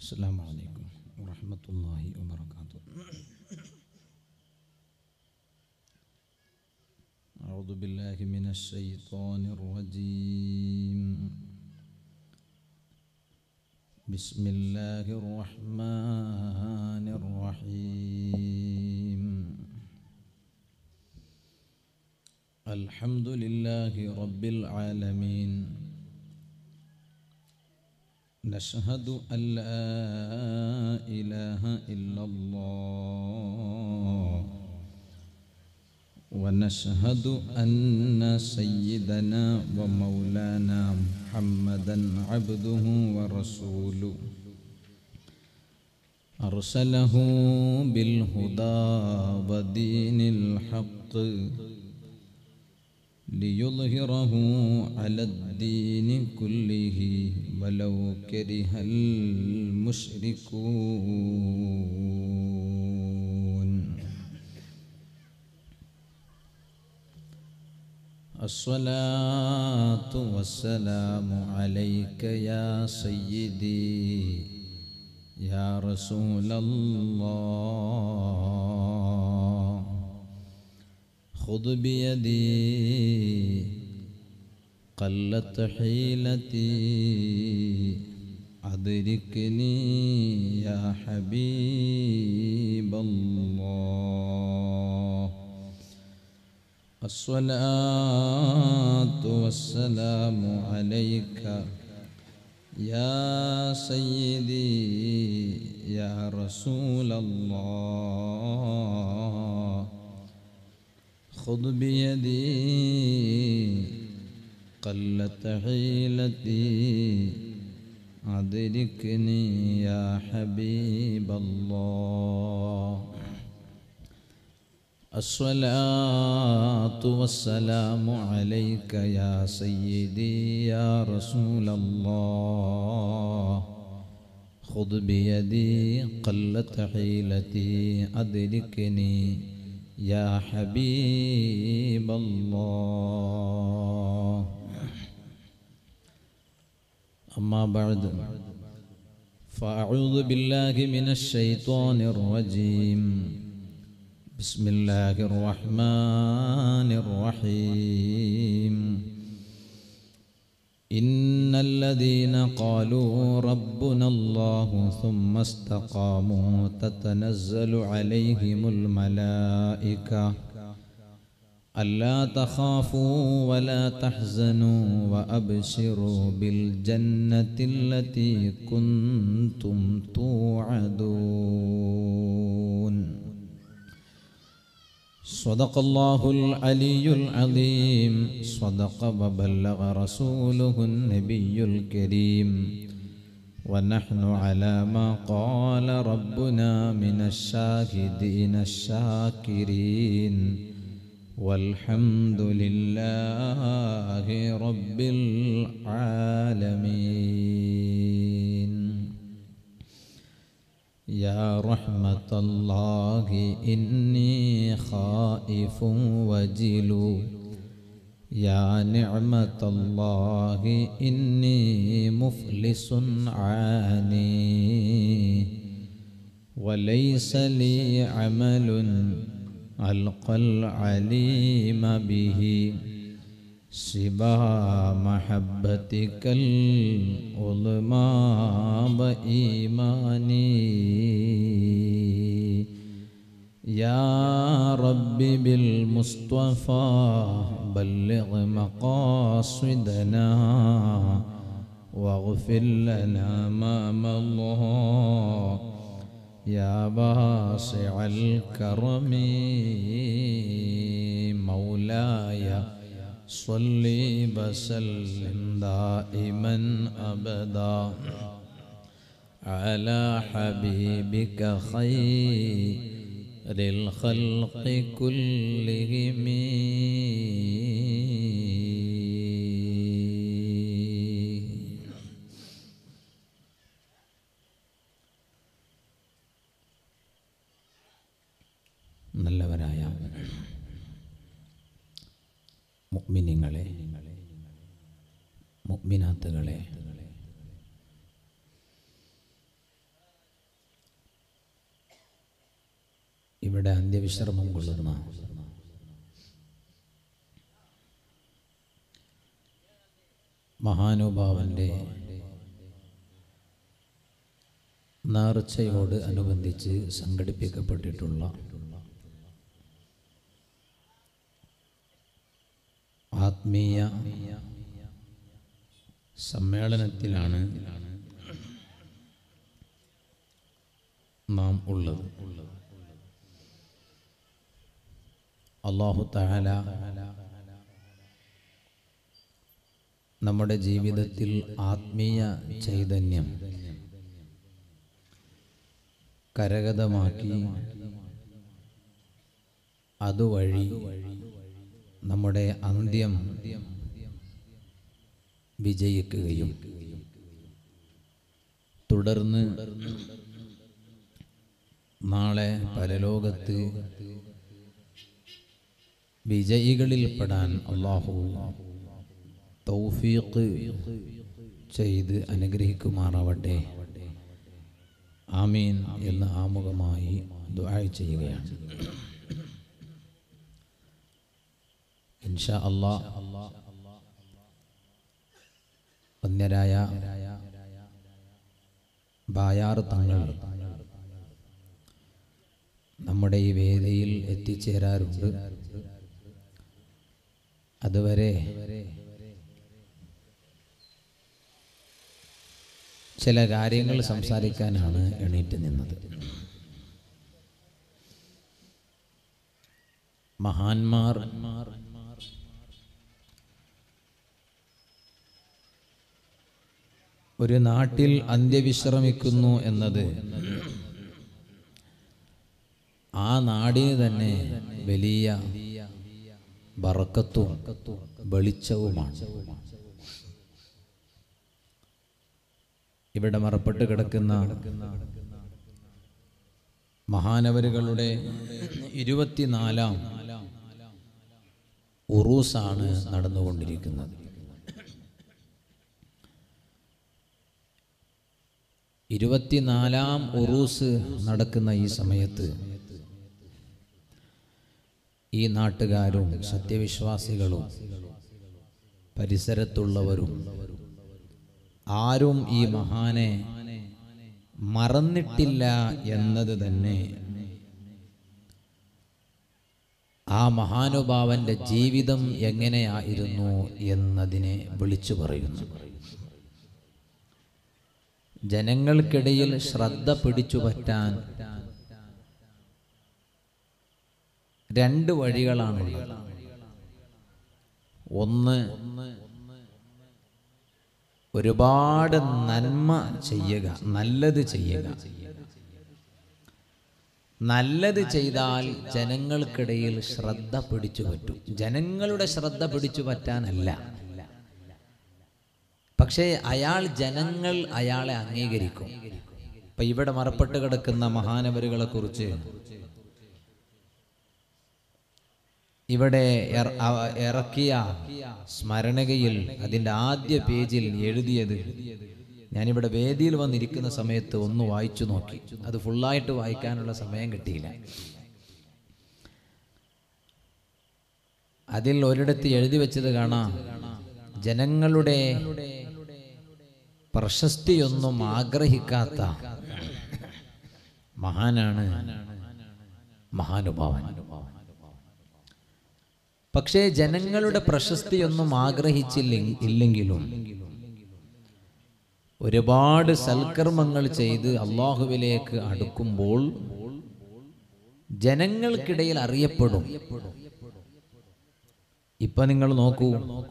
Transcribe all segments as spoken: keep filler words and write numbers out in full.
السلام عليكم ورحمة الله وبركاته. أعوذ بالله من الشيطان الرجيم. بسم الله الرحمن الرحيم. الحمد لله رب العالمين. نشهد أن لا إله إلا الله ونشهد أن سيدنا ومولانا محمدا عبده ورسوله أرسله بالهدى ودين الحق ليظهره على الدين كله ولو كره المشركون. الصلاة والسلام عليك يا سيدي يا رسول الله. خذ بيدي قلت حيلتي أدركني يا حبيب الله. الصلاة والسلام عليك يا سيدي يا رسول الله. خذ بيدي قلت حيلتي أدركني يا حبيب الله. الصلاة والسلام عليك يا سيدي يا رسول الله. خذ بيدي قلت حيلتي أدركني يا حبيب الله. أما بعد فأعوذ بالله من الشيطان الرجيم. بسم الله الرحمن الرحيم. إن الذين قالوا ربنا الله ثم استقاموا تتنزل عليهم الملائكة ألا تخافوا ولا تحزنوا وأبشروا بالجنة التي كنتم توعدون. صدق الله العلي العظيم. صدق وبلغ رسوله النبي الكريم. ونحن على ما قال ربنا من الشاهدين الشاكرين والحمد لله رب العالمين. يا رحمة الله إني خائف وجل. يا نعمة الله إني مفلس عاني. وليس لي عمل ألقى العليم به سوى محبتك العظمى وإيماني. يا رب بالمصطفى بلغ مقاصدنا واغفر لنا ما مضى يا واسع الكرم. مولاي صل وسلم دائما أبدا على حبيبك خير الخلق كلهم. നല്ലവരായ മുഅ്മിനീങ്ങളെ, മുഅ്മിനാത്തുകളെ, ഇവിടെ അന്ത്യവിശ്രമം കൊള്ളുന്ന മഹാനുഭാവന്റെ നേർച്ചയോട് അനുബന്ധിച്ച് സംഘടിപ്പിക്കപ്പെട്ടിട്ടുള്ള ആത്മീയ സമ്മേളനത്തിലാണ് നാം ഉള്ളത്. അല്ലാഹു തആല നമ്മുടെ ജീവിതത്തിൽ ആത്മീയ ചൈതന്യം കരഗതമാക്കി അതുവഴി നമ്മുടെ അന്ത്യം വിജയിക്കുകയും തുടർന്ന് നാളെ പരലോകത്ത് വിജയികളിൽപ്പെടാൻ അല്ലാഹു തൗഫീഖ് ചെയ്ത് അനുഗ്രഹിക്കുമാറാവട്ടെ. ആമീൻ എന്ന് ആമുഖമായി ദുആ ചെയ്യുകയാണ്. ഇൻഷാ അല്ലാഹ് വന്യരായ ബായാർ തങ്ങൾ നമ്മുടെ ഈ വേദിയിൽ എത്തിച്ചേരാറുണ്ട്. അതുവരെ ചില കാര്യങ്ങൾ സംസാരിക്കാനാണ് എണീറ്റ് നിന്നത്. മഹാന്മാർ ഒരു നാട്ടിൽ അന്ത്യവിശ്രമിക്കുന്നു എന്നത് ആ നാടിന് തന്നെ വലിയ ബറക്കത്തും വെളിച്ചവുമാണ്. ഇവിടെ മറപ്പെട്ട് കിടക്കുന്ന മഹാനവരുകളുടെ ഇരുപത്തിനാലാം ഉറൂസാണ് നടന്നുകൊണ്ടിരിക്കുന്നത്. ഇരുപത്തിനാലാം ഉറൂസ് നടക്കുന്ന ഈ സമയത്ത് ഈ നാട്ടുകാരും സത്യവിശ്വാസികളും പരിസരത്തുള്ളവരും ആരും ഈ മഹാനെ മറന്നിട്ടില്ല എന്നത് തന്നെ ആ മഹാനുഭാവന്റെ ജീവിതം എങ്ങനെയായിരുന്നു എന്നതിനെ വിളിച്ചു പറയുന്നു. ജനങ്ങൾക്കിടയിൽ ശ്രദ്ധ പിടിച്ചു പറ്റാൻ രണ്ട് വഴികളാണുള്ളത്. ഒന്ന്, ഒരുപാട് നന്മ ചെയ്യുക, നല്ലത് ചെയ്യുക. നല്ലത് ചെയ്താൽ ജനങ്ങൾക്കിടയിൽ ശ്രദ്ധ പിടിച്ചു പറ്റും. ജനങ്ങളുടെ ശ്രദ്ധ പിടിച്ചു പറ്റാനല്ല, പക്ഷേ അയാൾ ജനങ്ങൾ അയാളെ അംഗീകരിക്കും. ഇപ്പൊ ഇവിടെ മറപ്പെട്ട് കിടക്കുന്ന മഹാനവരുകളെ കുറിച്ച് ഇവിടെ ഇറക്കിയ സ്മരണകയിൽ അതിൻ്റെ ആദ്യ പേജിൽ എഴുതിയത് ഞാനിവിടെ വേദിയിൽ വന്നിരിക്കുന്ന സമയത്ത് ഒന്ന് വായിച്ചു നോക്കി. അത് ഫുള്ളായിട്ട് വായിക്കാനുള്ള സമയം കിട്ടിയില്ല. അതിൽ ഒരിടത്ത് എഴുതി വെച്ചത് കാണാം, ജനങ്ങളുടെ പ്രശസ്തിയൊന്നും ആഗ്രഹിക്കാത്ത മഹാനാണ് മഹാനുഭാവൻ. പക്ഷേ ജനങ്ങളുടെ പ്രശസ്തിയൊന്നും ആഗ്രഹിച്ചില്ലെങ്കിലും ഒരുപാട് സൽക്കർമ്മങ്ങൾ ചെയ്ത് അള്ളാഹുവിലേക്ക് അടുക്കുമ്പോൾ ജനങ്ങൾക്കിടയിൽ അറിയപ്പെടും. ഇപ്പൊ നിങ്ങൾ നോക്കൂ,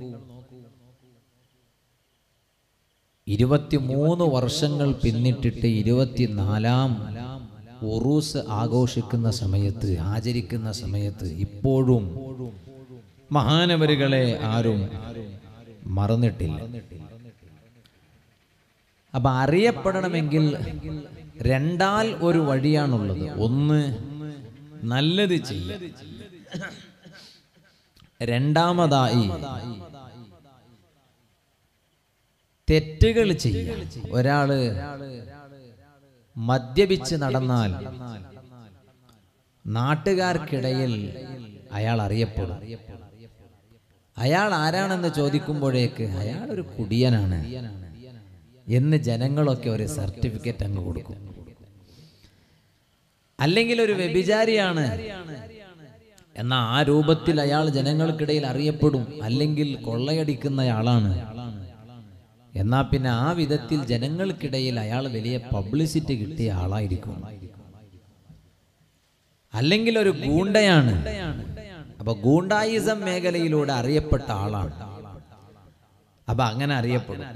ഇരുപത്തിമൂന്ന് വർഷങ്ങൾ പിന്നിട്ടിട്ട് ഇരുപത്തിനാലാം ഉറൂസ് ആഘോഷിക്കുന്ന സമയത്ത്, ആചരിക്കുന്ന സമയത്ത് ഇപ്പോഴും മഹാനവരുകളെ ആരും മറന്നിട്ടില്ല. അപ്പൊ അറിയപ്പെടണമെങ്കിൽ രണ്ടാൽ ഒരു വഴിയാണുള്ളത്. ഒന്ന്, നല്ലത് ചെയ്യുക. രണ്ടാമതായി തെറ്റുകൾ ചെയ്യുക. ഒരാള് മദ്യപിച്ച് നടന്നാൽ നാട്ടുകാർക്കിടയിൽ അയാൾ അറിയപ്പെടും. അയാൾ ആരാണെന്ന് ചോദിക്കുമ്പോഴേക്ക് അയാൾ ഒരു കുടിയനാണ് എന്ന് ജനങ്ങളൊക്കെ ഒരു സർട്ടിഫിക്കറ്റ് അങ്ങ് കൊടുക്കും. അല്ലെങ്കിൽ ഒരു വ്യഭിചാരിയാണ് എന്നാ ആ രൂപത്തിൽ അയാൾ ജനങ്ങൾക്കിടയിൽ അറിയപ്പെടും. അല്ലെങ്കിൽ കൊള്ളയടിക്കുന്നയാളാണ് എന്നാ പിന്നെ ആ വിധത്തിൽ ജനങ്ങൾക്കിടയിൽ അയാൾ വലിയ പബ്ലിസിറ്റി കിട്ടിയ ആളായിരിക്കും. അല്ലെങ്കിൽ ഒരു ഗൂണ്ടയാണ്, അപ്പൊ ഗൂണ്ടായിസം മേഖലയിലൂടെ അറിയപ്പെട്ട ആളാണ്, അപ്പൊ അങ്ങനെ അറിയപ്പെടും.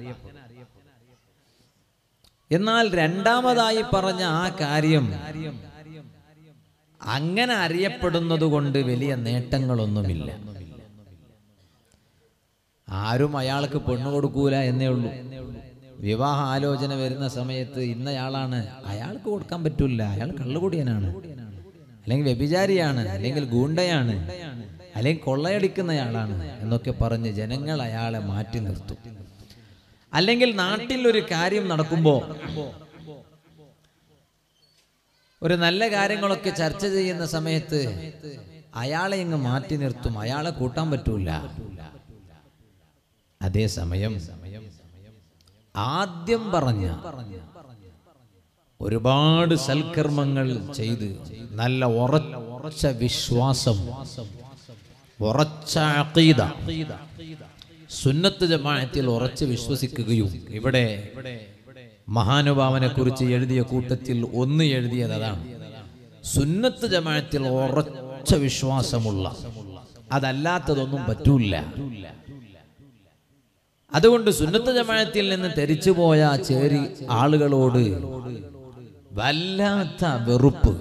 എന്നാൽ രണ്ടാമതായി പറഞ്ഞ ആ കാര്യം അങ്ങനെ അറിയപ്പെടുന്നത് കൊണ്ട് വലിയ നേട്ടങ്ങളൊന്നുമില്ല. ആരും അയാൾക്ക് പെണ്ണു കൊടുക്കൂല എന്നേ ഉള്ളൂ. വിവാഹ ആലോചന വരുന്ന സമയത്ത് ഇന്നയാളാണ്, അയാൾക്ക് കൊടുക്കാൻ പറ്റൂല, അയാൾ കള്ളുകുടിയനാണ്, അല്ലെങ്കിൽ വ്യഭിചാരിയാണ്, അല്ലെങ്കിൽ ഗൂണ്ടയാണ്, അല്ലെങ്കിൽ കൊള്ളയടിക്കുന്നയാളാണ് എന്നൊക്കെ പറഞ്ഞ് ജനങ്ങൾ അയാളെ മാറ്റി നിർത്തും. അല്ലെങ്കിൽ നാട്ടിൽ ഒരു കാര്യം നടക്കുമ്പോ ഒരു നല്ല കാര്യങ്ങളൊക്കെ ചർച്ച ചെയ്യുന്ന സമയത്ത് അയാളെ ഇങ്ങ് മാറ്റി നിർത്തും, അയാളെ കൂട്ടാൻ പറ്റൂല. അതേസമയം ആദ്യം പറഞ്ഞ ഒരുപാട് സൽക്കർമ്മങ്ങൾ ചെയ്ത് നല്ല ഉറച്ച വിശ്വാസം, ഉറച്ച അഖീദ, സുന്നത്ത് ജമാഅത്തിൽ ഉറച്ച് വിശ്വസിക്കുകയും ഇവിടെ മഹാനുഭാവനെ കുറിച്ച് എഴുതിയ കൂട്ടത്തിൽ ഒന്ന് എഴുതിയത് അതാണ്. സുന്നത്ത് ജമാഅത്തിൽ ഉറച്ച വിശ്വാസമുള്ള, അതല്ലാത്തതൊന്നും പറ്റൂല. അതുകൊണ്ട് സുന്നത്ത് ജമാഅത്തിൽ നിന്ന് തെരിച്ചുപോയ ചേരി ആളുകളോട് വല്ലാത്ത വെറുപ്പ്,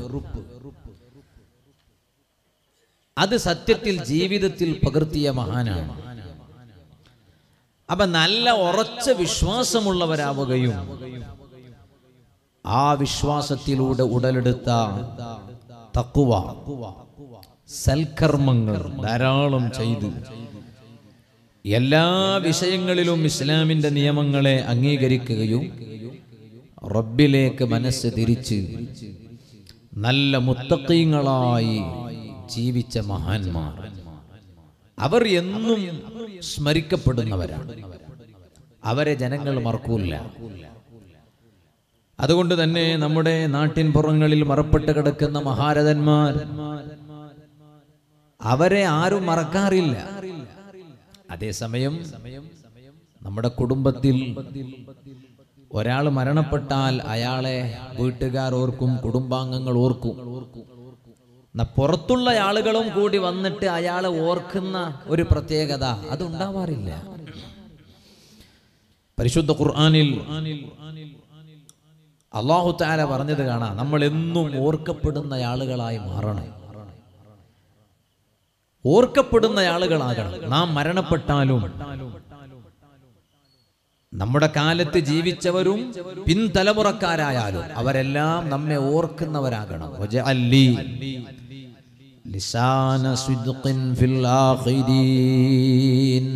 അത് സത്യത്തിൽ ജീവിതത്തിൽ പകർത്തിയ മഹാനാണ്. അപ്പൊ നല്ല ഉറച്ച വിശ്വാസമുള്ളവരാവുകയും ആ വിശ്വാസത്തിലൂടെ ഉടലെടുത്ത തഖ്വ, സൽക്കർമ്മങ്ങൾ ധാരാളം ചെയ്ത് എല്ലാ വിഷയങ്ങളിലും ഇസ്ലാമിന്റെ നിയമങ്ങളെ അംഗീകരിക്കുകയും റബ്ബിലേക്ക് മനസ്സ് തിരിച്ച് നല്ല മുത്തഖീങ്ങളായി ജീവിച്ച മഹാന്മാർ, അവർ എന്നും സ്മരിക്കപ്പെടുന്നവരാണ്. അവരെ ജനങ്ങൾ മറക്കൂല. അതുകൊണ്ട് തന്നെ നമ്മുടെ നാട്ടിൻ പുറങ്ങളിൽ മറപ്പെട്ട് കിടക്കുന്ന മഹാരഥന്മാർ, അവരെ ആരും മറക്കാറില്ല. അതേസമയം നമ്മുടെ കുടുംബത്തിൽ ഒരാൾ മരണപ്പെട്ടാൽ അയാളെ വീട്ടുകാർ ഓർക്കും, കുടുംബാംഗങ്ങൾ ഓർക്കും. പുറത്തുള്ള ആളുകളും കൂടി വന്നിട്ട് അയാളെ ഓർക്കുന്ന ഒരു പ്രത്യേകത അതുണ്ടാവാറില്ല. പരിശുദ്ധ ഖുർആനിൽ അല്ലാഹു തആല പറഞ്ഞത് കാണാം, നമ്മൾ എന്നും ഓർക്കപ്പെടുന്ന ആളുകളായി മാറണം, ഓർക്കപ്പെടുന്ന ആളുകളാകണം. നാം മരണപ്പെട്ടാലും നമ്മുടെ കാലത്ത് ജീവിച്ചവരും പിൻതലമുറക്കാരായാലും അവരെല്ലാം നമ്മെ ഓർക്കുന്നവരാകണം. ലിസാന സിദ്ഖിൻ ഫിൽ ആഖിരീൻ.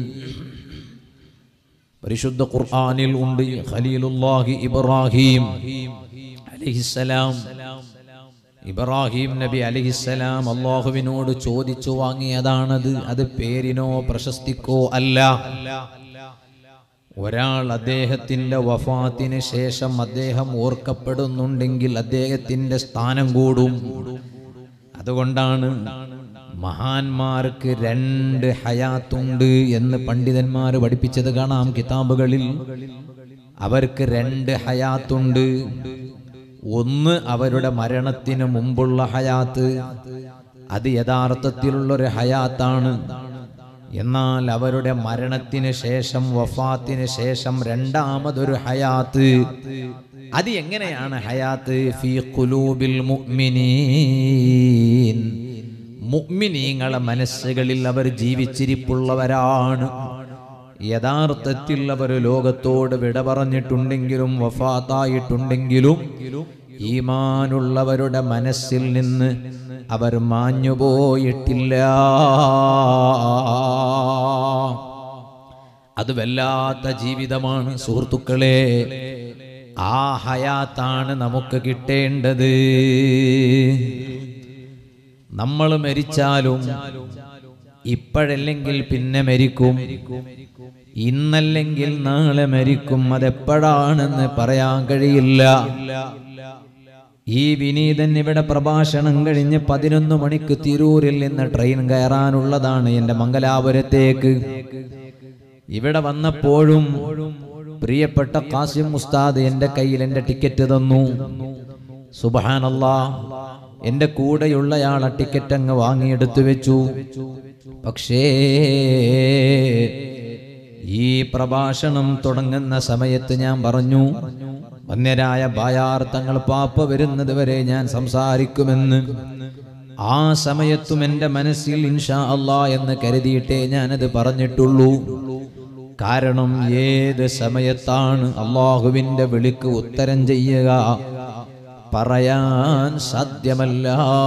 പരിശുദ്ധ ഖുർആനിൽ ഉണ്ട്, ഖലീലുല്ലാഹി ഇബ്രാഹിം അലൈഹിസ്സലാം, ഇബ്രാഹിം നബി അലൈഹിസ്സലാം അല്ലാഹുവിനോട് ചോദിച്ചു വാങ്ങിയതാണത്. അത് പേരിനോ പ്രശസ്തിക്കോ അല്ല. ഒരാൾ അദ്ദേഹത്തിന്റെ വഫാത്തിന് ശേഷം അദ്ദേഹം ഓർക്കപ്പെടുന്നുണ്ടെങ്കിൽ അദ്ദേഹത്തിന്റെ സ്ഥാനം കൂടും. അതുകൊണ്ടാണ് മഹാന്മാർക്ക് രണ്ട് ഹയാത്തുണ്ട് എന്ന് പണ്ഡിതന്മാർ പഠിപ്പിച്ചത് കാണാം കിതാബുകളിൽ. അവർക്ക് രണ്ട് ഹയാത്തുണ്ട്. ഒന്ന് അവരുടെ മരണത്തിന് മുമ്പുള്ള ഹയാത്ത്, അത് യഥാർത്ഥത്തിലുള്ളൊരു ഹയാത്താണ്. എന്നാൽ അവരുടെ മരണത്തിന് ശേഷം, വഫാത്തിന് ശേഷം രണ്ടാമതൊരു ഹയാത്ത്, അത് എങ്ങനെയാണ് ഹയാത്ത്? ഫീ ഖുലൂബിൽ മുഅ്മിനീൻ, മുഅ്മിനീങ്ങളെ മനസ്സുകളിൽ അവർ ജീവിച്ചിരിപ്പുള്ളവരാണ്. യഥാർത്ഥത്തിൽ അവർ ലോകത്തോട് വിട പറഞ്ഞിട്ടുണ്ടെങ്കിലും വഫാത്തായിട്ടുണ്ടെങ്കിലും ഈമാനുള്ളവരുടെ മനസ്സിൽ നിന്ന് അവർ മാഞ്ഞുപോയിട്ടില്ല. അത് വല്ലാത്ത ജീവിതമാണ് സുഹൃത്തുക്കളെ. ആ ഹയാത്താണ് നമുക്ക് കിട്ടേണ്ടത്. നമ്മൾ മരിച്ചാലും ഇപ്പോഴല്ലെങ്കിൽ പിന്നെ മരിക്കും, ഇന്നല്ലെങ്കിൽ നാളെ മരിക്കും. അതെപ്പോഴാണെന്ന് പറയാൻ കഴിയില്ല. ഈ വിനീതൻ ഇവിടെ പ്രഭാഷണം കഴിഞ്ഞ് പതിനൊന്ന് മണിക്ക് തിരൂരിൽ നിന്ന് ട്രെയിൻ കയറാനുള്ളതാണ് എൻ്റെ മംഗലാപുരത്തേക്ക്. ഇവിടെ വന്നപ്പോഴും പ്രിയപ്പെട്ട ഖാസിം ഉസ്താദ് എൻ്റെ കയ്യിൽ എൻ്റെ ടിക്കറ്റ് തന്നു. സുബ്ഹാനല്ലാഹ്, എൻ്റെ കൂടെയുള്ളയാൾ ആ ടിക്കറ്റ് അങ്ങ് വാങ്ങിയെടുത്തു വെച്ചു. പക്ഷേ ഈ പ്രഭാഷണം തുടങ്ങുന്ന സമയത്ത് ഞാൻ പറഞ്ഞു, വന്യരായ ബായാർ തങ്ങൾ പാപ്പ വരുന്നത് വരെ ഞാൻ സംസാരിക്കുമെന്ന്. ആ സമയത്തും എൻ്റെ മനസ്സിൽ ഇൻഷാ അല്ലാഹ് എന്ന് കരുതിയിട്ടേ ഞാനത് പറഞ്ഞിട്ടുള്ളൂ. കാരണം ഏത് സമയത്താണ് അള്ളാഹുവിൻ്റെ വിളിക്ക് ഉത്തരം ചെയ്യുക പറയാൻ സാധ്യമല്ല.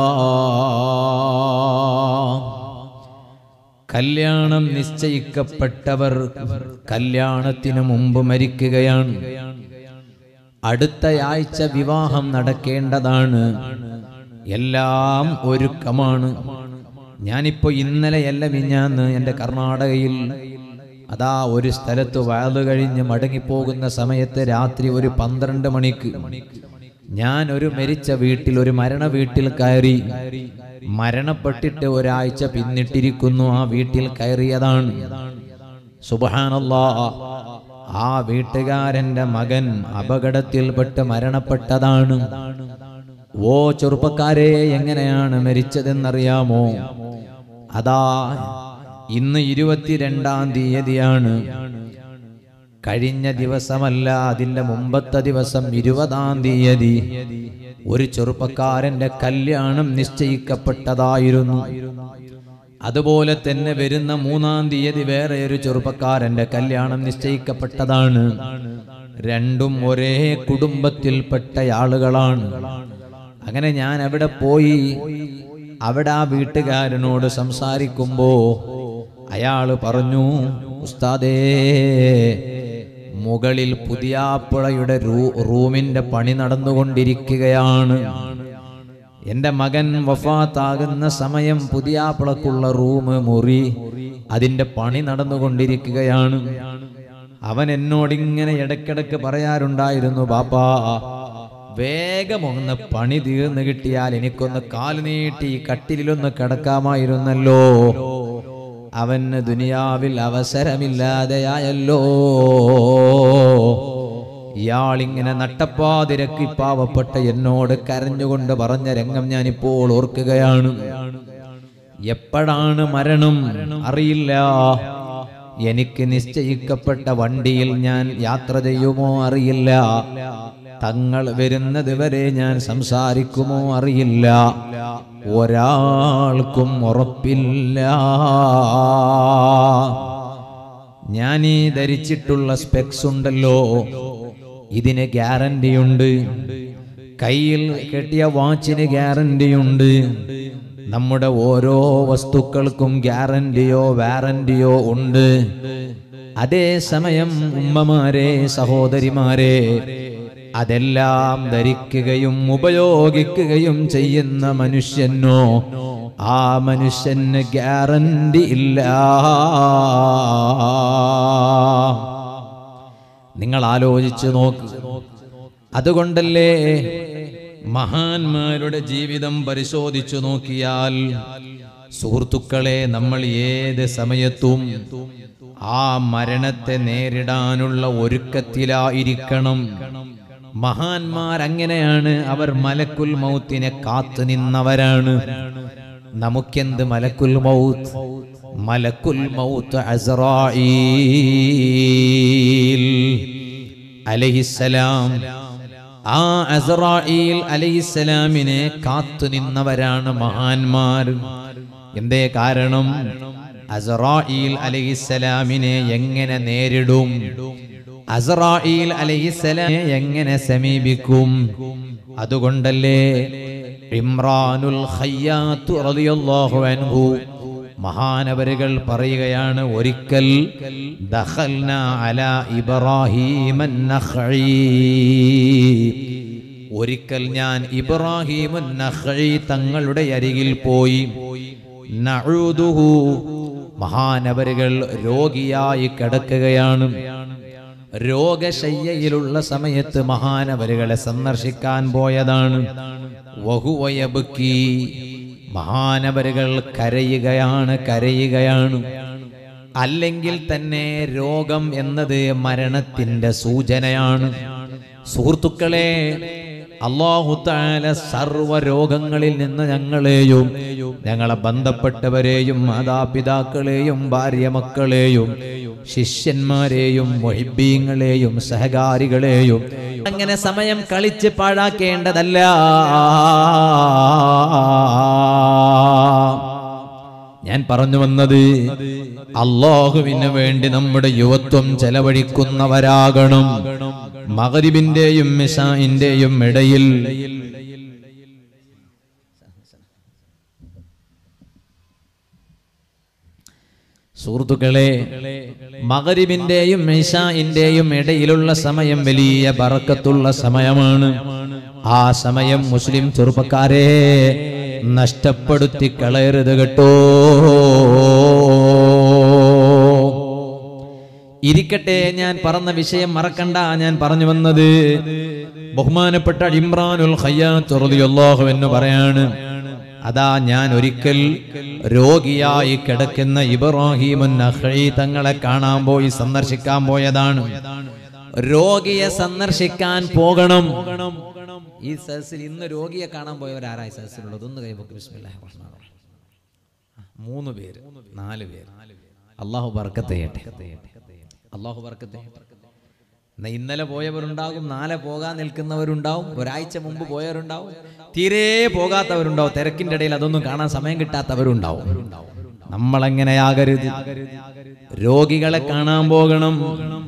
കല്യാണം നിശ്ചയിക്കപ്പെട്ടവർ കല്യാണത്തിന് മുമ്പ് മരിക്കുകയാണ്. അടുത്തയാഴ്ച വിവാഹം നടക്കേണ്ടതാണ്. എല്ലാം ഒരുക്കമാണ്. ഞാനിപ്പോ ഇന്നലെയല്ല മിഞ്ഞാന്ന് എൻ്റെ കർണാടകയിൽ അതാ ഒരു സ്ഥലത്ത് വഅദ് കഴിഞ്ഞ് മടങ്ങിപ്പോകുന്ന സമയത്ത് രാത്രി ഒരു പന്ത്രണ്ട് മണിക്ക് ഞാൻ ഒരു മരിച്ച വീട്ടിൽ, ഒരു മരണ വീട്ടിൽ കയറി. മരണപ്പെട്ടിട്ട് ഒരാഴ്ച പിന്നിട്ടിരിക്കുന്നു. ആ വീട്ടിൽ കയറിയതാണ്. സുബ്ഹാനല്ലാഹ്, ആ വീട്ടുകാരന്റെ മകൻ അപകടത്തിൽപ്പെട്ട് മരണപ്പെട്ടതാണ്. ഓ ചെറുപ്പക്കാരെ, എങ്ങനെയാണ് മരിച്ചതെന്നറിയാമോ? അതാ ഇന്ന് ഇരുപത്തിരണ്ടാം തീയതിയാണ്. കഴിഞ്ഞ ദിവസമല്ല, അതിന്റെ മുമ്പത്തെ ദിവസം ഇരുപതാം തീയതി ഒരു ചെറുപ്പക്കാരന്റെ കല്യാണം നിശ്ചയിക്കപ്പെട്ടതായിരുന്നു. അതുപോലെ തന്നെ വരുന്ന മൂന്നാം തീയതി വേറെ ഒരു ചെറുപ്പക്കാരന്റെ കല്യാണം നിശ്ചയിക്കപ്പെട്ടതാണ്. രണ്ടും ഒരേ കുടുംബത്തിൽപ്പെട്ട ആളുകളാണ്. അങ്ങനെ ഞാൻ അവിടെ പോയി. അവിടെ ആ വീട്ടുകാരനോട് സംസാരിക്കുമ്പോ അയാള് പറഞ്ഞു, ഉസ്താദേ, മുകളിൽ പുതിയാപ്പുഴയുടെ റൂമിന്റെ പണി നടന്നുകൊണ്ടിരിക്കുകയാണ്. എന്റെ മകൻ വഫാത്താകുന്ന സമയം പുതിയാപ്പുഴക്കുള്ള റൂം മുറി അതിന്റെ പണി നടന്നുകൊണ്ടിരിക്കുകയാണ്. അവൻ എന്നോടിങ്ങനെ ഇടയ്ക്കിടയ്ക്ക് പറയാറുണ്ടായിരുന്നു, ബാപ്പാ വേഗം ഒന്ന് പണി തീർന്നു കിട്ടിയാൽ എനിക്കൊന്ന് കാല് നീട്ടി കട്ടിലൊന്ന് കിടക്കാമായിരുന്നല്ലോ. അവന് ദുനിയാവിൽ അവസരമില്ലാതെയായല്ലോ. ഇയാളിങ്ങനെ നട്ടപ്പാതിരക്കി പാവപ്പെട്ട എന്നോട് കരഞ്ഞുകൊണ്ട് പറഞ്ഞ രംഗം ഞാനിപ്പോൾ ഓർക്കുകയാണ്. എപ്പോഴാണ് മരണം അറിയില്ല. എനിക്ക് നിശ്ചയിക്കപ്പെട്ട വണ്ടിയിൽ ഞാൻ യാത്ര ചെയ്യുമോ അറിയില്ല. തങ്ങൾ വരുന്നത് വരെ ഞാൻ സംസാരിക്കുമോ അറിയില്ല. ഒരാൾക്കും ഉറപ്പില്ല. ഞാനീ ധരിച്ചിട്ടുള്ള സ്പെക്സ് ഉണ്ടല്ലോ, ഇതിന് ഗ്യാരണ്ടിയുണ്ട്. കയ്യിൽ കെട്ടിയ വാച്ചിന് ഗ്യാരണ്ടിയുണ്ട്. നമ്മുടെ ഓരോ വസ്തുക്കൾക്കും ഗ്യാരണ്ടിയോ വാറന്റിയോ ഉണ്ട്. അതേ സമയം ഉമ്മമാരെ, സഹോദരിമാരെ, അതെല്ലാം ധരിക്കുകയും ഉപയോഗിക്കുകയും ചെയ്യുന്ന മനുഷ്യനോ ആ മനുഷ്യന് ഗ്യാരണ്ടി ഇല്ല. നിങ്ങൾ ആലോചിച്ച് നോക്ക്. അതുകൊണ്ടല്ലേ മഹാന്മാരുടെ ജീവിതം പരിശോധിച്ചു നോക്കിയാൽ സുഹൃത്തുക്കളെ, നമ്മൾ ഏത് സമയത്തും ആ മരണത്തെ നേരിടാനുള്ള ഒരുക്കത്തിലായിരിക്കണം. മഹാന്മാർ അങ്ങനെയാണ്. അവർ മലക്കുൽ മൗത്തിനെ കാത്തു നിന്നവരാണ്. നമുക്കെന്ത് മലക്കുൽ മൗത്ത്? മലക്കുൽ മൗത്ത് അസ്റായീൽ അലൈഹിസ്സലാം. ആ അസ്റായീൽ അലൈഹിസ്സലാമിനെ കാത്തു നിന്നവരാണ് മഹാന്മാർ. എന്തേ കാരണം? അസ്റായീൽ അലൈഹിസ്സലാമിനെ എങ്ങനെ നേരിടും? അസ്റായീൽ അലൈഹിസ്സലാമിനെ എങ്ങനെ സമീപിക്കും? അതുകൊണ്ടല്ലേ ഇമ്രാനുൽ ഖയ്യാത്ത് റളിയല്ലാഹു അൻഹു മഹാനവരുകൾ പറയുകയാണ്, ഒരിക്കൽ ദഖൽനാ അലാ ഇബ്രാഹീം അൻ-നഖഈ, ഒരിക്കൽ ഞാൻ ഇബ്രാഹിമുൻ നഖഈ തങ്ങളുടെ അരികിൽ പോയി. നഊദുഹു, മഹാനവരുകൾ രോഗിയായി കിടക്കുകയാണ്. രോഗശയ്യയിലുള്ള സമയത്ത് മഹാനവരുകളെ സന്ദർശിക്കാൻ പോയതാണ്. വഹുവ യബ്കി, മഹാനവരുകൾ കരയുകയാണ് കരയുകയാണ് അല്ലെങ്കിൽ തന്നെ രോഗം എന്നത് മരണത്തിന്റെ സൂചനയാണ്. സുഹൃത്തുക്കളെ, അല്ലാഹു തആല സർവ്വ രോഗങ്ങളിൽ നിന്ന് ഞങ്ങളെയും ഞങ്ങളെ ബന്ധപ്പെട്ടവരെയും മാതാപിതാക്കളെയും ഭാര്യ മക്കളെയും ശിഷ്യന്മാരെയും മുഹിബ്ബീങ്ങളെയും സഹകാരികളെയും അങ്ങനെ സമയം കളിച്ച് പാഴാക്കേണ്ടതല്ല. ഞാൻ പറഞ്ഞു വന്നത്, അല്ലാഹുവിന് വേണ്ടി നമ്മുടെ യുവത്വം ചെലവഴിക്കുന്നവരാകണം. മഗ്രിബിന്റെയും ഇശാഇന്റെയും ഇടയിൽ സുഹൃത്തുക്കളെ, മഗ്രിബിന്റെയും ഇശാഇന്റെയും ഇടയിലുള്ള സമയം വലിയ ബറക്കത്തുള്ള സമയമാണ്. ആ സമയം മുസ്ലിം ചെറുപ്പക്കാരെ നഷ്ടപ്പെടുത്തി കളയരുത് കേട്ടോ. ഇരിക്കട്ടെ, ഞാൻ പറഞ്ഞ വിഷയം മറക്കണ്ട. ഞാൻ പറഞ്ഞു വന്നത്, ബഹുമാനപ്പെട്ട ഇമ്രാനുൽ ഖയ്യാത്ത് റളിയല്ലാഹു അൻഹു പറയാണ്, അതാ ഞാൻ ഒരിക്കൽ രോഗിയായി കിടക്കുന്ന ഇബ്രാഹിമുൻ നഖഈ തങ്ങളെ കാണാൻ പോയി, സന്ദർശിക്കാൻ പോയതാണ്. രോഗിയെ സന്ദർശിക്കാൻ പോകണം. ഈ സദസ്സിൽ ഇന്ന് രോഗിയെ കാണാൻ പോയവരാരായി സദസ്സിലുള്ളത്? ഒന്ന് കൈപൊക്കി. ബിസ്മില്ലാഹിർ റഹ്മാനിർ റഹീം. മൂന്ന് പേര്, നാല് പേര്. അല്ലാഹു ബർക്കത്ത് ചെയ്യട്ടെ, അല്ലാഹു ബർക്കത്ത് ചെയ്യട്ടെ. ഇന്നലെ പോയവരുണ്ടാകും, നാളെ പോകാൻ നിൽക്കുന്നവരുണ്ടാവും, ഒരാഴ്ച മുമ്പ് പോയവരുണ്ടാവും, തീരെ പോകാത്തവരുണ്ടാവും, തിരക്കിന്റെ ഇടയിൽ അതൊന്നും കാണാൻ സമയം കിട്ടാത്തവരുണ്ടാവും. നമ്മളെങ്ങനെയാകരുത്. രോഗികളെ കാണാൻ പോകണം.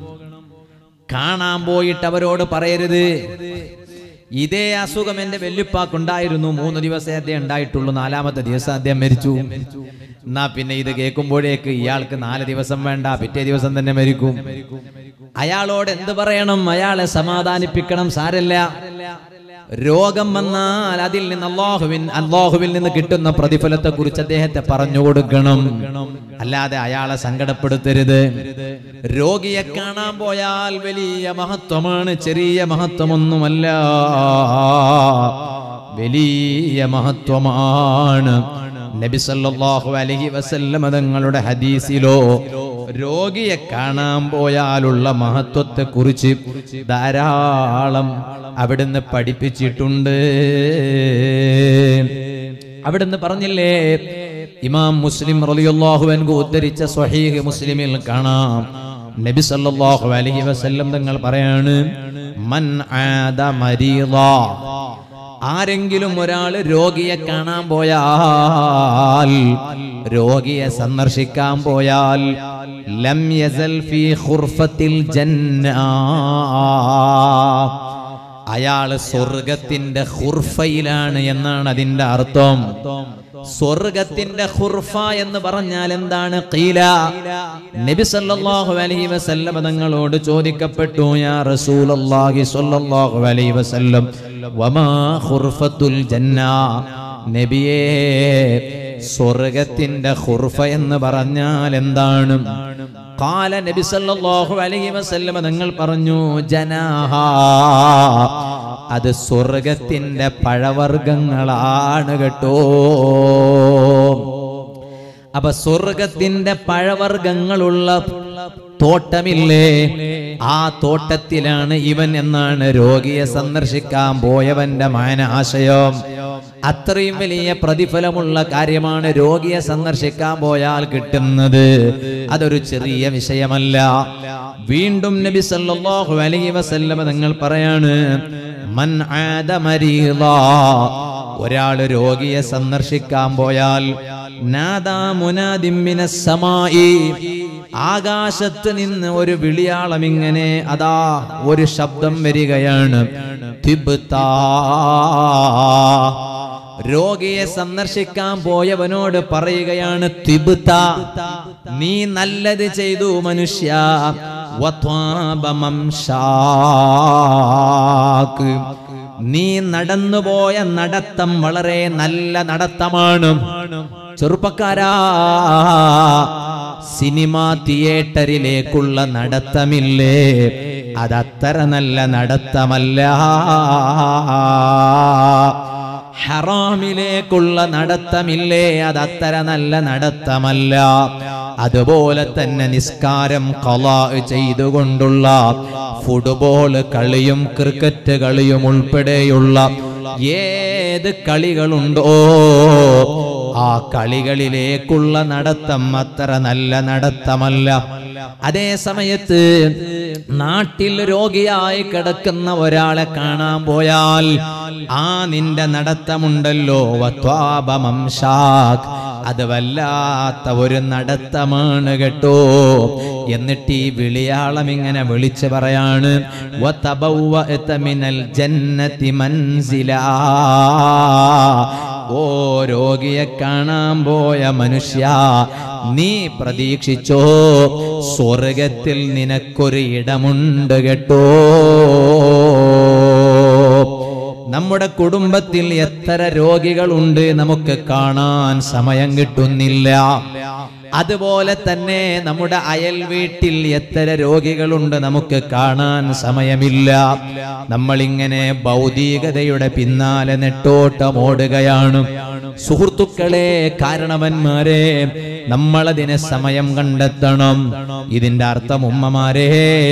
കാണാൻ പോയിട്ട് അവരോട് പറയരുത്, ഇതേ അസുഖം എന്റെ വല്യുപ്പാക്കുണ്ടായിരുന്നു, മൂന്ന് ദിവസമേ അദ്ദേഹം ഉണ്ടായിട്ടുള്ളൂ, നാലാമത്തെ ദിവസം അദ്ദേഹം മരിച്ചു. എന്നാ പിന്നെ ഇത് കേൾക്കുമ്പോഴേക്ക് ഇയാൾക്ക് നാല് ദിവസം വേണ്ട, പിറ്റേ ദിവസം തന്നെ മരിക്കും. അയാളോട് എന്ത് പറയണം? അയാളെ സമാധാനിപ്പിക്കണം. സാരല്ല, രോഗം വന്നാൽ അതിൽ നിന്ന് അല്ലാഹുവിൻ അല്ലാഹുവിൽ നിന്ന് കിട്ടുന്ന പ്രതിഫലത്തെ കുറിച്ച് അദ്ദേഹത്തെ പറഞ്ഞു കൊടുക്കണം. അല്ലാതെ അയാളെ സങ്കടപ്പെടുത്തരുത്. രോഗിയെ കാണാൻ പോയാൽ വലിയ മഹത്വമാണ്, ചെറിയ മഹത്വമൊന്നുമല്ല, വലിയ മഹത്വമാണ്. നബി സല്ലല്ലാഹു അലൈഹി വസല്ലം തങ്ങളുടെ ഹദീസിലോ രോഗിയെ കാണാൻ പോയാലുള്ള മഹത്വത്തെ കുറിച്ച് ധാരാളം അവിടുന്ന് പഠിപ്പിച്ചിട്ടുണ്ട്. അവിടുന്ന് പറഞ്ഞില്ലേ, ഇമാം മുസ്ലിം റളിയല്ലാഹു അൻഹു ഉദ്ധരിച്ച സ്വഹീഹ് മുസ്ലിമിൽ കാണാം, നബി സല്ലല്ലാഹു അലൈഹി വസല്ലം തങ്ങൾ പറയാണ്, മൻ ആദ മരീദ, ആരെങ്കിലും ഒരാൾ രോഗിയെ കാണാൻ പോയാൽ, രോഗിയെ സന്ദർശിക്കാൻ പോയാൽ, ലം യസൽ ഫീ ഖുർഫത്തിൽ ജന്ന, അയാൾ സ്വർഗത്തിന്റെ ഖുർഫയിലാണ് എന്നാണ് അതിന്റെ അർത്ഥം. സ്വർഗത്തിന്റെ ഖുർഫ എന്ന് പറഞ്ഞാൽ എന്താണ്? ഖീല, നബി സല്ലല്ലാഹു അലൈഹി വസല്ലം തങ്ങളോട് ചോദിക്കപ്പെട്ടു, യാ റസൂലല്ലാഹി സ്വല്ലല്ലാഹു അലൈഹി വസല്ലം, വമാ ഖുർഫത്തുൽ ജന്ന, നബിയേ സ്വർഗത്തിന്റെ ഖുർഫ എന്ന് പറഞ്ഞാൽ എന്താണ്? ഖാല, നബി സല്ലല്ലാഹു അലൈഹി വസല്ലം തങ്ങൾ പറഞ്ഞു, ജനാഹ, അത് സ്വർഗത്തിന്റെ പഴവർഗ്ഗങ്ങളാണ് കേട്ടോ. അപ്പൊ സ്വർഗത്തിന്റെ പഴവർഗ്ഗങ്ങളുള്ള തോട്ടമില്ലേ, ആ തോട്ടത്തിലാണ് ഇവൻ എന്നാണ് രോഗിയെ സന്ദർശിക്കാൻ പോയവന്റെ മാന ആശയം. അത്രയും വലിയ പ്രതിഫലമുള്ള കാര്യമാണ് രോഗിയെ സന്ദർശിക്കാൻ പോയാൽ കിട്ടുന്നത്. അതൊരു ചെറിയ വിഷയമല്ല. വീണ്ടും നബി സല്ലല്ലാഹു അലൈഹി വസല്ലം തങ്ങൾ പറയാണ്, മൻ ആദ മരീദ, ഒരാൾ രോഗിയെ സന്ദർശിക്കാൻ പോയാൽ, നാദാ മുനാദിം മിനസ് സമാഇ, ആകാശത്ത് നിന്ന് ഒരു വിളിയാളം ഇങ്ങനെ അതാ ഒരു ശബ്ദം വരികയാണ്, തിബ്താ, രോഗിയെ സന്ദർശിക്കാൻ പോയവനോട് പറയുകയാണ്, തിബ്ത, നീ നല്ലത് ചെയ്തു മനുഷ്യ, വത്വാബ മംശാക്, നീ നടന്നുപോയ നടത്തം വളരെ നല്ല നടത്തമാണ്. ചെറുപ്പക്കാരാ, സിനിമാ തിയേറ്ററിലേക്കുള്ള നടത്തമില്ലേ, അതത്ര നല്ല നടത്തമല്ല. ഹറാമിലേക്കുള്ള നടത്തമില്ലേ, അതത്ര നല്ല നടത്തമല്ല. അതുപോലെ തന്നെ നിസ്കാരം ഖളാ ചെയ്തുകൊണ്ടുള്ള ഫുട്ബോൾ കളിയും ക്രിക്കറ്റ് കളിയും ഉൾപ്പെടെയുള്ള ഏത് കളികളുണ്ടോ ആ കളികളിലേക്കുള്ള നടത്തം അത്ര നല്ല നടത്തമല്ല. അതേ സമയത്ത് നാട്ടിൽ രോഗിയായി കിടക്കുന്ന ഒരാളെ കാണാൻ പോയാൽ ആ നിന്റെ നടത്തമുണ്ടല്ലോ വത്വാബമംശാഖ്, അത് വല്ലാത്ത ഒരു നടത്തമാണ് കേട്ടോ. എന്നിട്ട് ഈ വിളിയാളം ഇങ്ങനെ വിളിച്ചു പറയാണ്, വതബവ്വഅത മിനൽ ജന്നതി മൻസിലാ. ഓ രോഗിയെ കാണാൻ പോയ മനുഷ്യ, നീ പ്രതീക്ഷിച്ചോ സ്വർഗത്തിൽ നിനക്കൊരു ഇടമുണ്ട് കേട്ടോ. നമ്മുടെ കുടുംബത്തിൽ എത്ര രോഗികളുണ്ട് നമുക്ക് കാണാൻ സമയം കിട്ടുന്നില്ല. അതുപോലെ തന്നെ നമ്മുടെ അയൽ വീട്ടിൽ എത്ര രോഗികളുണ്ട് നമുക്ക് കാണാൻ സമയമില്ല. നമ്മളിങ്ങനെ ഭൗതികതയുടെ പിന്നാലെ നെട്ടോട്ടമോടുകയാണ്. സുഹൃത്തുക്കളെ, കാരണവന്മാരെ, നമ്മളതിനെ സമയം കണ്ടെത്തണം. ഇതിന്റെ അർത്ഥം ഉമ്മമാരെ,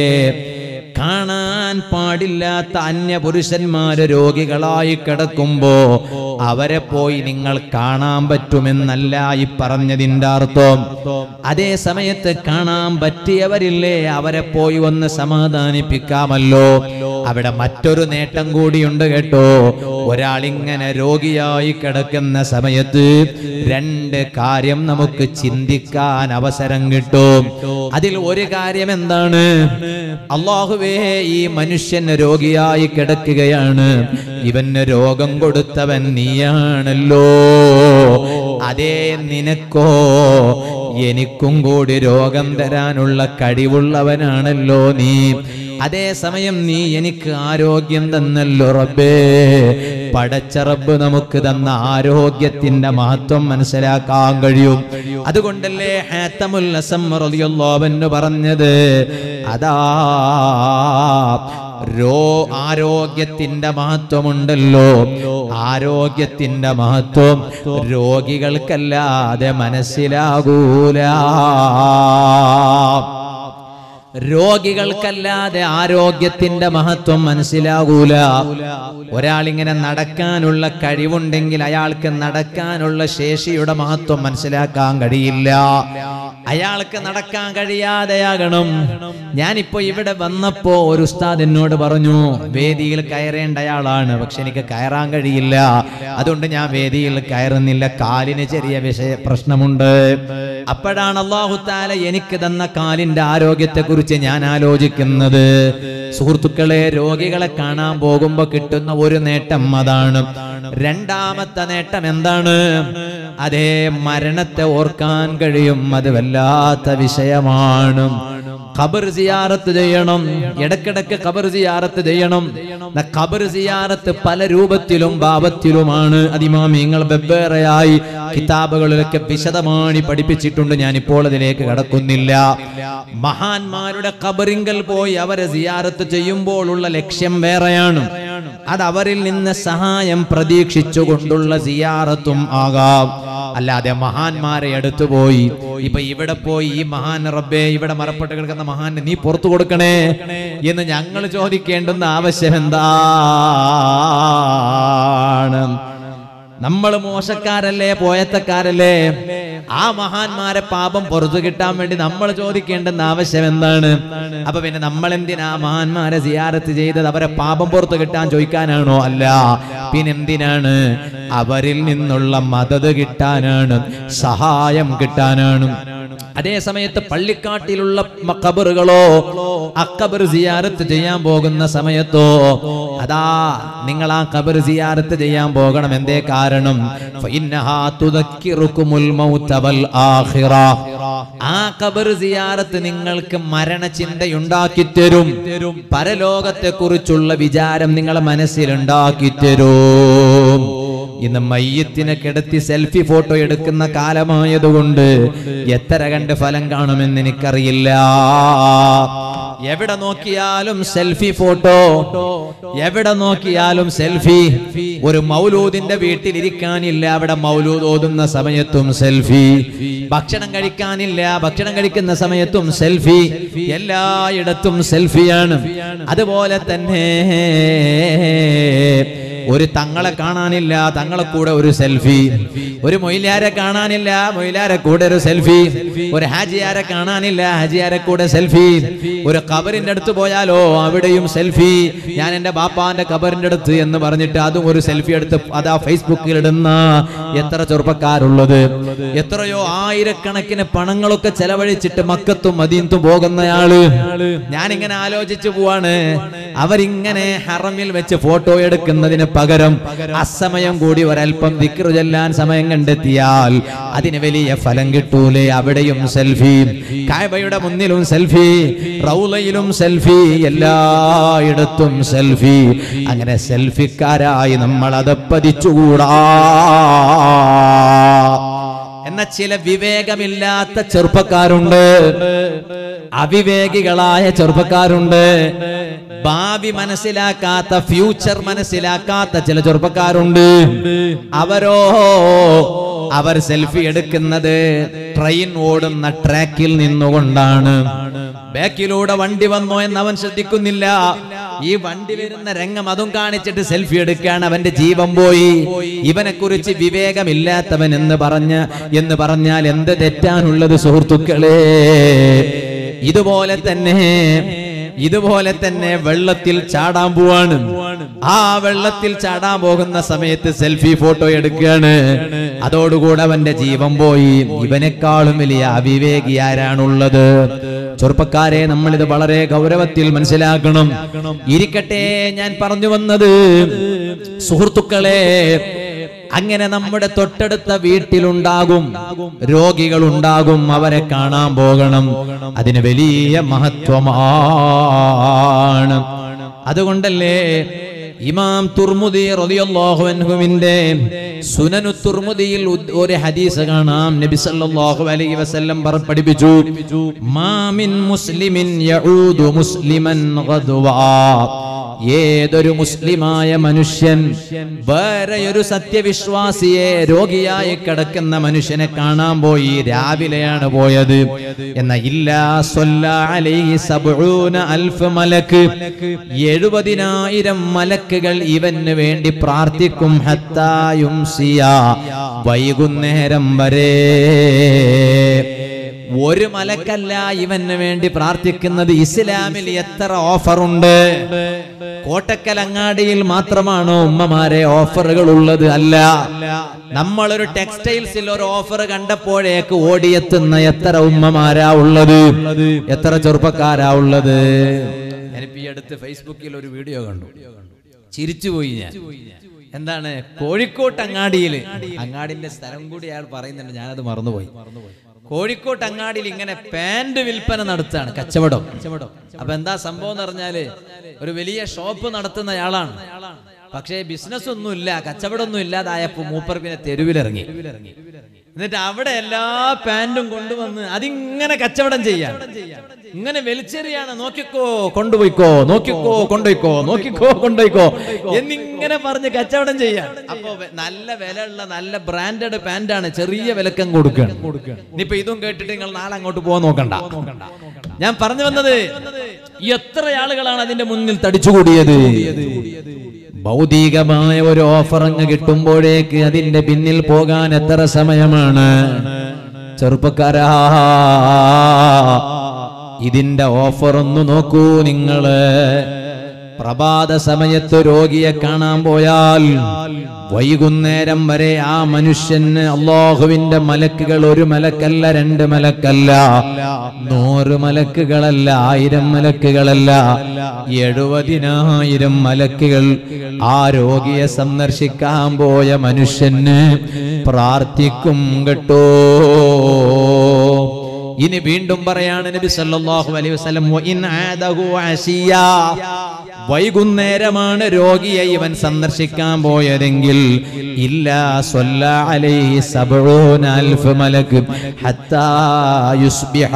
കാണാൻ പാടില്ലാത്ത അന്യപുരുഷന്മാര് രോഗികളായി കിടക്കുമ്പോ അവരെ പോയി നിങ്ങൾ കാണാൻ പറ്റുമെന്നല്ല ഈ പറഞ്ഞതിന്റെ അർത്ഥം. അതേ സമയത്ത് കാണാൻ പറ്റിയവരില്ലേ, അവരെ പോയി ഒന്ന് സമാധാനിപ്പിക്കാമല്ലോ. അവിടെ മറ്റൊരു നേട്ടം കൂടിയുണ്ട് കേട്ടോ. ഒരാളിങ്ങനെ രോഗിയായി കിടക്കുന്ന സമയത്ത് രണ്ട് കാര്യം നമുക്ക് ചിന്തിക്കാൻ അവസരം കിട്ടും. അതിൽ ഒരു കാര്യം എന്താണ്? അല്ലാഹുവേ, ഈ മനുഷ്യൻ രോഗിയായി കിടക്കുകയാണ്, ഇവന് രോഗം കൊടുത്തവൻ നീയാണല്ലോ. അതേ നിനക്കോ എനിക്കും കൂടി രോഗം തരാനുള്ള കഴിവുള്ളവനാണല്ലോ നീ. അതേ സമയം നീ എനിക്ക് ആരോഗ്യം തന്നല്ലോ റബ്ബേ. പടച്ച റബ്ബ് നമുക്ക് തന്ന ആരോഗ്യത്തിന്റെ മഹത്വം മനസ്സിലാക്കാൻ കഴിയും. അതുകൊണ്ടല്ലേ ഹാത്തമുൽ അസം റളിയല്ലാഹു അൻഹു പറഞ്ഞത്, അതാ രോ ആരോഗ്യത്തിന്റെ മഹത്വമുണ്ടല്ലോ, ആരോഗ്യത്തിന്റെ മഹത്വം രോഗികൾക്കല്ലാതെ മനസ്സിലാകൂല. രോഗികൾക്കല്ലാതെ ആരോഗ്യത്തിന്റെ മഹത്വം മനസ്സിലാകൂല. ഒരാളിങ്ങനെ നടക്കാനുള്ള കഴിവുണ്ടെങ്കിൽ അയാൾക്ക് നടക്കാനുള്ള ശേഷിയുടെ മഹത്വം മനസ്സിലാക്കാൻ കഴിയില്ല. അയാൾക്ക് നടക്കാൻ കഴിയാതെയാകണം. ഞാനിപ്പോ ഇവിടെ വന്നപ്പോ ഒരു ഉസ്താദ് എന്നോട് പറഞ്ഞു, വേദിയിൽ കയറേണ്ട അയാളാണ്, പക്ഷെ എനിക്ക് കയറാൻ കഴിയില്ല, അതുകൊണ്ട് ഞാൻ വേദിയിൽ കയറുന്നില്ല, കാലിന് ചെറിയ വിഷയ പ്രശ്നമുണ്ട്. അപ്പോഴാണ് അല്ലാഹു തആല എനിക്ക് തന്ന കാലിന്റെ ആരോഗ്യത്തെ കുറിച്ച് ഞാൻ ആലോചിക്കുന്നത്. സുഹൃത്തുക്കളെ, രോഗികളെ കാണാൻ പോകുമ്പോ കിട്ടുന്ന ഒരു നേട്ടം അതാണ്. രണ്ടാമത്തെ നേട്ടം എന്താണ്? അതേ മരണത്തെ ഓർക്കാൻ കഴിയും. അത് വല്ലാത്ത വിഷയമാണ്. ഖബർ സിയാറത്ത് ചെയ്യണം, ഇടക്കിടക്ക് ഖബർ സിയാറത്ത് ചെയ്യണം. ഖബർ സിയാറത്ത് പല രൂപത്തിലും ഭാവത്തിലുമാണ്. അതിമാമിങ്ങൾ വെവ്വേറെയായി കിതാബുകളിലൊക്കെ വിശദമായി പഠിപ്പിച്ചിട്ടുണ്ട്. ഞാനിപ്പോൾ അതിലേക്ക് കടക്കുന്നില്ല. മഹാന്മാരുടെ ഖബറിങ്കൽ പോയി അവരെ സിയാറത്ത് ചെയ്യുമ്പോൾ ഉള്ള ലക്ഷ്യം വേറെയാണ്. അത് അവരിൽ നിന്ന് സഹായം പ്രതീക്ഷിച്ചുകൊണ്ടുള്ള സിയാറത്തും ആകാം. അല്ലാതെ മഹാന്മാരെ അടുത്തു പോയി ഇപ്പൊ ഇവിടെ പോയി ഈ മഹാൻ റബ്ബേ, ഇവിടെ മറപ്പെട്ട് കിടക്കുന്ന മഹാൻ നീ പുറത്തു കൊടുക്കണേ എന്ന് ഞങ്ങൾ ചോദിക്കേണ്ടുന്ന ആവശ്യം എന്താണ്? നമ്മൾ മോശക്കാരല്ലേ, പോയത്തക്കാരല്ലേ? ആ മഹാന്മാരെ പാപം പുറത്തു കിട്ടാൻ വേണ്ടി നമ്മൾ ചോദിക്കേണ്ടുന്ന ആവശ്യം എന്താണ്? അപ്പൊ പിന്നെ നമ്മൾ എന്തിനാ മഹാന്മാരെ സിയാറത്ത് ചെയ്തത്? അവരെ പാപം പുറത്തു കിട്ടാൻ ചോദിക്കാനാണോ? അല്ല, പിന്നെന്തിനാണ്? അവരിൽ നിന്നുള്ള മദത് കിട്ടാനാണ്, സഹായം കിട്ടാനാണ്. അതേ സമയത്ത് പള്ളിക്കാട്ടിലുള്ള ഖബറുകളോ ഖബർ സിയാറത്ത് ചെയ്യാൻ പോകുന്ന സമയത്തോ അതാ നിങ്ങൾ ആ ഖബർ സിയാറത്ത് ചെയ്യാൻ പോകണം. എന്തേ കാരണം? ഫഇന്നഹാ തുദക്കിറുകുമുൽ മൗത വൽ ആഖിറ. ആ ഖബർ സിയാറത്ത് നിങ്ങൾക്ക് മരണചിന്തയുണ്ടാക്കി തരും. പരലോകത്തെ കുറിച്ചുള്ള വിചാരം നിങ്ങളെ മനസ്സിലുണ്ടാക്കി തരും. ഇന്ന് മയ്യത്തിനെ കിടത്തി സെൽഫി ഫോട്ടോ എടുക്കുന്ന കാലമായതുകൊണ്ട് എത്ര കണ്ട് ഫലം കാണുമെന്ന് എനിക്കറിയില്ല. എവിടെ നോക്കിയാലും സെൽഫി ഫോട്ടോ, എവിടെ നോക്കിയാലും സെൽഫി. ഒരു മൗലൂദിന്റെ വീട്ടിലിരിക്കാനില്ല, അവിടെ മൗലൂദ് ഓതുന്ന സമയത്തും സെൽഫി. ഭക്ഷണം കഴിക്കാനില്ല, ഭക്ഷണം കഴിക്കുന്ന സമയത്തും സെൽഫി. എല്ലായിടത്തും സെൽഫിയാണ്. അതുപോലെ തന്നെ ഒരു തങ്ങളെ കാണാനില്ല, തങ്ങളെ കൂടെ ഒരു സെൽഫി. ഒരു മൊയ്ലാരെ കാണാനില്ല, മൊയ്ലാരെ കൂടെ ഒരു സെൽഫി. ഒരു ഹാജിയാരെ കാണാനില്ല, ഹാജിയാരെ കൂടെ സെൽഫി. ഒരു ഖബറിന്റെ അടുത്ത് പോയാലോ അവിടെയും സെൽഫി. ഞാൻ എന്റെ ബാപ്പാന്റെ ഖബറിന്റെ അടുത്ത് എന്ന് പറഞ്ഞിട്ട് അതും ഒരു സെൽഫി എടുത്ത് അതാ ഫേസ്ബുക്കിൽ ഇടുന്ന എത്ര ചെറുപ്പക്കാരുള്ളത്. എത്രയോ ആയിരക്കണക്കിന് പണങ്ങളൊക്കെ ചെലവഴിച്ചിട്ട് മക്കത്തും മദീനത്തും പോകുന്നയാള്. ഞാനിങ്ങനെ ആലോചിച്ചു പോവാണ്, അവരിങ്ങനെ ഹറമിൽ വെച്ച് ഫോട്ടോ എടുക്കുന്നതിന് പകരം അസമയം കൂടി ഒരൽപ്പം ദിക്ർ ചൊല്ലാൻ സമയം കണ്ടെത്തിയാൽ അതിന് വലിയ ഫലം കിട്ടൂലേ? അവിടെയും സെൽഫി, കഅബയുടെ മുന്നിലും സെൽഫി, റൗളയിലും സെൽഫി, എല്ലായിടത്തും സെൽഫി. അങ്ങനെ സെൽഫിക്കാരായി നമ്മൾ അതപ്പതിച്ചുകൂടാ. എന്ന ചില വിവേകമില്ലാത്ത ചെറുപ്പക്കാരുണ്ട്, അവിവേകികളായ ചെറുപ്പക്കാരുണ്ട്, ഭാവി മനസ്സിലാക്കാത്ത, ഫ്യൂച്ചർ മനസ്സിലാക്കാത്ത ചില ചെറുപ്പക്കാരുണ്ട്. അവരോ അവർ സെൽഫി എടുക്കുന്നത് ട്രെയിൻ ഓടുന്ന ട്രാക്കിൽ നിന്നുകൊണ്ടാണ്. ബാക്കിലൂടെ വണ്ടി വന്നോ എന്ന് അവൻ ശ്രദ്ധിക്കുന്നില്ല. ഈ വണ്ടി വരുന്ന രംഗം അതും കാണിച്ചിട്ട് സെൽഫി എടുക്കുകയാണ്. അവന്റെ ജീവൻ പോയി. ഇവനെ കുറിച്ച് വിവേകമില്ലാത്തവൻ എന്ന് പറഞ്ഞ എന്ന് പറഞ്ഞാൽ എന്ത് തെറ്റാണുള്ളത് സുഹൃത്തുക്കളെ? ഇതുപോലെ തന്നെ ഇതുപോലെ തന്നെ വെള്ളത്തിൽ ചാടാൻ പോവാണ്. ആ വെള്ളത്തിൽ ചാടാൻ പോകുന്ന സമയത്ത് സെൽഫി ഫോട്ടോ എടുക്കുകയാണ്. അതോടുകൂടെ അവന്റെ ജീവൻ പോയി. ഇവനേക്കാളും വലിയ അവിവേകി ആരാണുള്ളത്? ചെറുപ്പക്കാരെ, നമ്മളിത് വളരെ ഗൗരവത്തിൽ മനസ്സിലാക്കണം. ഇരിക്കട്ടെ, ഞാൻ പറഞ്ഞു വന്നത് സുഹൃത്തുക്കളെ, അങ്ങനെ നമ്മുടെ തൊട്ടടുത്ത വീട്ടിലുണ്ടാകും രോഗികളുണ്ടാകും, അവരെ കാണാൻ പോകണം. അതിന് വലിയ മഹത്വമാണ്. അതുകൊണ്ടല്ലേ ഇമാം തുർമുദി റളിയല്ലാഹു അൻഹുവിന്റെ സുനനു തുർമുദിയിൽ ഒരു ഹദീസ് കാണാം. നബി സല്ലല്ലാഹു അലൈഹി വസല്ലം പഠിപ്പിച്ചു, മാ മിൻ മുസ്ലിമിൻ യഊദു മുസ്ലിമൻ ഗദ്വാ. ഏതൊരു മുസ്ലിമായ മനുഷ്യൻ വേറെ ഒരു സത്യവിശ്വാസിയെ, രോഗിയായി കിടക്കുന്ന മനുഷ്യനെ കാണാൻ പോയി, രാവിലെയാണ് പോയത്, എന്ന ഇല്ലാ സ്വല്ലാ അലൈഹി സബ്ഊന അൽഫ് മലക്ക്, എഴുപതിനായിരം മലക്കുകൾ ഇവന് വേണ്ടി പ്രാർത്ഥിക്കും. ഹത്താ യുംസിയ, വൈകുന്നേരം വരെ. ഒരു മലക്കല്ല ഇവന് വേണ്ടി പ്രാർത്ഥിക്കുന്നത്. ഇസ്ലാമിൽ എത്ര ഓഫറുണ്ട്! കോട്ടക്കലങ്ങാടിയിൽ മാത്രമാണോ ഉമ്മമാരെ ഓഫറുകൾ ഉള്ളത്? അല്ല. നമ്മളൊരു ടെക്സ്റ്റൈൽസിൽ ഒരു ഓഫർ കണ്ടപ്പോഴേക്ക് ഓടിയെത്തുന്ന എത്ര ഉമ്മമാരാ ഉള്ളത്, എത്ര ചെറുപ്പക്കാരാ ഉള്ളത്? ഞാനിപ്പോ ഈ അടുത്ത് ഫേസ്ബുക്കിൽ ഒരു വീഡിയോ കണ്ടു, ചിരിച്ചുപോയി ഞാൻ. എന്താണ്? കോഴിക്കോട്ട് അങ്ങാടിയിൽ, അങ്ങാടിന്റെ സ്ഥലം കൂടി അയാൾ പറയുന്നുണ്ട്, ഞാനത് മറന്നുപോയി. കോഴിക്കോട്ട് അങ്ങാടിയിൽ ഇങ്ങനെ പാന്റ് വിൽപ്പന നടത്താണ്, കച്ചവടം. അപ്പൊ എന്താ സംഭവം എന്ന് പറഞ്ഞാല്, ഒരു വലിയ ഷോപ്പ് നടത്തുന്നയാളാണ്. പക്ഷേ ബിസിനസ് ഒന്നുമില്ല, കച്ചവടമൊന്നും ഇല്ലാതായപ്പോ മൂപ്പർ പിന്നെ തെരുവിലിറങ്ങി. എന്നിട്ട് അവിടെ എല്ലാ പാന്റും കൊണ്ടുവന്ന് അതിങ്ങനെ കച്ചവടം ചെയ്യാൻ, ഇങ്ങനെ വലിച്ചെറിയാണ്. നോക്കിക്കോ കൊണ്ടുപോയിക്കോ, നോക്കിക്കോ കൊണ്ടുപോയിക്കോ, നോക്കിക്കോ കൊണ്ടുപോയിക്കോ എന്നിങ്ങനെ പറഞ്ഞ് കച്ചവടം ചെയ്യാൻ. അപ്പൊ നല്ല വിലയുള്ള നല്ല ബ്രാൻഡഡ് പാന്റാണ്, ചെറിയ വിലക്കം കൊടുക്കണം. ഇനിയിപ്പൊ ഇതും കേട്ടിട്ട് നിങ്ങൾ നാളെ അങ്ങോട്ട് പോകാൻ നോക്കണ്ട. ഞാൻ പറഞ്ഞു വന്നത്, എത്ര ആളുകളാണ് അതിന്റെ മുന്നിൽ തടിച്ചുകൂടിയത്. ഭൗതികമായ ഒരു ഓഫർ അങ്ങ് കിട്ടുമ്പോഴേക്ക് അതിന്റെ പിന്നിൽ പോകാൻ എത്ര സമയമാണ് ചെറുപ്പക്കാരാ? ഇതിന്റെ ഓഫർ ഒന്ന് നോക്കൂ നിങ്ങള്. പ്രഭാത സമയത്ത് രോഗിയെ കാണാൻ പോയാൽ വൈകുന്നേരം വരെ ആ മനുഷ്യന് അല്ലാഹുവിന്റെ മലക്കുകൾ ഒരു മലക്കല്ല, രണ്ട് മലക്കല്ല, നൂറ് മലക്കുകളല്ല, ആയിരം മലക്കുകളല്ല, എഴുപതിനായിരം മലക്കുകൾ ആ രോഗിയെ സന്ദർശിക്കാൻ പോയ മനുഷ്യന് പ്രാർത്ഥിക്കും കേട്ടോ. ഇനി വീണ്ടും പറയാണ് നബി സല്ലല്ലാഹു അലൈഹി വസല്ലം, വഇൻ ആദഹു അശിയ, വൈകുന്നേരമാണ് രോഗിയെ ഇവൻ സന്ദർശിക്കാൻ പോയതെങ്കിൽ ഇല്ലാ സ്വല്ല അലൈഹി സബഊന അൽഫ് മലക് ഹത്താ യുസ്ബിഹ,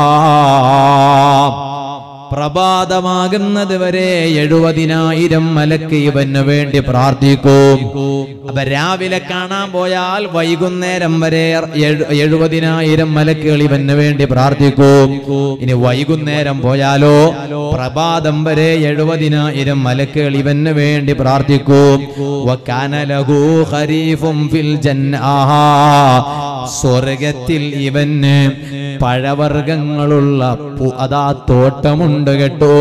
പ്രഭാതമാകുന്നത് വരെ എഴുപതിനായിരം മലക്ക് ഇവന് വേണ്ടി പ്രാർത്ഥിക്കും. അപ്പൊ രാവിലെ കാണാൻ പോയാൽ വൈകുന്നേരം വരെ എഴുപതിനായിരം മലക്കുകൾ ഇവന് വേണ്ടി പ്രാർത്ഥിക്കും. ഇനി വൈകുന്നേരം പോയാലോ പ്രഭാതം വരെ എഴുപതിനായിരം മലക്കുകൾ ഇവന് വേണ്ടി പ്രാർത്ഥിക്കും. വകാന ലഹു ഖരീഫും ഫിൽ ജന്നഹ, സ്വർഗത്തിൽ ഇവന് പഴവർഗ്ഗങ്ങളുള്ള അതാ തോട്ടമുണ്ട് കേട്ടോ.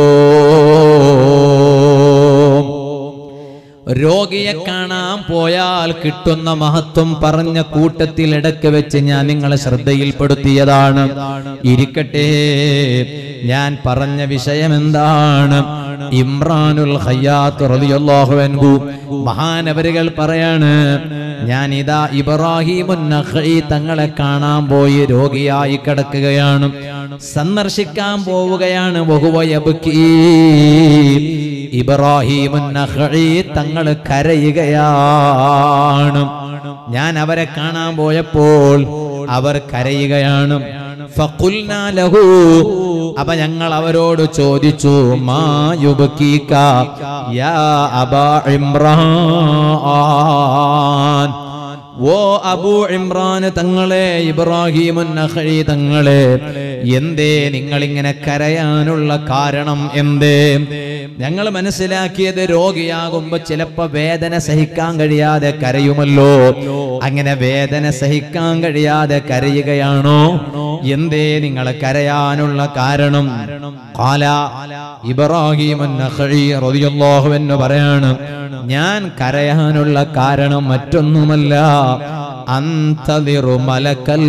രോഗിയെ കാണാൻ പോയാൽ കിട്ടുന്ന മഹത്വം പറഞ്ഞ കൂട്ടത്തിൽ ഇടയ്ക്ക് വെച്ച് ഞാൻ നിങ്ങളെ ശ്രദ്ധയിൽപ്പെടുത്തിയതാണ്. ഇരിക്കട്ടെ, ഞാൻ പറഞ്ഞ വിഷയം എന്താണ്? ഇമ്രാനുൽ ഖയ്യാത്ത് റളിയല്ലാഹു അൻഹു മഹാനവരുകൾ പറയാണ്, ഞാൻ ഇതാ ഇബ്രാഹിമുൻ നഖഈ തങ്ങളെ കാണാൻ പോയി രോഗിയായി കിടക്കുകയാണ്, സന്ദർശിക്കാൻ പോവുകയാണ്. വഹുവ യബ്കീ, ഇബ്രാഹിമുൻ നഖഈ തങ്ങൾ കരയുകയാണ്. ഞാൻ അവരെ കാണാൻ പോയപ്പോൾ അവർ കരയുകയാണ്. ഫഖുൽനാ ലഹു, അപ്പൊ ഞങ്ങൾ അവരോട് ചോദിച്ചു, മാ യുബ്കീക യാ അബാ ഇമ്രാൻ, ഓ അബൂ ഇമ്രാൻ തങ്ങളെ, ഇബ്രാഹിമുൻ നഖഈ തങ്ങളെ, എന്തേ നിങ്ങളിങ്ങനെ കരയാനുള്ള കാരണം എന്തേ? ഞങ്ങൾ മനസ്സിലാക്കിയത് രോഗിയാകുമ്പോ ചിലപ്പോ വേദന സഹിക്കാൻ കഴിയാതെ കരയുമല്ലോ, അങ്ങനെ വേദന സഹിക്കാൻ കഴിയാതെ കരയുകയാണോ? എന്തേ നിങ്ങൾ കരയാനുള്ള കാരണം? ഖാല, ഇബ്രാഹിമുൻ നഖഈ റളിയല്ലാഹു അൻഹു പറയാണ്, ഞാൻ കരയാനുള്ള കാരണം മറ്റൊന്നുമല്ല, അന്തളിറു മലക്കൽ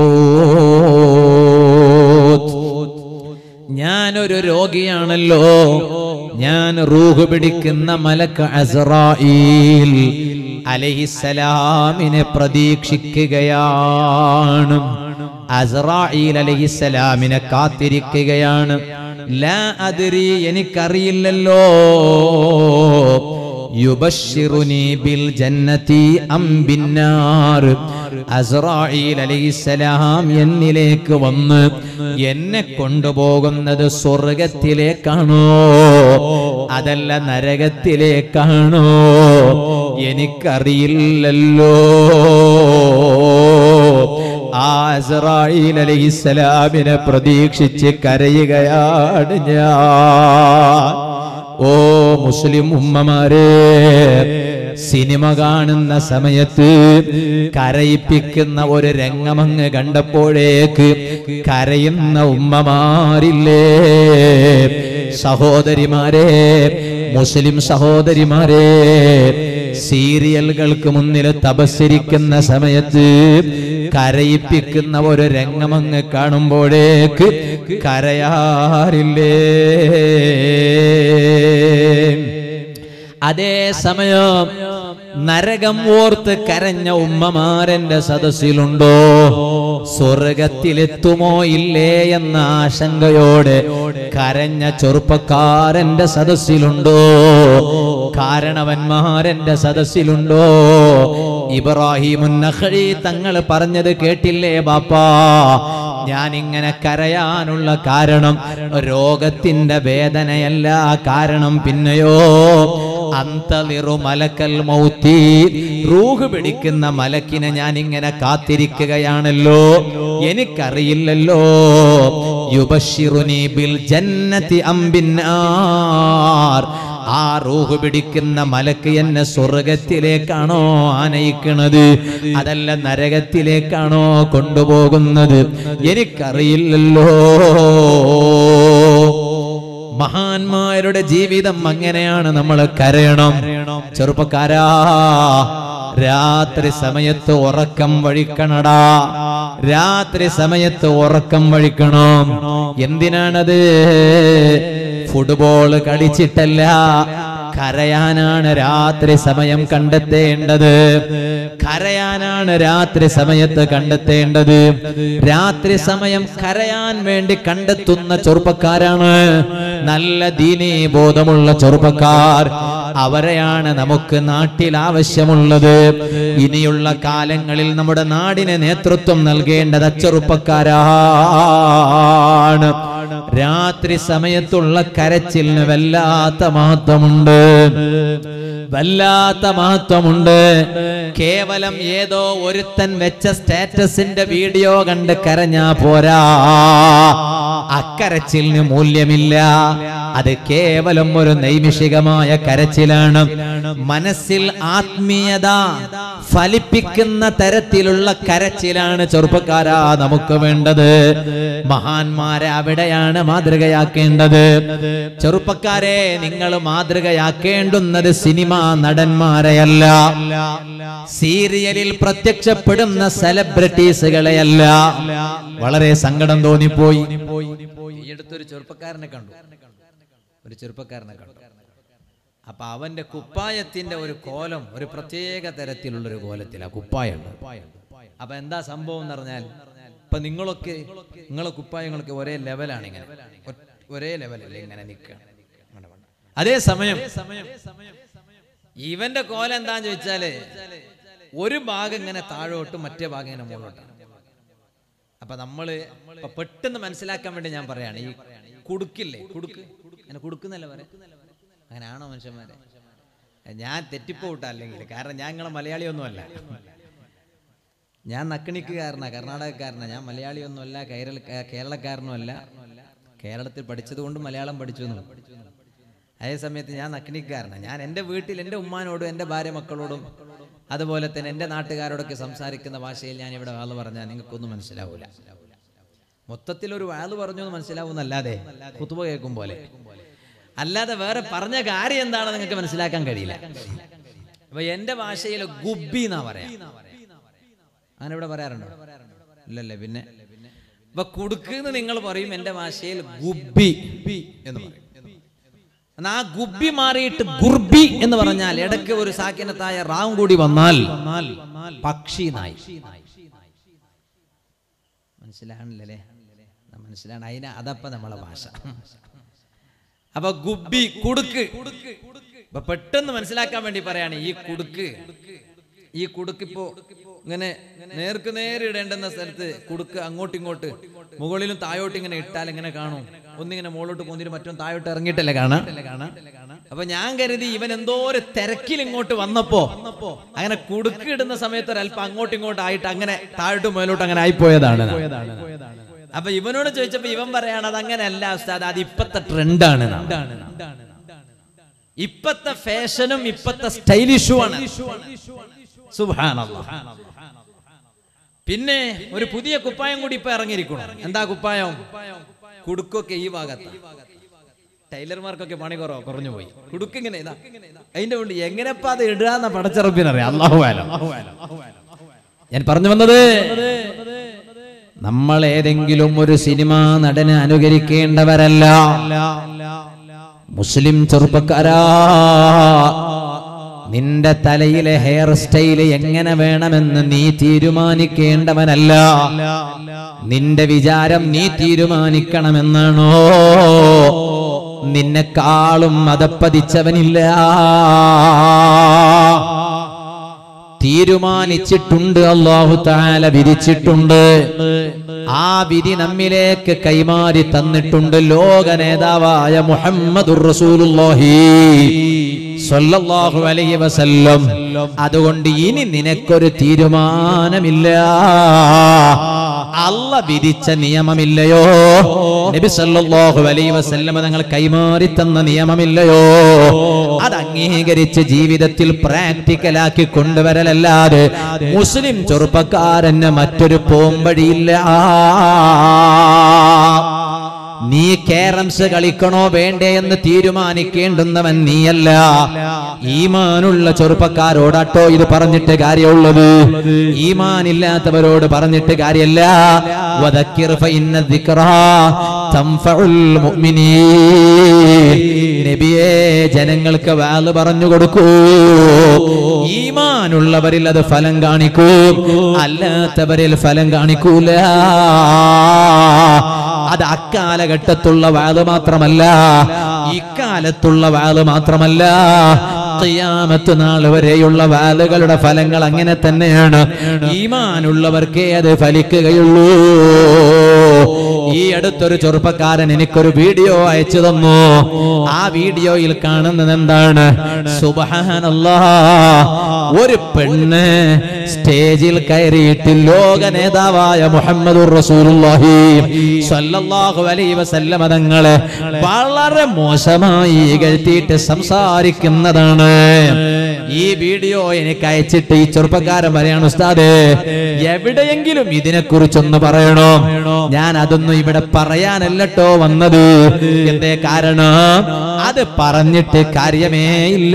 മൗത്ത്, ഞാനൊരു രോഗിയാണല്ലോ, ഞാൻ റൂഹ് പിടിക്കുന്ന മലക്ക് അസ്റായീൽ അലൈഹിസ്സലാമിനെ പ്രതീക്ഷിക്കുകയാണ്, അസ്റായീൽ അലൈഹിസ്സലാമിനെ കാത്തിരിക്കുകയാണ്. ലാ അദ്രി, എനിക്കറിയില്ലല്ലോ, യുബശ്ശിറുനി ബിൽ ജന്നതി അം ബിന്നാർ, അസ്റായീൽ അലൈഹിസ്സലാം എന്നിലേക്ക് വന്ന് എന്നെ കൊണ്ടുപോകുന്നത് സ്വർഗത്തിലേക്കാണോ അതല്ല നരകത്തിലേക്കാണോ എനിക്കറിയില്ലല്ലോ. അസ്റായീൽ അലൈഹിസ്സലാമിനെ പ്രതീക്ഷിച്ച് കരയുകയാണ് ഞാൻ. ഓ മുസ്ലിം ഉമ്മമാരെ, സിനിമ കാണുന്ന സമയത്ത് കരയിപ്പിക്കുന്ന ഒരു രംഗമങ്ങ് കണ്ടപ്പോഴേക്ക് കരയുന്ന ഉമ്മമാരില്ലേ? സഹോദരിമാരെ, മുസ്ലിം സഹോദരിമാരെ, സീരിയലുകൾക്ക് മുന്നിൽ തപസ്സിരിക്കുന്ന സമയത്ത് കരയിപ്പിക്കുന്ന ഒരു രംഗമങ്ങ് കാണുമ്പോഴേക്ക് കരയാറില്ലേ? അതേ സമയം നരകം ഓർത്ത് കരഞ്ഞ ഉമ്മമാരന്റെ സദസ്സിലുണ്ടോ? സ്വർഗത്തിലെത്തുമോ ഇല്ലേ എന്ന ആശങ്കയോടെ കരഞ്ഞ ചെറുപ്പക്കാരന്റെ സദസ്സിലുണ്ടോ? കാരണവന്മാരന്റെ സദസ്സിലുണ്ടോ? ഇബ്രാഹിമുൻ നഖഈ തങ്ങൾ പറഞ്ഞത് കേട്ടില്ലേ ബാപ്പാ? ഞാൻ ഇങ്ങനെ കരയാനുള്ള കാരണം രോഗത്തിന്റെ വേദനയല്ല, കാരണം പിന്നെയോ അന്തളിറു മലക്കൽ മൗത്തി, റൂഹ് പിടിക്കുന്ന മലക്കിനെ ഞാൻ ഇങ്ങനെ കാത്തിരിക്കുകയാണല്ലോ, എനിക്കറിയില്ലല്ലോ. യുബശ്ശിറുനി ബിൽ ജന്നതി അം ബിന്നാർ, ആ റൂഹ് പിടിക്കുന്ന മലക്ക് എന്നെ സ്വർഗത്തിലേക്കാണോ ആനയിക്കുന്നത് അതല്ല നരകത്തിലേക്കാണോ കൊണ്ടുപോകുന്നത് എനിക്കറിയില്ലല്ലോ. മഹാന്മാരുടെ ജീവിതം അങ്ങനെയാണ്. നമ്മൾ കരയണം. ചെറുപ്പക്കാരാ, രാത്രി സമയത്ത് ഉറക്കം വഴിക്കണടാ. രാത്രി സമയത്ത് ഉറക്കം വഴിക്കണം. എന്തിനാണത്? ഫുട്ബോൾ കളിച്ചിട്ടല്ല, കരയാനാണ് രാത്രി സമയം കണ്ടെത്തേണ്ടത്. കരയാനാണ് രാത്രി സമയത്ത് കണ്ടെത്തേണ്ടത്. രാത്രി സമയം കരയാൻ വേണ്ടി കണ്ടെത്തുന്ന ചെറുപ്പക്കാരാണ് നല്ല ദീനീ ബോധമുള്ള ചെറുപ്പക്കാർ. അവരെയാണ് നമുക്ക് നാട്ടിൽ ആവശ്യമുള്ളത്. ഇനിയുള്ള കാലങ്ങളിൽ നമ്മുടെ നാടിന് നേതൃത്വം നൽകേണ്ടത് ചെറുപ്പക്കാരാണ്. രാത്രി സമയത്തുള്ള കരച്ചിലിന് വല്ലാത്ത മഹത്വമുണ്ട്, വല്ലാത്ത മഹത്വമുണ്ട്. കേവലം ഏതോ ഒരുത്തൻ വെച്ച സ്റ്റാറ്റസിന്റെ വീഡിയോ കണ്ട് കരഞ്ഞാ പോരാ. അക്കരച്ചിലിന് മൂല്യമില്ല. അത് കേവലം ഒരു നൈമിഷികമായ കരച്ചിലാണ്. മനസ്സിൽ ആത്മീയത ഫലിപ്പിക്കുന്ന തരത്തിലുള്ള കരച്ചിലാണ് ചെറുപ്പക്കാരാ നമുക്ക് വേണ്ടത്. മഹാന്മാരെ അവിടെയാണ് മാതൃകയാക്കേണ്ടത്. ചെറുപ്പക്കാരെ, നിങ്ങൾ മാതൃകയാക്കേണ്ടുന്നത് സിനിമാ നടന്മാരെയല്ല, സീരിയലിൽ പ്രത്യക്ഷപ്പെടുന്ന സെലിബ്രിറ്റീസുകളെയല്ല. വളരെ സങ്കടം തോന്നിപ്പോയി. ഈ അടുത്തൊരു ചെറുപ്പക്കാരനെ കണ്ടു, ഒരു ചെറുപ്പക്കാരനെ കണ്ടു. അപ്പൊ അവന്റെ കുപ്പായത്തിന്റെ ഒരു കോലം ഒരു പ്രത്യേക തരത്തിലുള്ള ഒരു കോലത്തിലാ കുപ്പായം. അപ്പൊ എന്താ സംഭവം എന്ന് പറഞ്ഞാൽ, ഇപ്പൊ നിങ്ങളൊക്കെ നിങ്ങളെ കുപ്പായങ്ങളൊക്കെ ഒരേ ലെവലാണ്, ഇങ്ങനെ ഒരേ ലെവലല്ലേ ഇങ്ങനെ നിൽക്കുകയാണ്. അതേ സമയം ഇവന്റെ കോലം എന്താന്ന് ചോദിച്ചാല് ഒരു ഭാഗം ഇങ്ങനെ താഴോട്ടും മറ്റേ ഭാഗം ഇങ്ങനെ മുകളിലോട്ടാണ്. അപ്പൊ നമ്മള് പെട്ടെന്ന് മനസ്സിലാക്കാൻ വേണ്ടി ഞാൻ പറയാണ്, ഈ കുടുക്കില്ലേ, കുടുക്ക് അങ്ങനെ കുടുക്കുന്നല്ല പറയാ, അങ്ങനെയാണോ മനുഷ്യന്മാരെ? ഞാൻ തെറ്റിപ്പോട്ടാ അല്ലെങ്കിൽ, കാരണം ഞാൻ നിങ്ങളെ മലയാളിയൊന്നുമല്ല. ഞാൻ നക്കണിക്കുകാരനാ, കർണാടകക്കാരനാ. ഞാൻ മലയാളിയൊന്നുമല്ല, കേരള കേരളക്കാരനുമല്ല. കേരളത്തിൽ പഠിച്ചത് കൊണ്ട് മലയാളം പഠിച്ചു. അതേ സമയത്ത് ഞാൻ നക്കണിക്കാരനാണ്. ഞാൻ എൻ്റെ വീട്ടിൽ എൻ്റെ ഉമ്മാനോടും എൻ്റെ ഭാര്യ മക്കളോടും അതുപോലെ തന്നെ എൻ്റെ നാട്ടുകാരോടൊക്കെ സംസാരിക്കുന്ന ഭാഷയിൽ ഞാൻ ഇവിടെ വാള് പറഞ്ഞാൽ നിങ്ങൾക്കൊന്നും മനസ്സിലാവൂല. മൊത്തത്തിലൊരു വാള് പറഞ്ഞു എന്ന് മനസ്സിലാവുന്നല്ലാതെ ഖുതുബ കേൾക്കും പോലെ, അല്ലാതെ വേറെ പറഞ്ഞ കാര്യം എന്താണെന്ന് നിങ്ങൾക്ക് മനസ്സിലാക്കാൻ കഴിയില്ല. അപ്പൊ എൻ്റെ ഭാഷയിൽ ഗുബ്ബി എന്നാ പറയാ. അങ്ങനെ ഇവിടെ പറയാറുണ്ടോ? ഇല്ലല്ലേ. പിന്നെ ഇപ്പൊ കുടുക്കെന്ന് നിങ്ങൾ പറയും, എൻ്റെ ഭാഷയിൽ ഗുബ്ബി എന്ന് പറയും. ആ ഗുബ്ബി മാറിയിട്ട് ഗുർബി എന്ന് പറഞ്ഞാൽ ഇടയ്ക്ക് ഒരു സാക്കിനത്തായ റാവും കൂടി വന്നാൽ പക്ഷി നായി. മനസ്സിലാണില്ലേ? മനസ്സിലാണ്. അതിന് അതപ്പ നമ്മളെ ഭാഷ. അപ്പൊ ഗുബ്ബി, കുടുക്ക്. അപ്പൊ പെട്ടെന്ന് മനസ്സിലാക്കാൻ വേണ്ടി പറയാണ്, ഈ കുടുക്ക് ഈ കുടുക്കിപ്പോ ഇങ്ങനെ നേർക്ക് നേരെ ഇടേണ്ടുന്ന സ്ഥലത്ത് കുടുക്ക് അങ്ങോട്ടും ഇങ്ങോട്ട് മുകളിലും താഴോട്ടും ഇങ്ങനെ ഇട്ടാൽ ഇങ്ങനെ കാണും. ഒന്നിങ്ങനെ മുകളിലോട്ട് പോന്നിട്ട് മറ്റും താഴോട്ട് ഇറങ്ങിയിട്ടല്ലേ കാണാം. അപ്പൊ ഞാൻ കരുതി ഇവൻ എന്തോ ഒരു തിരക്കിൽ ഇങ്ങോട്ട് വന്നപ്പോ അങ്ങനെ കുടുക്ക് ഇടുന്ന സമയത്ത് ഒരല്പം അങ്ങോട്ടും ഇങ്ങോട്ടും ആയിട്ട് അങ്ങനെ താഴോട്ടും മുകളിലോട്ട് അങ്ങനെ ആയിപ്പോയതാണ്. അപ്പൊ ഇവനോട് ചോദിച്ചപ്പോ ഇവൻ പറയാണ്, അത് അങ്ങനെയല്ല ഉസ്താദ്, അത് ഇപ്പത്തെ ട്രെൻഡാണ്, ഇപ്പത്തെ ഫാഷനും ഇപ്പത്തെ സ്റ്റൈലിഷുമാണ്. സുബ്ഹാനല്ലാഹ്. പിന്നെ ഒരു പുതിയ കുപ്പായം കൂടി ഇപ്പൊ ഇറങ്ങിയിരിക്കണം. എന്താ കുപ്പായം? കുടുക്കൊക്കെ ഈ ഭാഗത്ത്. ടൈലർമാർക്കൊക്കെ പണി കുറവ് കുറഞ്ഞു പോയി. കുടുക്കിങ്ങനെ ഇതാ, അതിന്റെ കൊണ്ട് എങ്ങനെപ്പ അത് ഇടുകയെന്ന പടച്ചറപ്പിനറിയാം. അല്ലാഹു അലം. ഞാൻ പറഞ്ഞു വന്നത്, നമ്മൾ ഏതെങ്കിലും ഒരു സിനിമാ നടനെ അനുകരിക്കേണ്ടവരല്ല. മുസ്ലിം ചെറുപ്പക്കാരാ, നിന്റെ തലയിലെ ഹെയർ സ്റ്റൈല് എങ്ങനെ വേണമെന്ന് നീ തീരുമാനിക്കേണ്ടവനല്ല. നിന്റെ വിചാരം നീ തീരുമാനിക്കണമെന്നാണോ? നിന്നെക്കാളും മതപ്പതിച്ചവനില്ല. തീരുമാനിച്ചിട്ടുണ്ട്, അല്ലാഹു തആല വിധിച്ചിട്ടുണ്ട്. ആ വിധി നമ്മിലേക്ക് കൈമാറി തന്നിട്ടുണ്ട് ലോക നേതാവായ മുഹമ്മദുർ റസൂലുള്ളാഹി സ്വല്ലല്ലാഹു അലൈഹി വസല്ലം. അതുകൊണ്ട് ഇനി നിനക്കൊരു തീരുമാനമില്ല. അല്ലാഹ് വിധിച്ച നിയമമില്ലയോ, നബി സല്ലല്ലാഹു അലൈഹി വസല്ലം തങ്ങൾ കൈമാറി തന്ന നിയമമില്ലയോ, അത് അംഗീകരിച്ച് ജീവിതത്തിൽ പ്രാക്ടിക്കലാക്കി കൊണ്ടുവരലല്ലാതെ മുസ്ലിം ചെറുപ്പക്കാരന് മറ്റൊരു പോംവഴിയില്ല. നീ കാരംസ് കളിക്കണോ വേണ്ടേ എന്ന് തീരുമാനിക്കേണ്ടുന്നവൻ നീയല്ല. ഈമാനുള്ള ചെറുപ്പക്കാരോടാട്ടോ ഇത് പറഞ്ഞിട്ട് കാര്യമുള്ളത്, ഈമാൻ ഇല്ലാത്തവരോട് പറഞ്ഞിട്ട് കാര്യമല്ല. വദക്കിർ ഫഇന്ന ദിക്റാ തൻഫഉൽ മുഅ്മിനീൻ. നബിയേ, ജനങ്ങൾക്ക് വഅദ് പറഞ്ഞു കൊടുക്കൂ. ഈമാനുള്ളവരിൽ അത് ഫലം കാണിക്കൂ, അല്ലാത്തവരിൽ ഫലം കാണിക്കൂല. അത് അക്കാലഘട്ടത്തുള്ള വഅദ് മാത്രമല്ല, ഇക്കാലത്തുള്ള വഅദ് മാത്രമല്ല, ഖിയാമത്ത് നാൾ വരെയുള്ള വഅദുകളുടെ ഫലങ്ങൾ അങ്ങനെ തന്നെയാണ്. ഈമാനുള്ളവർക്കേ അത് ഫലിക്കുകയുള്ളൂ. ഈ അടുത്തൊരു ചെറുപ്പക്കാരൻ എനിക്കൊരു വീഡിയോ അയച്ചു തന്നു. ആ വീഡിയോയിൽ കാണുന്നത് എന്താണ്? സുബ്ഹാനല്ലാഹ്, ഒരു പെണ്ണ് സ്റ്റേജിൽ കയറിയിട്ട് ലോക നേതാവായ മുഹമ്മദുർ റസൂലുള്ളാഹി സ്വല്ലല്ലാഹു അലൈഹി വസല്ലം തങ്ങളെ വളരെ മോശമായി ഇകഴ്ത്തിയിട്ട് സംസാരിക്കുന്നതാണ്. ഈ വീഡിയോ എനിക്ക് അയച്ചിട്ട് ഈ ചെറുപ്പക്കാരൻ പറയാണ്, ഉസ്താദേ, എവിടെയെങ്കിലും ഇതിനെക്കുറിച്ചൊന്ന് പറയണോ? ഞാൻ അതൊന്നും ഇവിടെ പറയാനല്ലട്ടോ വന്നത്. എന്തേ കാരണം? അത് പറഞ്ഞിട്ട് കാര്യമേ ഇല്ല.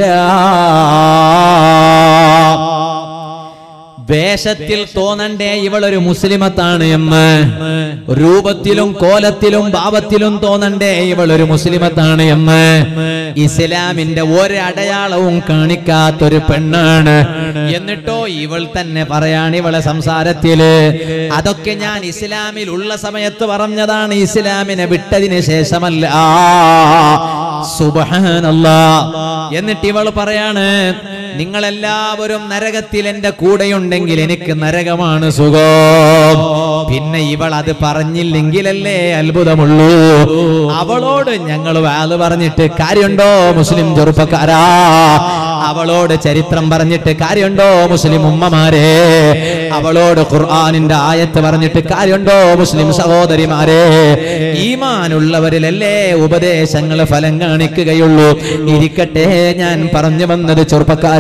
വേഷത്തിൽ തോന്നണ്ടേ ഇവളൊരു മുസ്ലിമത്താണ് എന്ന്, രൂപത്തിലും കോലത്തിലും ഭാവത്തിലും തോന്നണ്ടേ ഇവളൊരു മുസ്ലിമത്താണ് എന്ന്. ഇസ്ലാമിന്റെ ഒരടയാളവും കാണിക്കാത്തൊരു പെണ്ണാണ്. എന്നിട്ടോ ഇവൾ തന്നെ പറയാണ് ഇവളെ സംസാരത്തില്, അതൊക്കെ ഞാൻ ഇസ്ലാമിൽ ഉള്ള സമയത്ത് പറഞ്ഞതാണ്, ഇസ്ലാമിനെ വിട്ടതിന് ശേഷമല്ല. സുബ്ഹാനല്ലാഹ്. എന്നിട്ട് ഇവൾ പറയാണ്, നിങ്ങളെല്ലാവരും നരകത്തിൽ എന്റെ കൂടെയുണ്ടെങ്കിൽ എനിക്ക് നരകമാണ് സുഖം. പിന്നെ ഇവൾ അത് പറഞ്ഞില്ലെങ്കിലല്ലേ അത്ഭുതമുള്ളൂ. അവളോട് ഞങ്ങൾ വാല് പറഞ്ഞിട്ട് കാര്യമുണ്ടോ മുസ്ലിം ചെറുപ്പക്കാരാ? അവളോട് ചരിത്രം പറഞ്ഞിട്ട് കാര്യമുണ്ടോ മുസ്ലിം ഉമ്മമാരെ? അവളോട് ഖുർആനിന്റെ ആയത്ത് പറഞ്ഞിട്ട് കാര്യമുണ്ടോ മുസ്ലിം സഹോദരിമാരെ? ഈമാനുള്ളവരിലല്ലേ ഉപദേശങ്ങൾ ഫലം കാണിക്കുകയുള്ളൂ. ഇരിക്കട്ടെ, ഞാൻ പറഞ്ഞു വന്നത് ചെറുപ്പക്കാരെ,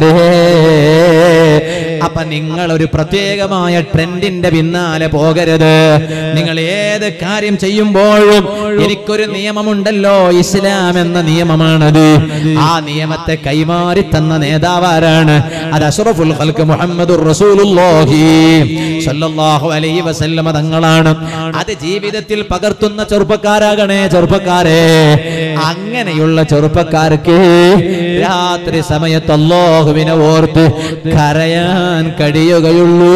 അപ്പൊ നിങ്ങൾ ഒരു പ്രത്യേകമായ ട്രെൻഡിന്റെ പിന്നാലെ പോകരുത്. നിങ്ങൾ ഏത് കാര്യം ചെയ്യുമ്പോഴും എനിക്കൊരു നിയമമുണ്ടല്ലോ, ഇസ്ലാം എന്ന നിയമമാണത്. ആ നിയമത്തെ കൈമാറി തന്ന നേതാവാരാണ്? അത് അഷ്റഫുൽ ഖൽഖ് മുഹമ്മദുർ റസൂലുള്ളാഹി സ്വല്ലല്ലാഹു അലൈഹി വസല്ലം തങ്ങളാണ്. അത് ജീവിതത്തിൽ പകർത്തുന്ന ചെറുപ്പക്കാരാകണേ ചെറുപ്പക്കാരെ. അങ്ങനെയുള്ള ചെറുപ്പക്കാർക്ക് രാത്രി സമയത്ത് അല്ലാഹുവിനെ ഓർത്ത് കരയാൻ കഴിയുകയുള്ളൂ.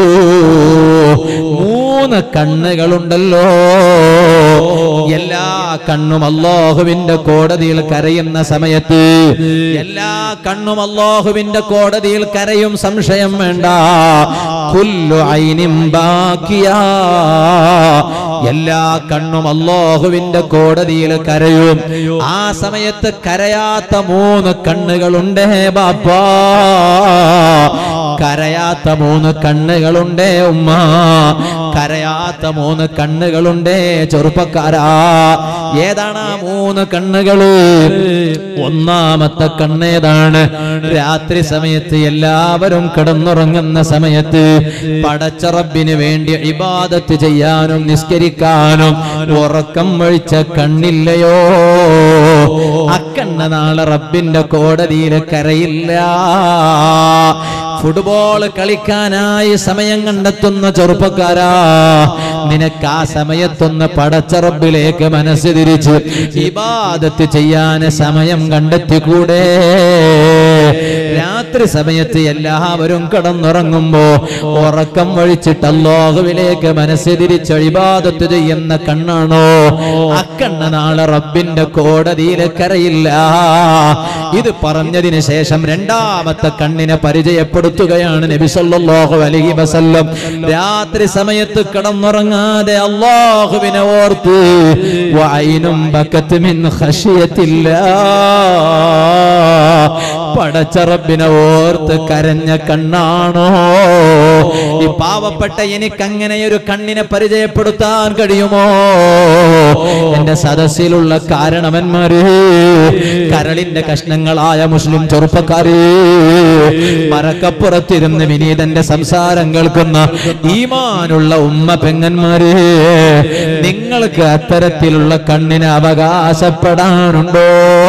മൂന്ന് കണ്ണുകളുണ്ടല്ലോ, എല്ലാ കണ്ണും അല്ലാഹുവിന്റെ കോടതിയിൽ കരയുന്ന സമയത്ത് എല്ലാ കണ്ണും അല്ലാഹുവിന്റെ കോടതിയിൽ കരയും, സംശയം വേണ്ട. കുല്ലു ഐനിൻ ബാക്കിയാ, എല്ലാ കണ്ണും അല്ലാഹുവിന്റെ കോടതിയിൽ കരയും. ആ സമയത്ത് കരയാത്ത മൂന്ന് കണ്ണുകളുണ്ട് ബാപ്പാ, കരയാത്ത മൂന്ന് കണ്ണുകളുണ്ട് ഉമ്മ, കരയാത്ത മൂന്ന് കണ്ണുകളുണ്ട് ചെറുപ്പക്കാരാ. ഏതാണ് ആ മൂന്ന് കണ്ണുകള്? ഒന്നാമത്തെ കണ്ണേതാണ്? രാത്രി സമയത്ത് എല്ലാവരും കിടന്നുറങ്ങുന്ന സമയത്ത് പടച്ച റബ്ബിന് വേണ്ടി ഇബാദത്ത് ചെയ്യാനും നിസ്കരിക്കാനും ഉറക്കം വഴിച്ച കണ്ണില്ലയോ? അക്കണ്ണ നാളെ റബ്ബിന്റെ കോടതിയിൽ കരയില്ല. ഫുട്ബോൾ കളിക്കാനായി സമയം കണ്ടെത്തുന്ന ചെറുപ്പക്കാരാ, നിനക്ക് ആ സമയത്തൊന്ന് പടച്ച റബ്ബിലേക്ക് മനസ്സ് തിരിച്ച് ഇബാദത്ത് ചെയ്യാൻ സമയം കണ്ടെത്തിക്കൂടെ? രാത്രി സമയത്ത് എല്ലാവരും കിടന്നുറങ്ങുമ്പോ ഉറക്കം വഴിച്ചിട്ട് അല്ലാഹുവിലേക്ക് മനസ്സ് തിരിച്ച് ഇബാദത്ത് ചെയ്യുന്ന കണ്ണാണോ? അക്കണ്ണ നാളെ റബ്ബിന്റെ കോടതിയിൽ കരയില്ല. ഇത് പറഞ്ഞതിന് ശേഷം രണ്ടാമത്തെ കണ്ണിനെ പരിചയപ്പെടുത്തുകയാണ് നബി സല്ലല്ലാഹു അലൈഹി വസല്ലം. രാത്രി സമയത്ത് കിടന്നുറങ്ങാതെ അല്ലാഹുവിനെ ഓർത്ത് വഅൈനും ബകത് മിൻ ഖശിയത്തില്ലാ, പടച്ച റബ്ബിനെ ഓർത്ത് കരഞ്ഞ കണ്ണാണോ? ഈ പാവപ്പെട്ട എനിക്കങ്ങനെ ഒരു കണ്ണിനെ പരിചയപ്പെടുത്താൻ കഴിയുമോ? എന്റെ സദസ്സിലുള്ള കാരണവന്മാര്, കരളിന്റെ കഷ്ണങ്ങളായ മുസ്ലിം ചെറുപ്പക്കാര്, മരക്കപ്പുറത്തിരുന്ന് വിനീതന്റെ സംസാരം കേൾക്കുന്ന ഈമാനുള്ള ഉമ്മ പെങ്ങന്മാര്, നിങ്ങൾക്ക് അത്തരത്തിലുള്ള കണ്ണിന് അവകാശപ്പെടാനുണ്ടോ?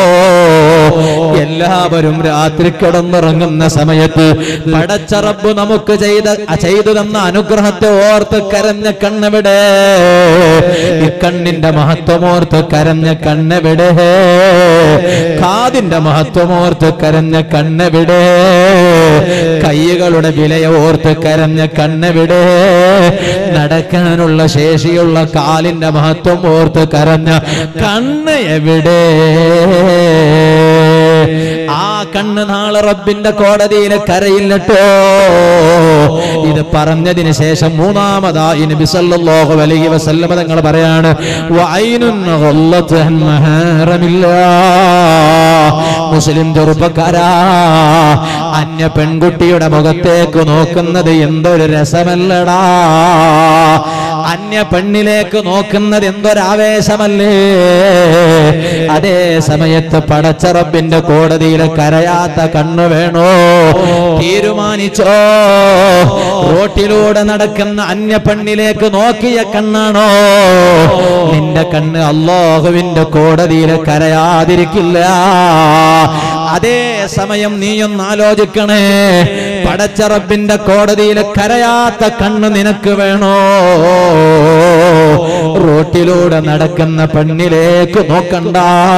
എല്ലാവരും രാത്രി കിടന്നുറങ്ങുന്ന സമയത്ത് പടച്ച റബ്ബ് നമുക്ക് ചെയ്ത ചെയ്തു തന്ന അനുഗ്രഹത്തെ ഓർത്ത് കരഞ്ഞ കണ്ണെവിടെ? ഈ കണ്ണിന്റെ മഹത്വമോർത്ത് കരഞ്ഞ കണ്ണെവിടെ? കാതിന്റെ മഹത്വമോർത്ത് കരഞ്ഞ കണ്ണെവിടെ? കൈകളുടെ വിലയോർത്ത് കരഞ്ഞ കണ്ണെവിടെ? നടക്കാനുള്ള ശേഷിയുള്ള കാലിന്റെ മഹത്വം ഓർത്ത് കരഞ്ഞ കണ്ണ് എവിടെ? ആ കണ്ണ് നാളെ റബ്ബിന്റെ കോടതിയിൽ കരയില്ലട്ടോ. ഇത് പറഞ്ഞതിന് ശേഷം മൂന്നാമതായി നബി സല്ലല്ലാഹു അലൈഹി വസല്ലം തങ്ങൾ പറയാണ്, വഅൈനുൻ ഗല്ലത്ത് അൻ മഹാറമില്ലാഹ്. മുസ്ലിം ചെറുപ്പക്കാരാ, അന്യ പെൺകുട്ടിയുടെ മുഖത്തേക്ക് നോക്കുന്നത് എന്തൊരു രസമല്ലടാ. അന്യ പെണ്ണിലേക്ക് നോക്കുന്നത് എന്തൊരാവേശമല്ലേ. അതേ സമയത്ത് പടച്ച റബ്ബിന്റെ കോടതിയിൽ കരയാത്ത കണ്ണ് വേണോ? തീരുമാനിച്ചോ? റോട്ടിലൂടെ നടക്കുന്ന അന്യ പെണ്ണിലേക്ക് നോക്കിയ കണ്ണാണോ നിന്റെ കണ്ണ്? അല്ലാഹുവിന്റെ കോടതിയിൽ കരയാതിരിക്കില്ല. അതേ സമയം നീയൊന്ന് ആലോചിക്കണേ, പടച്ച റബ്ബിന്റെ കോടതിയിൽ കരയാത്ത കണ്ണ് നിനക്ക് വേണോ? റോട്ടിലൂടെ നടക്കുന്ന പെണ്ണിലേക്ക് നോക്കണ്ട.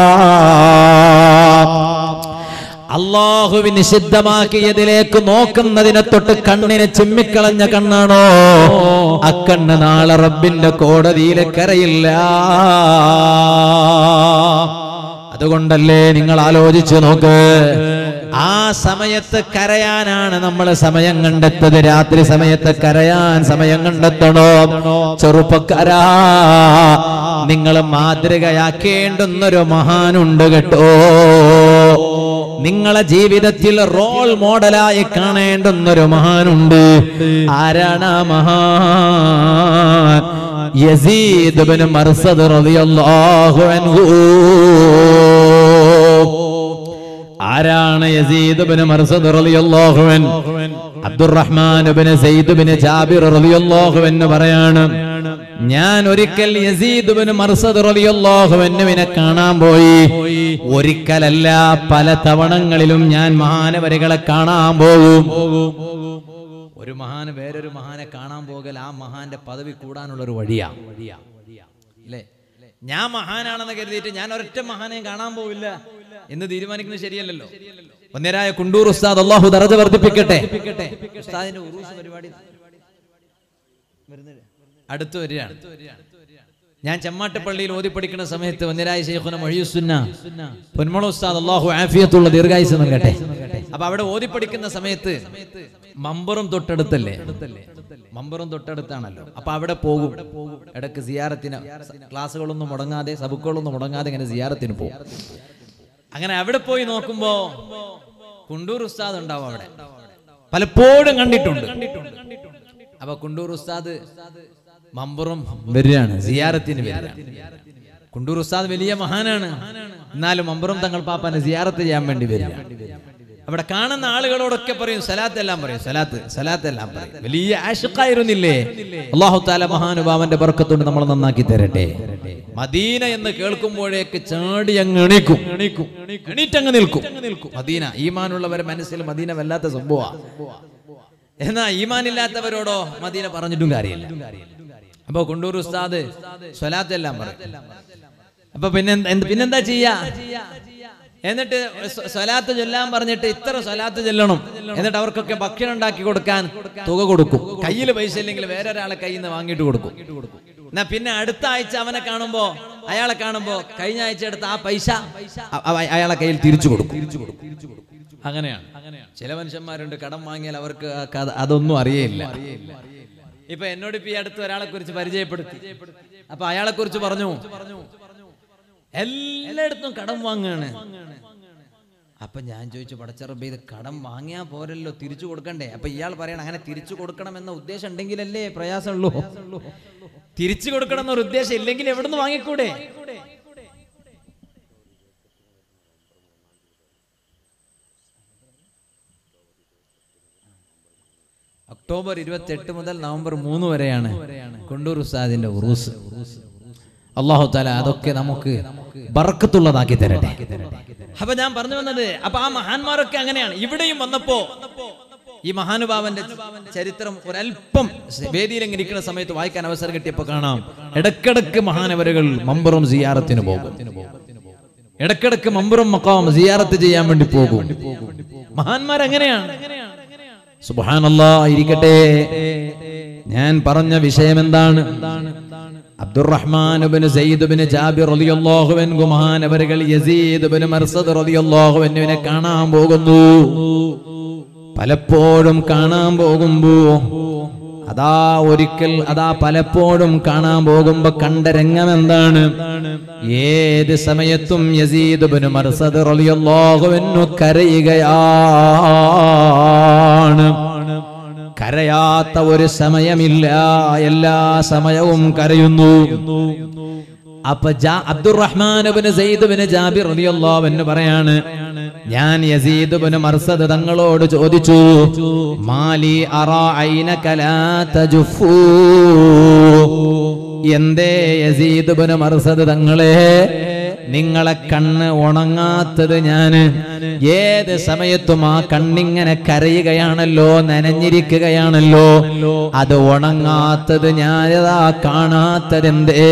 അല്ലാഹു നിഷിദ്ധമാക്കിയതിലേക്ക് നോക്കുന്നതിനെ തൊട്ട് കണ്ണിനെ ചിമ്മിക്കളഞ്ഞ കണ്ണാണോ? അക്കണ്ണ് നാളെ റബ്ബിന്റെ കോടതിയിൽ കരയില്ല. അതുകൊണ്ടല്ലേ നിങ്ങൾ ആലോചിച്ചു നോക്ക്, ആ സമയത്ത് കരയാനാണ് നമ്മൾ സമയം കണ്ടെത്തത്. രാത്രി സമയത്ത് കരയാൻ സമയം കണ്ടെത്തണോ? ചെറുപ്പക്കാരാ, നിങ്ങൾ മാതൃകയാക്കേണ്ടുന്നൊരു മഹാനുണ്ട് കേട്ടോ. നിങ്ങളെ ജീവിതത്തിൽ റോൾ മോഡലായി കാണേണ്ടുന്നൊരു മഹാനുണ്ട്. ആരാണ് ആ മഹാൻ? യസീദ് ഇബ്നു മർസദ് റളിയല്ലാഹു അൻഹു. ആരാണ് യസീദ് ഇബ്നു മർസദ് റളിയല്ലാഹു അൻഹു? അബ്ദുറഹ്മാൻ ഇബ്നു സയ്യിദ് ഇബ്നു ജാബിർ റളിയല്ലാഹു അൻഹു പറയാണ്, ഞാൻ ഒരിക്കൽ യസീദ് ഇബ്നു മർസദ് റളിയല്ലാഹു അൻഹുവിനെ കാണാൻ പോയി. ഒരിക്കലല്ല, പല തവണങ്ങളിലും ഞാൻ മഹാനവരുകളെ കാണാൻ പോകും. ഒരു മഹാന് വേറൊരു മഹാനെ കാണാൻ പോകൽ ആ മഹാന്റെ പദവി കൂടാനുള്ള ഒരു വഴിയാ അല്ലേ? ഞാൻ മഹാനാണെന്ന് കരുതിയിട്ട് ഞാൻ ഒരൊറ്റ മഹാനെയും കാണാൻ പോവില്ല എന്ന് തീരുമാനിക്കുന്നത് ശരിയല്ലല്ലോ. ഒന്നേരായ കുണ്ടൂർ ഉസ്താദ്, അല്ലാഹു ദറജ വർദ്ധിപ്പിക്കട്ടെ, ഉസ്താദിന്റെ ഉറൂസ് പരിപാടി അടുത്തു വരികയാണ്. ഞാൻ ചെമ്മാട്ടുപള്ളിയിൽ ഓതി പഠിക്കുന്ന സമയത്ത് ഒന്നേരായ ശൈഖുന മുഹയ്യിസുന്ന പൊന്മള ഉസ്താദ്, അല്ലാഹു ആഫിയത്തുള്ള ദീർഘായുസ്സ് നൽകട്ടെ. അപ്പൊ അവിടെ ഓതി പഠിക്കുന്ന സമയത്ത് മമ്പറും തൊട്ടടുത്തല്ലേ? മമ്പറും തൊട്ടടുത്താണല്ലോ. അപ്പൊ അവിടെ പോകും ഇടക്ക് സിയാറത്തിന്. ക്ലാസ്സുകളൊന്നും മുടങ്ങാതെ, സബുക്കുകളൊന്നും മുടങ്ങാതെ ഇങ്ങനെ സിയാറത്തിന് പോകും. അങ്ങനെ അവിടെ പോയി നോക്കുമ്പോ കുണ്ടൂർ ഉസ്താദ് ഉണ്ടാവും അവിടെ. പലപ്പോഴും കണ്ടിട്ടുണ്ട്. അപ്പൊ കുണ്ടൂർ ഉസ്താദ് മമ്പറും വരികയാണ്, സിയാറത്തിന് വരികയാണ്. കുണ്ടൂർ ഉസ്താദ് വലിയ മഹാനാണ്, എന്നാലും മമ്പറും തങ്ങൾ പാപ്പാനെ സിയാറത്ത് ചെയ്യാൻ വേണ്ടി വരികയാണ്. അവിടെ കാണുന്ന ആളുകളോടൊക്കെ പറയും സലാത്ത് എല്ലാം പറയും, സലാത്ത് സലാത്ത് എല്ലാം പറയും. വലിയ ആശിഖായിരുന്നില്ലേ? അല്ലാഹു തആല മഹാനുഭാവന്റെ ബർക്കത്തുകൊണ്ട് നമ്മൾ നന്നാക്കി തരട്ടെ. മദീന എന്ന് കേൾക്കുമ്പോഴേക്ക് ചാടി അങ്ങ് എണീക്കും, എണീറ്റങ്ങ് നിൽക്കും. മദീന, ഈമാനുള്ളവരെ മനസ്സിൽ മദീന വല്ലാത്ത സംഭവമാണ്. എന്നാ ഈമാൻ ഇല്ലാത്തവരോടോ മദീന പറഞ്ഞിട്ടും കാര്യമില്ല. അപ്പൊ കുണ്ടൂർ ഉസ്താദ് സ്വലാത്ത് എല്ലാം പറയും. അപ്പൊ പിന്നെ പിന്നെന്താ ചെയ്യാ? എന്നിട്ട് സ്വലാത്ത് ചൊല്ലാൻ പറഞ്ഞിട്ട് ഇത്ര സ്വലാത്ത് ചൊല്ലണം. എന്നിട്ട് അവർക്കൊക്കെ ഭക്ഷണം ഉണ്ടാക്കി കൊടുക്കാൻ തുക കൊടുക്കും. കയ്യിൽ പൈസ ഇല്ലെങ്കിൽ വേറെ ഒരാളെ കയ്യിൽ നിന്ന് വാങ്ങിയിട്ട് കൊടുക്കും. എന്നാ പിന്നെ അടുത്ത ആഴ്ച അവനെ കാണുമ്പോ, അയാളെ കാണുമ്പോ കഴിഞ്ഞ ആഴ്ച എടുത്ത ആ പൈസ അയാളെ കയ്യിൽ തിരിച്ചു കൊടുക്കും. അങ്ങനെയാണ്. ചില മനുഷ്യന്മാരുണ്ട്, കടം വാങ്ങിയാൽ അവർക്ക് അതൊന്നും അറിയില്ല. ഇപ്പൊ എന്നോട് ഇപ്പൊ ഈ അടുത്ത് ഒരാളെ കുറിച്ച് പരിചയപ്പെടുത്തി. അപ്പൊ അയാളെ കുറിച്ച് പറഞ്ഞു, എല്ലായിടത്തും കടം വാങ്ങാണ്. അപ്പൊ ഞാൻ ചോദിച്ചു, പടച്ച റബ്ബേ ഇത് കടം വാങ്ങിയാ പോരല്ലോ, തിരിച്ചു കൊടുക്കണ്ടേ? അപ്പൊ ഇയാൾ പറയണം, അങ്ങനെ തിരിച്ചു കൊടുക്കണം എന്ന ഉദ്ദേശം ഉണ്ടെങ്കിലല്ലേ പ്രയാസമുള്ളൂ. തിരിച്ചു കൊടുക്കണം എന്നൊരു ഉദ്ദേശം ഇല്ലെങ്കിൽ എവിടുന്ന് വാങ്ങിക്കൂടെ? ഒക്ടോബർ ഇരുപത്തി എട്ട് മുതൽ നവംബർ മൂന്ന് വരെയാണ് കൊണ്ടൂർ ഉസ്താദിന്റെ ഉറൂസ്. അല്ലാഹു തആല അതൊക്കെ നമുക്ക് ബർക്കത്തുള്ളതാക്കി തരട്ടെ. അപ്പൊ ഞാൻ പറഞ്ഞു വന്നത്, അപ്പൊ ആ മഹാന്മാരൊക്കെ അങ്ങനെയാണ്. ഇവിടെയും വന്നപ്പോ ഈ മഹാനുഭാവന്റെ ചരിത്രം ഒരല്പം വേദിയിൽ എങ്ങനെ ഇരിക്കുന്ന സമയത്ത് വായിക്കാൻ അവസരം കിട്ടിയപ്പോ കാണാം, ഇടക്കിടക്ക് മഹാനവരുകൾ മമ്പറും സിയാറത്തിന് പോകും. ഇടക്കിടക്ക് മമ്പറും മഖാം സിയാറത്ത് ചെയ്യാൻ വേണ്ടി പോകും. മഹാന്മാരെങ്ങനെയാണ്? സുബ്ഹാനല്ലാഹ്. ഇരിക്കട്ടെ, ഞാൻ പറഞ്ഞ വിഷയം എന്താണ്? അബ്ദുറഹ്മാൻ ഇബ്നു സയ്യിദ് ഇബ്നു ജാബിർ റളിയല്ലാഹു അൻഹു മഹാനവറുകൾ യസീദ് ഇബ്നു മർസദ് റളിയല്ലാഹു അൻഹുവിനെ കാണാൻ പോകുന്നു. പലപ്പോഴും കാണാൻ പോകുമ്പോ അതാ ഒരിക്കൽ അതാ പലപ്പോഴും കാണാൻ പോകുമ്പോ കണ്ട രംഗം എന്താണ്? ഏത് സമയത്തും യസീദ് ഇബ്നു മർസദ് റളിയല്ലാഹു അൻഹു കരയുകയാണ്. കരയാത്ത ഒരു സമയമില്ല, എല്ലാ സമയവും കരയുന്നു. അപ്പൊ അബ്ദുറഹ്മാൻ ഇബ്നു സയ്യിദ് ഇബ്നു ജാബിർ റളിയല്ലാഹു അൻഹു പറയാണ്, ഞാൻ യസീദ് ഇബ്നു മർസദ് തങ്ങളോട് ചോദിച്ചു, മാലി അറാ ഐനക ലാ തജഫൂ, എന്തേ യസീദ് ഇബ്നു മർസദ് തങ്ങളെ നിങ്ങളെ കണ്ണ് ഉണങ്ങാത്തത്? ഞാൻ ഏത് സമയത്തും ആ കണ്ണിങ്ങനെ കരയുകയാണല്ലോ, നനഞ്ഞിരിക്കുകയാണല്ലോ, അത് ഉണങ്ങാത്തത് ഞാനതാ കാണാത്തതെന്തേ?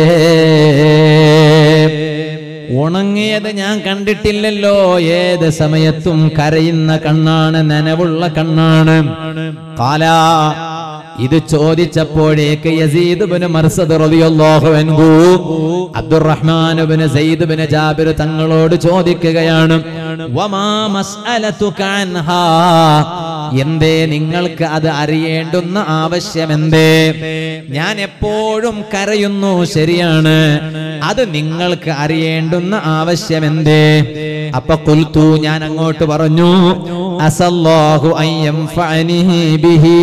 ഉണങ്ങിയത് ഞാൻ കണ്ടിട്ടില്ലല്ലോ. ഏത് സമയത്തും കരയുന്ന കണ്ണാണ്, നനവുള്ള കണ്ണാണ്. കാലാ, ഇത് ചോദിച്ചപ്പോഴേക്ക് യസീദ് ഇബ്നു മർസദ് റളിയല്ലാഹു അൻഹു അബ്ദുറഹ്മാൻ ഇബ്നു സയ്യിദ് ഇബ്നു ജാബിർ തങ്ങളോട് ചോദിക്കുകയാണ്, വമാ മസ്അലതുക അൻഹാ, എന്തേ നിങ്ങൾക്ക് അത് അറിയേണ്ടുന്ന ആവശ്യമെന്തേ? ഞാൻ എപ്പോഴും കരയുന്നു, ശരിയാണ്, അത് നിങ്ങൾക്ക് അറിയേണ്ടുന്ന ആവശ്യമെന്തേ? അപ്പൊ ഖുൽതു, ഞാൻ അങ്ങോട്ട് പറഞ്ഞു, അസല്ലാഹു അൻ യൻഫഅനി ബിഹി,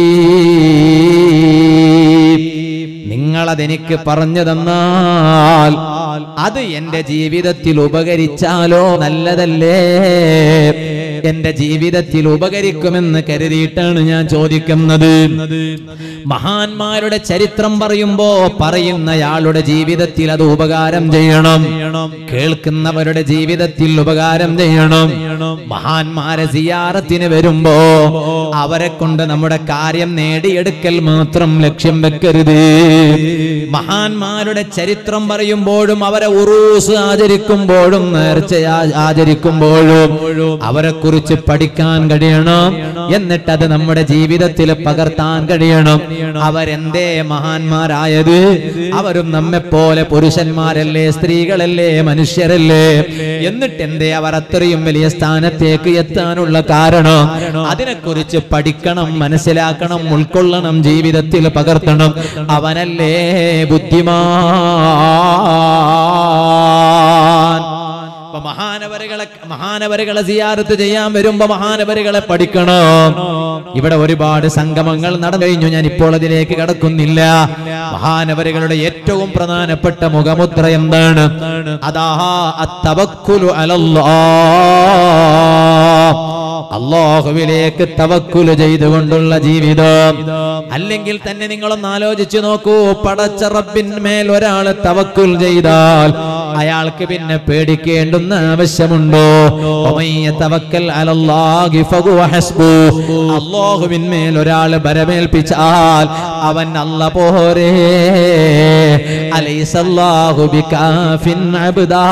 നിങ്ങളതെനിക്ക് പറഞ്ഞു തന്നാൽ അത് എന്റെ ജീവിതത്തിൽ ഉപകരിച്ചാലോ നല്ലതല്ലേ? എന്റെ ജീവിതത്തിൽ ഉപകരിക്കുമെന്ന് കരുതിയിട്ടാണ് ഞാൻ ചോദിക്കുന്നത്. മഹാന്മാരുടെ ചരിത്രം പറയുമ്പോ പറയുന്നയാളുടെ ജീവിതത്തിൽ അത് ഉപകാരം ചെയ്യണം, കേൾക്കുന്നവരുടെ ജീവിതത്തിൽ ഉപകാരം ചെയ്യണം. മഹാന്മാരെ സിയാറത്തിന് വരുമ്പോ അവരെ കൊണ്ട് നമ്മുടെ കാര്യം നേടിയെടുക്കൽ മാത്രം ലക്ഷ്യം വെക്കരുത്. മഹാന്മാരുടെ ചരിത്രം പറയുമ്പോഴും അവരെ ഉറൂസ് ആചരിക്കുമ്പോഴും നേർച്ച ആചരിക്കുമ്പോഴും അവരെ കുറിച്ച് പഠിക്കാൻ കഴിയണം, എന്നിട്ട് അത് നമ്മുടെ ജീവിതത്തിൽ പകർത്താൻ കഴിയണം. അവരെന്തേ മഹാന്മാരായത്? അവരും നമ്മെപ്പോലെ പുരുഷന്മാരല്ലേ, സ്ത്രീകളല്ലേ, മനുഷ്യരല്ലേ? എന്നിട്ട് എന്തേ അവർ അത്രയും വലിയ സ്ഥാനത്തേക്ക് എത്താനുള്ള കാരണം? അതിനെക്കുറിച്ച് പഠിക്കണം, മനസ്സിലാക്കണം, ഉൾക്കൊള്ളണം, ജീവിതത്തിൽ പകർത്തണം. അവനല്ലേ ബുദ്ധിമാൻ. മഹാനവരുകളെ മഹാനവരുകളെ സിയാറത്ത് ചെയ്യാൻ വരുമ്പോ മഹാനവരുകളെ പഠിക്കണം. ഇവിടെ ഒരുപാട് സംഗമങ്ങൾ നടന്നു കഴിഞ്ഞു, ഞാൻ ഇപ്പോൾ അതിലേക്ക് കടക്കുന്നില്ല. മഹാനവരുകളുടെ ഏറ്റവും പ്രധാനപ്പെട്ട മുഖമുദ്ര എന്താണ്? അതാ അത്തവക്കുലു അലല്ലാഹ്, അല്ലാഹുവിലേക്ക് തവക്കുൽ ചെയ്തുകൊണ്ടുള്ള ജീവിതം. അല്ലെങ്കിൽ തന്നെ നിങ്ങളൊന്ന് ആലോചിച്ചു നോക്കൂ, പടച്ച റബ്ബിന്മേൽ ഒരാൾ തവക്കുൽ ചെയ്താൽ അയാൾക്ക് പിന്നെ പേടിക്കേണ്ടുന്ന ആവശ്യമുണ്ടോ? അല്ലാഹുവിന്മേൽ ഒരാൾ ബരമേൽപ്പിച്ചാൽ അവൻ അല്ലാഹ് പോരെ. അലൈസല്ലാഹു ബികാഫിൻ അബ്ദാ,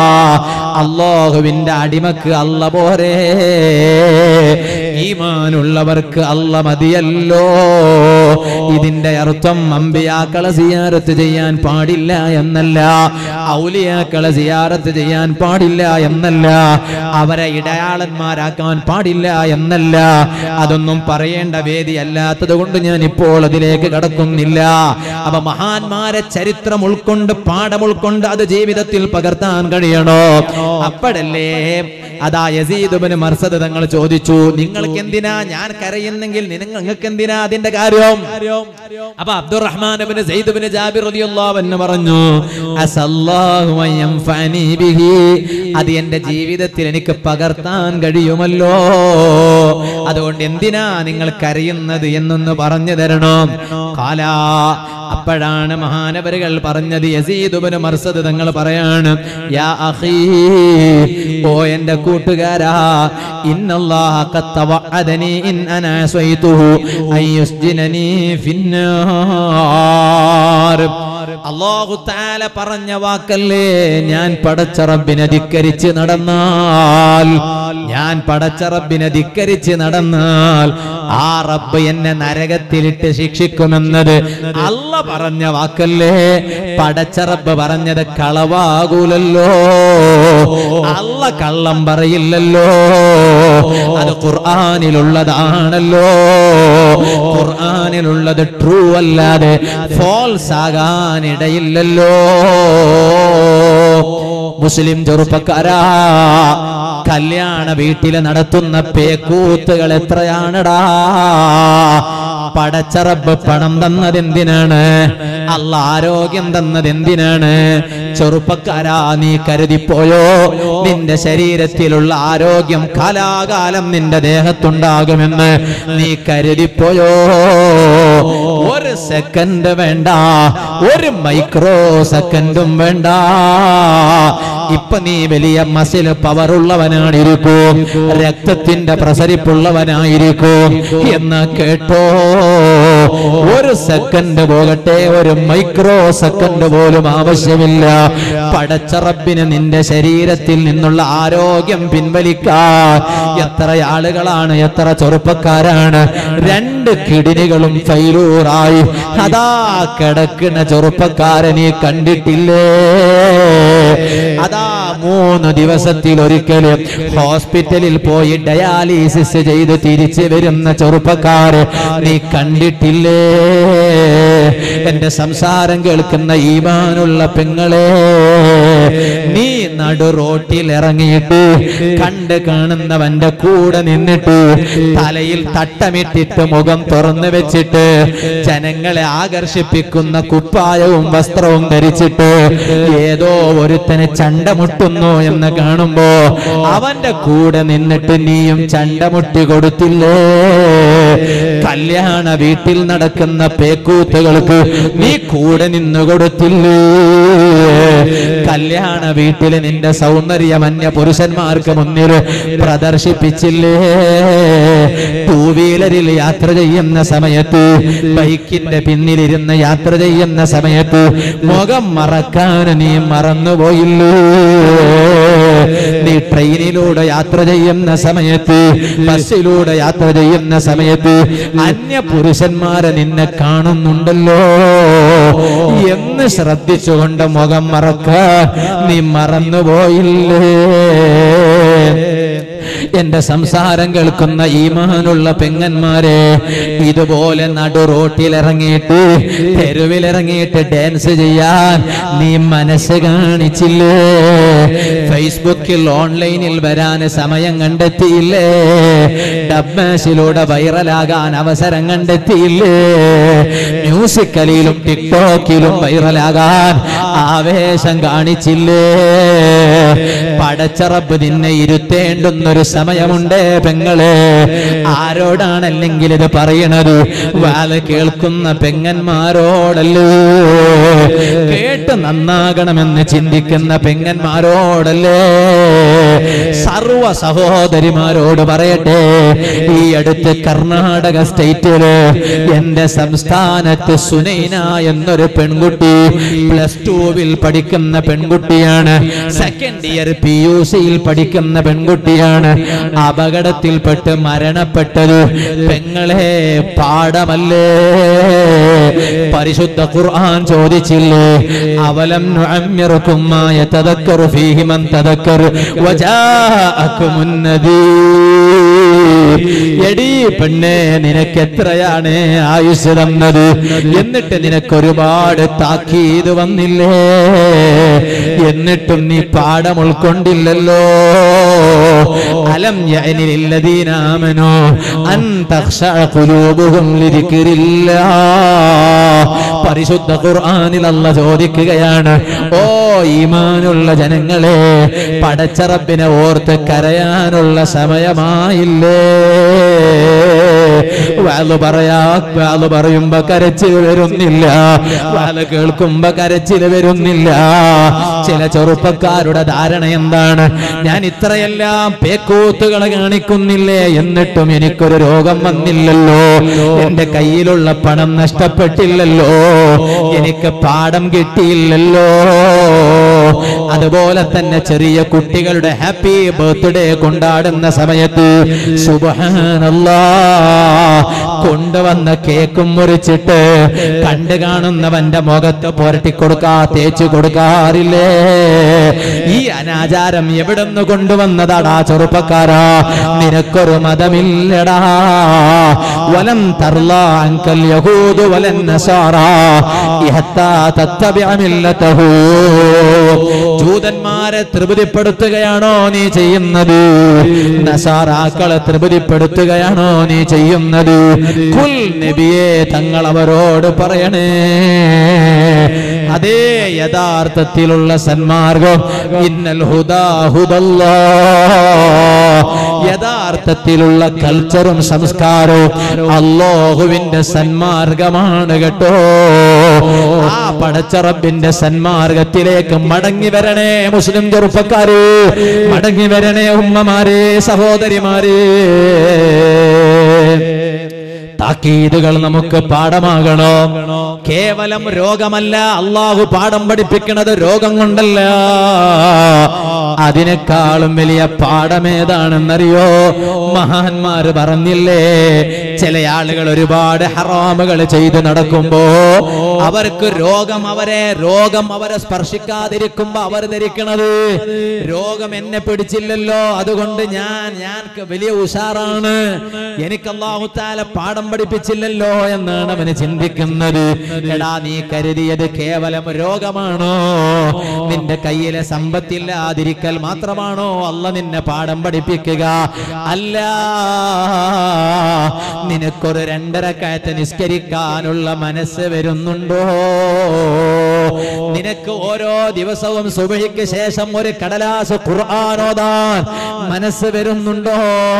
അല്ലാഹുവിന്റെ അടിമക്ക് അല്ലാഹ് പോരെ. ഈമാനുള്ള ഈമാനുള്ളവർക്ക് അല്ല മതിയല്ലോ. ഇതിന്റെ അർത്ഥം അമ്പിയാക്കളെ സിയാറത്ത് ചെയ്യാൻ പാടില്ല എന്നല്ല, ഔലിയാക്കളെ സിയാറത്ത് ചെയ്യാൻ പാടില്ല എന്നല്ല, അവരെ ഇടയാളന്മാരാക്കാൻ പാടില്ല എന്നല്ല. അതൊന്നും പറയേണ്ട വേദി അല്ലാത്തത് കൊണ്ട് ഞാൻ ഇപ്പോൾ അതിലേക്ക് കടക്കുന്നില്ല. അപ്പൊ മഹാന്മാരെ ചരിത്രം ഉൾക്കൊണ്ട് പാഠം ഉൾക്കൊണ്ട് അത് ജീവിതത്തിൽ പകർത്താൻ കഴിയണോ? അപ്പോഴല്ലേ അതാ യസീദ് ഇബ്നു മർസദ് തങ്ങൾ ചോദിച്ചു, നിങ്ങൾക്ക് എന്തിനാ ഞാൻ കരയുന്നെങ്കിൽ നിങ്ങൾക്ക് എന്തിനാ അതിന്റെ കാര്യം? അപ്പൊ അബ്ദുറഹ്മാൻ ഇബ്നു സയ്യിദ് ഇബ്നു ജാബിർ റളിയല്ലാഹു അൻഹു പറഞ്ഞു, അസല്ലാഹു വയൻഫഅനി ബിഹി, അത് എന്റെ ജീവിതത്തിൽ എനിക്ക് പകർത്താൻ കഴിയുമല്ലോ, അതുകൊണ്ട് എന്തിനാ നിങ്ങൾ കരയുന്നത് എന്നൊന്ന് പറഞ്ഞു തരണോ? ഖാലാ, അപ്പോഴാണ് മഹാനവരുകൾ പറഞ്ഞത്, യസീദ് ഇബ്നു മർസദ് തങ്ങൾ പറയാണ്, യാ അഖീ, ഓ എന്റെ കൂട്ടുകാരാ, ഇന്നല്ലാഹ ഖദ് തവഅദനി ഇൻ അനാ അസൈതുഹു അയ്യുസ്ജിനനി ഫിന്നാർ. അല്ലാഹു തആല പറഞ്ഞ വാക്കല്ലേ, ഞാൻ പടച്ച റബ്ബിനെ ധിക്കരിച്ച് നടന്നാൽ, ഞാൻ പടച്ച റബ്ബിനെ ധിക്കരിച്ച് നടന്നാൽ ആ റബ്ബ് എന്നെ നരകത്തിലിട്ട് ശിക്ഷിക്കുമെന്നത് അല്ല പറഞ്ഞ വാക്കല്ലേ. പടച്ച റബ്ബ് പറഞ്ഞത് കളവാകൂലല്ലോ, അല്ല കള്ളം പറയില്ലല്ലോ, അത് ഖുർആനിലുള്ളതാണല്ലോ. ഖുർആനിലുള്ളത് ട്രൂ അല്ലാതെ ഫോൾസ് ആകാനിടയില്ലല്ലോ. മുസ്ലിം ചെറുപ്പക്കാരാ, കല്യാണ വീട്ടിൽ നടത്തുന്ന പേക്കൂത്തുകൾ എത്രയാണടാ. പടച്ച റബ്ബ് പണം തന്നത് എന്തിനാണ്? അല്ല ആരോഗ്യം തന്നത് എന്തിനാണ്? ചെറുപ്പക്കാരാ, നീ കരുതിപ്പോയോ നിന്റെ ശരീരത്തിലുള്ള ആരോഗ്യം കാലാകാലം നിന്റെ ദേഹത്തുണ്ടാകുമെന്ന്? നീ കരുതിപ്പോയോ? ഒരു സെക്കൻഡ് വേണ്ട, ഒരു മൈക്രോ സെക്കൻഡും വേണ്ട. ഇപ്പൊ നീ വലിയ മസിൽ പവറുള്ളവനായിരിക്കും, രക്തത്തിന്റെ പ്രസരിപ്പുള്ളവനായിരിക്കും. എന്നാ കേട്ടോ, ഒരു സെക്കൻഡ് പോകട്ടെ, ഒരു മൈക്രോ സെക്കൻഡ് പോലും ആവശ്യമില്ല. പടച്ച റബ്ബിന് നിന്റെ ശരീരത്തിൽ നിന്നുള്ള ആരോഗ്യം പിൻവലിക്കാൻ എത്ര ആളുകളാണ്, എത്ര ചെറുപ്പക്കാരാണ് രണ്ട് കിഡ്നികളും ഫെയിലൂറായി അതാ കിടക്കുന്ന ചെറുപ്പക്കാരെ നീ കണ്ടിട്ടില്ലേ? അതാ മൂന്ന് ദിവസത്തിൽ ഒരിക്കലും ഹോസ്പിറ്റലിൽ പോയി ഡയാലിസിസ് ചെയ്ത് തിരിച്ചു വരുന്ന ചെറുപ്പക്കാരെ നീ കണ്ടിട്ടില്ലേ? എന്റെ സംസാരം കേൾക്കുന്ന ഈമാനുള്ള പെങ്ങളെ, നീ നടു റോട്ടിൽ ഇറങ്ങിയിട്ട് കണ്ട് കാണുന്നവന്റെ കൂടെ നിന്നിട്ട് തലയിൽ തട്ടമിട്ടിട്ട് മുഖം തുറന്നു വെച്ചിട്ട് ജനങ്ങളെ ആകർഷിപ്പിക്കുന്ന കുപ്പായവും വസ്ത്രവും ധരിച്ചിട്ട് ഏതോ ഒരുത്തന് ചണ്ടമുട്ടുന്നു എന്ന് കാണുമ്പോ അവന്റെ കൂടെ നിന്നിട്ട് നീയും ചണ്ടമുട്ടി കൊടുത്തില്ലേ? കല്യാണ വീട്ടിൽ നടക്കുന്ന പേക്കൂത്തുകൾക്ക് നീ കൂടെ നിന്നു കൊടുത്തില്ലേ? കല്യാണ വീട്ടിൽ നിന്റെ സൗന്ദര്യം അന്യ പുരുഷന്മാർക്ക് മുന്നിൽ പ്രദർശിപ്പിച്ചില്ലേ? ടൂ വീലറിൽ യാത്ര ചെയ്യുന്ന സമയത്ത്, ബൈക്കിന്റെ പിന്നിലിരുന്ന് യാത്ര ചെയ്യുന്ന സമയത്ത് മുഖം മറക്കാൻ നീ മറന്നുപോയില്ലേ? നീ ട്രെയിനിലൂടെ യാത്ര ചെയ്യുന്ന സമയത്ത്, ബസ്സിലൂടെ യാത്ര ചെയ്യുന്ന സമയത്ത് അന്യ പുരുഷന്മാരെ നിന്നെ കാണുന്നുണ്ടല്ലോ എന്ന് ശ്രദ്ധിച്ചുകൊണ്ട് മുഖം മറക്കാൻ നീ മറന്നുപോയില്ലേ? എന്റെ സംസാരം കേൾക്കുന്ന ഈമാനുള്ള പെങ്ങന്മാരെ, ഇതുപോലെ നടു റോട്ടിലിറങ്ങിയിട്ട് തെരുവിലിറങ്ങിയിട്ട് ഡാൻസ് ചെയ്യാൻ നീ മനസ്സ് കാണിച്ചില്ലേ? ഫേസ്ബുക്കിൽ ഓൺലൈനിൽ വരാൻ സമയം കണ്ടെത്തിയില്ലേ? ഡബ്ബാസിലൂടെ വൈറലാകാൻ അവസരം കണ്ടെത്തിയില്ലേ? മ്യൂസിക്കലിലും ടിക്ടോക്കിലും വൈറലാകാൻ ആവേശം കാണിച്ചില്ലേ? പടച്ച റബ്ബ് നിന്നെ ഇരുത്തേണ്ടുന്നൊരു സമയമുണ്ട് പെങ്ങളെ. ആരോടാണല്ലെങ്കിൽ ഇത് പറയണത്? വാല് കേൾക്കുന്ന പെങ്ങന്മാരോടല്ലേ? കേട്ട് നന്നാകണമെന്ന് ചിന്തിക്കുന്ന പെങ്ങന്മാരോടല്ലേ? സർവ സഹോദരിമാരോട് പറയട്ടെ, ഈ അടുത്ത് കർണാടക സ്റ്റേറ്റില് എന്റെ സംസ്ഥാനത്ത് സുനൈന എന്നൊരു പെൺകുട്ടി പ്ലസ് ടുവിൽ പഠിക്കുന്ന പെൺകുട്ടിയാണ്, സെക്കൻഡ് ഇയർ പി യു സിയിൽ പഠിക്കുന്ന പെൺകുട്ടിയാണ്. അപകടത്തിൽപ്പെട്ട് മരണപ്പെട്ടത്. പെങ്ങളെ പാഠമല്ലേ? പരിശുദ്ധ ഖുർആൻ ചോദിച്ചില്ലേ, അവലം നുഅമ്മിറുകും മാ യതദക്കറു ഫീഹി മൻ തദക്കർ വജാഅകുമുൻ നദീർ. എടീ പെണ്ണേ, നിനക്ക് എത്രയാണ് ആയുസ് തന്നത്? എന്നിട്ട് നിനക്ക് ഒരുപാട് താക്കീത് വന്നില്ലേ? എന്നിട്ടും നീ പാഠം ഉൾക്കൊണ്ടില്ലല്ലോ. അലം യഅനി ലില്ലദീന ആമനൂ അൻ തഖ്ശഅ ഖുലൂബുഹും ലിദിക്രില്ലാഹ്. പരിശുദ്ധ ഖുർആനിൽ അല്ലാഹ് ചോദിക്കുകയാണ്, ഓ ഈമാനുള്ള ജനങ്ങളെ, പടച്ച റബ്ബിനെ ഓർത്ത് കരയാനുള്ള സമയമായില്ലേ? വാല് പറയാ വാല് പറയുമ്പോ കരച്ചിൽ വരുന്നില്ല, വാല് കേൾക്കുമ്പോ കരച്ചിൽ വരുന്നില്ല. ചില ചെറുപ്പക്കാരുടെ ധാരണ എന്താണ്? ഞാൻ ഇത്രയെല്ലാം പേക്കൂത്തുകളെ കാണിക്കുന്നില്ലേ, എന്നിട്ടും എനിക്കൊരു രോഗം വന്നില്ലല്ലോ, എന്റെ കയ്യിലുള്ള പണം നഷ്ടപ്പെട്ടില്ലല്ലോ, എനിക്ക് പാഠം കിട്ടിയില്ലല്ലോ. അതുപോലെ തന്നെ ചെറിയ കുട്ടികളുടെ ഹാപ്പി ബർത്ത്ഡേ കൊണ്ടാടുന്ന സമയത്ത് സുബ്ഹാനല്ലാഹ് കൊണ്ടുവന്ന കേക്കും മുറിച്ചിട്ട് കണ്ടു കാണുന്നവന്റെ മുഖത്ത് പുരട്ടി കൊടുക്കാ തേച്ചു കൊടുക്കാറില്ലേ? ഈ അനാചാരം എവിടുന്ന് കൊണ്ടുവന്നതാടാ ചെറുപ്പക്കാരാ? നിനക്കൊരു മതമില്ലടാ. വലൻ തർലാ അൻകൽ യഹൂദു വലൻ നസാറാ ഹത്താ തത്തബിഅ മില്ലതഹു. ജൂതന്മാരെ തൃപ്തിപ്പെടുത്തുകയാണോ നീ ചെയ്യുന്നത്? നസാറാക്കളെ തൃപ്തിപ്പെടുത്തുകയാണോ നീ ചെയ്യുന്നത്? ഖുൽ നബിയേ, തങ്ങൾ അവരോട് പറയണേ, അതേ യഥാർത്ഥത്തിലുള്ള സന്മാർഗം ഇന്നൽ ഹുദാ ഹുദല്ലാഹ്, യഥാർത്ഥത്തിലുള്ള കൾച്ചറും സംസ്കാരവും അല്ലാഹുവിന്റെ സന്മാർഗമാണ് കേട്ടോ. ആ പടച്ച റബ്ബിന്റെ സന്മാർഗത്തിലേക്ക് മടങ്ങി വരണേ മുസ്ലിം ചെറുപ്പക്കാരെ, മടങ്ങി വരണേ ഉമ്മമാരെ, സഹോദരിമാരെ. താക്കീതുകൾ നമുക്ക് പാഠമാകണോ? കേവലം രോഗമല്ല അള്ളാഹു പാഠം പഠിപ്പിക്കുന്നത്, രോഗം കൊണ്ടല്ല. അതിനേക്കാളും വലിയ പാഠം ഏതാണെന്നറിയോ? മഹാന്മാര് പറഞ്ഞില്ലേ, ചില ആളുകൾ ഒരുപാട് ഹറാമുകൾ ചെയ്ത് നടക്കുമ്പോ അവർക്ക് രോഗം അവരെ രോഗം അവരെ സ്പർശിക്കാതിരിക്കുമ്പോ അവർ ധരിക്കണത്, രോഗം എന്നെ പിടിച്ചില്ലല്ലോ, അതുകൊണ്ട് ഞാൻ ഞാൻ വലിയ ഉഷാറാണ്, എനിക്ക് അല്ലാഹു തആല പാഠം പഠിപ്പിച്ചില്ലല്ലോ എന്നാണ് അവന് ചിന്തിക്കുന്നത്. എടാ, നീ കരുതിയത് കേവലം രോഗമാണോ? നിന്റെ കയ്യിലെ സമ്പത്തില്ലാതിരിക്കൽ മാത്രമാണോ അല്ലാഹ് നിന്നെ പാഠം പഠിപ്പിക്കുക? അല്ല, നിനക്കൊരു രണ്ടരക്കായത്ത് നിസ്കരിക്കാനുള്ള മനസ്സ് വരുന്നുണ്ടോ? നിനക്ക് ഓരോ ദിവസവും സുബഹിക്ക് ശേഷം ഒരു കടലാസ് ഖുർആൻ ഓതാൻ മനസ്സ് വരുന്നുണ്ടോ?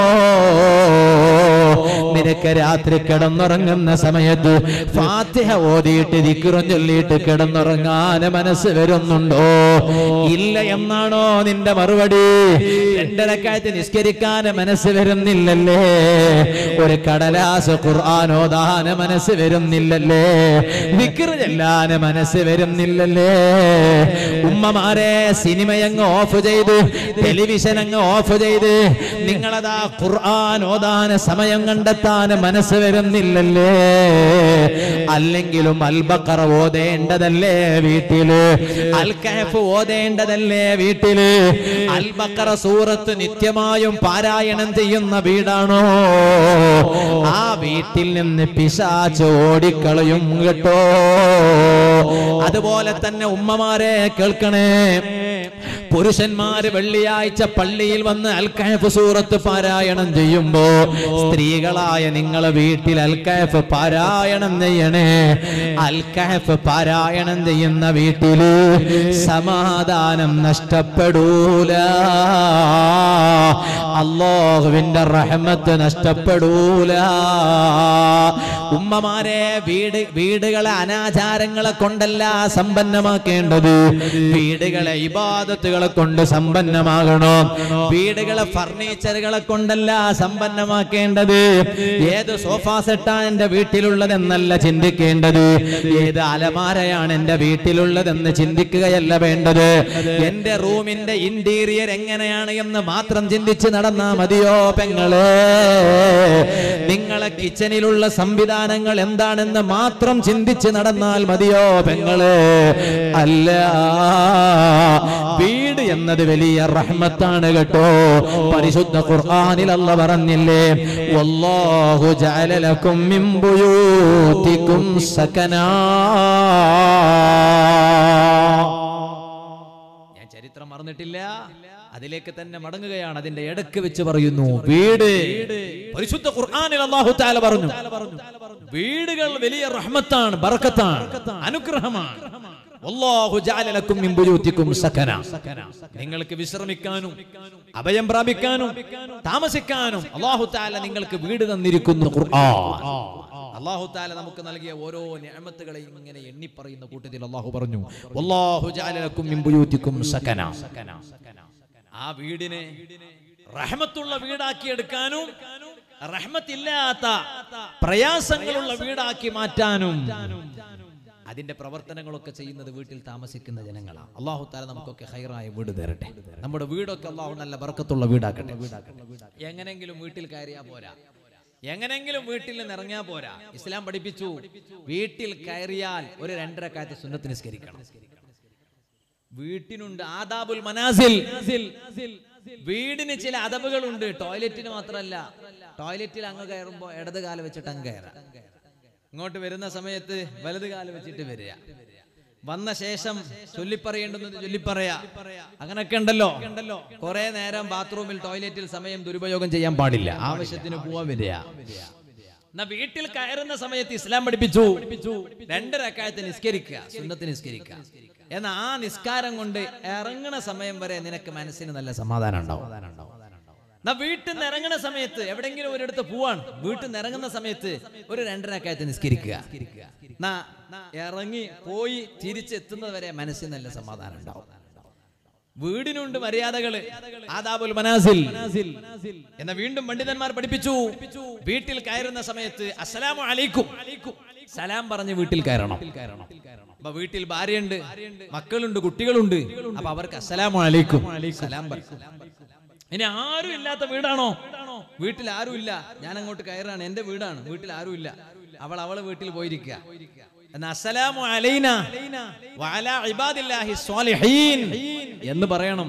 നിനക്ക് രാത്രി കിടന്നുറങ്ങുന്ന സമയത്ത് ഫാത്തിഹ ഓതിയിട്ട് ദിക്റും ചൊല്ലിയിട്ട് കിടന്നുറങ്ങാൻ മനസ്സ് വരുന്നുണ്ടോ? ഇല്ല എന്നാണോ നിന്റെ മറുപടി? രണ്ടരക്കായത്ത് നിസ്കരിക്കാൻ മനസ്സ് വരുന്നില്ലല്ലേ? ഒരു കടലാസ് ഖുർആൻ ഓതാൻ മനസ്സ് വരുന്നില്ലല്ലേ? ദിക്ർ ചൊല്ലാൻ മനസ്സ് വരുന്നില്ലല്ലേ? ഉമ്മമാരെ, സിനിമയങ്ങ് ഓഫ് ചെയ്ത്, ടെലിവിഷൻ അങ്ങ് ഓഫ് ചെയ്ത്, നിങ്ങളതാ ഖുർആൻ ഓതാൻ സമയം കണ്ടെത്താൻ മനസ്സ് വരുന്നില്ലല്ലേ? അല്ലെങ്കിലും അൽ ബഖറ ഓതേണ്ടതല്ലേ വീട്ടില്? അൽ കഹഫ് ഓതേണ്ടതല്ലേ വീട്ടില്? അൽ ബഖറ സൂറത്ത് നിത്യമായും പാരായണം ചെയ്യുന്ന വീടാണോ? ആ വീട്ടിൽ നിന്ന് പിശാച് ഓടിക്കളയും കേട്ടോ. അതുപോലെ തന്നെ ഉമ്മമാരെ കേൾക്കണേ, പുരുഷന്മാര് വെള്ളിയാഴ്ച പള്ളിയിൽ വന്ന് അൽ കഹഫ് സൂറത്ത് പാരായണം ചെയ്യുമ്പോ സ്ത്രീകളായ നിങ്ങളെ വീട്ടിൽ അൽ കഹഫ് പാരായണം ചെയ്യണേ. അൽ കഹഫ് പാരായണം ചെയ്യുന്ന വീട്ടില് സമാധാനം നഷ്ടപ്പെടൂല, അല്ലാഹുവിന്റെ റഹ്മത്ത് നഷ്ടപ്പെടൂല. ഉമ്മമാരെ, വീട് വീടുകളെ അനാചാരങ്ങളെ കൊണ്ടല്ല സമ്പന്നമാക്കേണ്ടത്, വീടുകളെ ഇബാദത്തുകളെ സാധനങ്ങളെ കൊണ്ട് സമ്പന്നമാകണോ? വീടുകളെ ഫർണിച്ചറുകളെ കൊണ്ടല്ല സമ്പന്നമാക്കേണ്ടത്. ഏത് സോഫാ സെറ്റാണ് എന്റെ വീട്ടിലുള്ളതെന്നല്ല ചിന്തിക്കേണ്ടത്. ഏത് അലമാരയാണ് എന്റെ വീട്ടിലുള്ളതെന്ന് ചിന്തിക്കുകയല്ല വേണ്ടത്. എന്റെ റൂമിന്റെ ഇന്റീരിയർ എങ്ങനെയാണ് എന്ന് മാത്രം ചിന്തിച്ച് നടന്നാ മതിയോ പെങ്ങളെ? നിങ്ങളെ കിച്ചണിലുള്ള സംവിധാനങ്ങൾ എന്താണെന്ന് മാത്രം ചിന്തിച്ച് നടന്നാൽ മതിയോ പെങ്ങളെ? അല്ല, വീട് എന്നത് വലിയ റഹ്മത്താണ് കേട്ടോ. പരിശുദ്ധ ഖുർആനിൽ അല്ലാഹു പറഞ്ഞില്ലേ, വല്ലാഹു ജഅല ലക്കും മിൻ ബുയൂതികും സകനാ. ഞാൻ ചരിത്രം മറന്നിട്ടില്ല, അതിലേക്ക് തന്നെ മടങ്ങുകയാണ്. അതിന്റെ ഇടക്ക് വെച്ച് പറയുന്നു വീട്. പരിശുദ്ധ ഖുർആനിൽ അല്ലാഹു തആല പറഞ്ഞു, വീടുകൾ വലിയ റഹ്മത്താണ്, ബറക്കത്താണ്, അനുഗ്രഹമാണ്. വല്ലാഹു ജഅല ലക്കും മിൻ ബുയൂതികും സകനാ. നിങ്ങൾക്ക് വിശ്രമിക്കാനും അഭയം പ്രാപിക്കാനും താമസിക്കാനും അല്ലാഹു തആല നിങ്ങൾക്ക് വീട് തന്നിരിക്കുന്നു. ഖുർആൻ അല്ലാഹു തആല നമുക്ക് നൽകിയ ഓരോ നിഅമത്തുകളെയും ഇങ്ങനെ എണ്ണി പറയുന്ന കൂട്ടത്തിൽ അല്ലാഹു പറഞ്ഞു, വല്ലാഹു ജഅല ലക്കും മിൻ ബുയൂതികും സകനാ. ആ വീടിനെ റഹ്മത്തുള്ള വീടാക്കി എടുക്കാനും റഹ്മത്തില്ലാത്ത പ്രയാസങ്ങളുള്ള വീടാക്കി മാറ്റാനും അതിന്റെ പ്രവർത്തനങ്ങളൊക്കെ ചെയ്യുന്നത് വീട്ടിൽ താമസിക്കുന്ന ജനങ്ങളാണ്. അല്ലാഹു തആല നമുക്കൊക്കെ ഖൈറായ വീട് തരട്ടെ. നമ്മുടെ വീടൊക്കെ അല്ലാഹു നല്ല ബർക്കത്തുള്ള വീടാക്കട്ടെ. എങ്ങനെങ്കിലും വീട്ടിൽ കയറിയാ പോരാ, എങ്ങനെങ്കിലും വീട്ടിൽ നിന്ന് ഇറങ്ങിയാ പോരാ. ഇസ്ലാം പഠിപ്പിച്ചു, വീട്ടിൽ കയറിയാൽ ഒരു രണ്ടര റക്അത്ത് സുന്നത്ത് നിസ്കരിക്കണം. വീട്ടിനുണ്ട് ആദാബുൽ മനാസിൽ. വീടിന് ചില അദബുകളുണ്ട്. ടോയ്ലറ്റിന് മാത്രമല്ല, ടോയ്ലറ്റിൽ അങ്ങ് കയറുമ്പോ ഇടത് കാല് വെച്ചിട്ട് അങ്ങ് കയറാം. ഇങ്ങോട്ട് വരുന്ന സമയത്ത് വലത് കാല് വെച്ചിട്ട് വരിക. വന്ന ശേഷം ചൊല്ലിപ്പറയേണ്ടുന്നത് ചൊല്ലിപ്പറയാ. അങ്ങനൊക്കെ ഉണ്ടല്ലോ. കുറെ നേരം ബാത്റൂമിൽ ടോയ്ലറ്റിൽ സമയം ദുരുപയോഗം ചെയ്യാൻ പാടില്ല. ആവശ്യത്തിന് പോവാൻ വരിക. എന്നാ വീട്ടിൽ കയറുന്ന സമയത്ത് ഇസ്ലാം പഠിപ്പിച്ചു രണ്ട് റക്അത്ത് നിസ്കരിക്കുക, സുന്നത്ത് നിസ്കരിക്കുക. എന്നാ ആ നിസ്കാരം കൊണ്ട് ഇറങ്ങണ സമയം വരെ നിനക്ക് മനസ്സിന് നല്ല സമാധാനം ഉണ്ടാവും. വീട്ടിൽ നിന്ന് ഇറങ്ങുന്ന സമയത്ത് എവിടെങ്കിലും ഒരിടത്ത് പോവാണ്, വീട്ടിൽ നിന്ന് ഇറങ്ങുന്ന സമയത്ത് ഒരു രണ്ടര റക്അത്ത് നിസ്കരിക്കുക. ഇറങ്ങി പോയി തിരിച്ചെത്തുന്നത് വരെ മനസ്സിന് നല്ല സമാധാനം ഉണ്ടാവും. വീടിനുണ്ട് മര്യാദകള്, ആദാബുൽ മനാസിൽ. എന്ന വീണ്ടും പണ്ഡിതന്മാർ പഠിപ്പിച്ചു, വീട്ടിൽ കയറുന്ന സമയത്ത് അസ്സലാമു അലൈക്കും സലാം പറഞ്ഞ് വീട്ടിൽ കയറണം. അപ്പൊ വീട്ടിൽ ഭാര്യയുണ്ട്, മക്കളുണ്ട്, കുട്ടികളുണ്ട്. അപ്പൊ അവർക്ക് അസ്സലാമു അലൈക്കും സലാം പറയും. ഇനി ആരും ഇല്ലാത്ത വീടാണോ, വീട്ടിൽ ആരും ഇല്ല, ഞാൻ അങ്ങോട്ട് കയറാണ്, എന്റെ വീടാണ്, വീട്ടിൽ ആരും ഇല്ല, അവൾ അവളെ വീട്ടിൽ പോയിരിക്കുക. അസ്സലാമു അലൈനാ വഅലാ ഇബാദില്ലാഹി സ്വാലിഹീൻ എന്ന് പറയണം.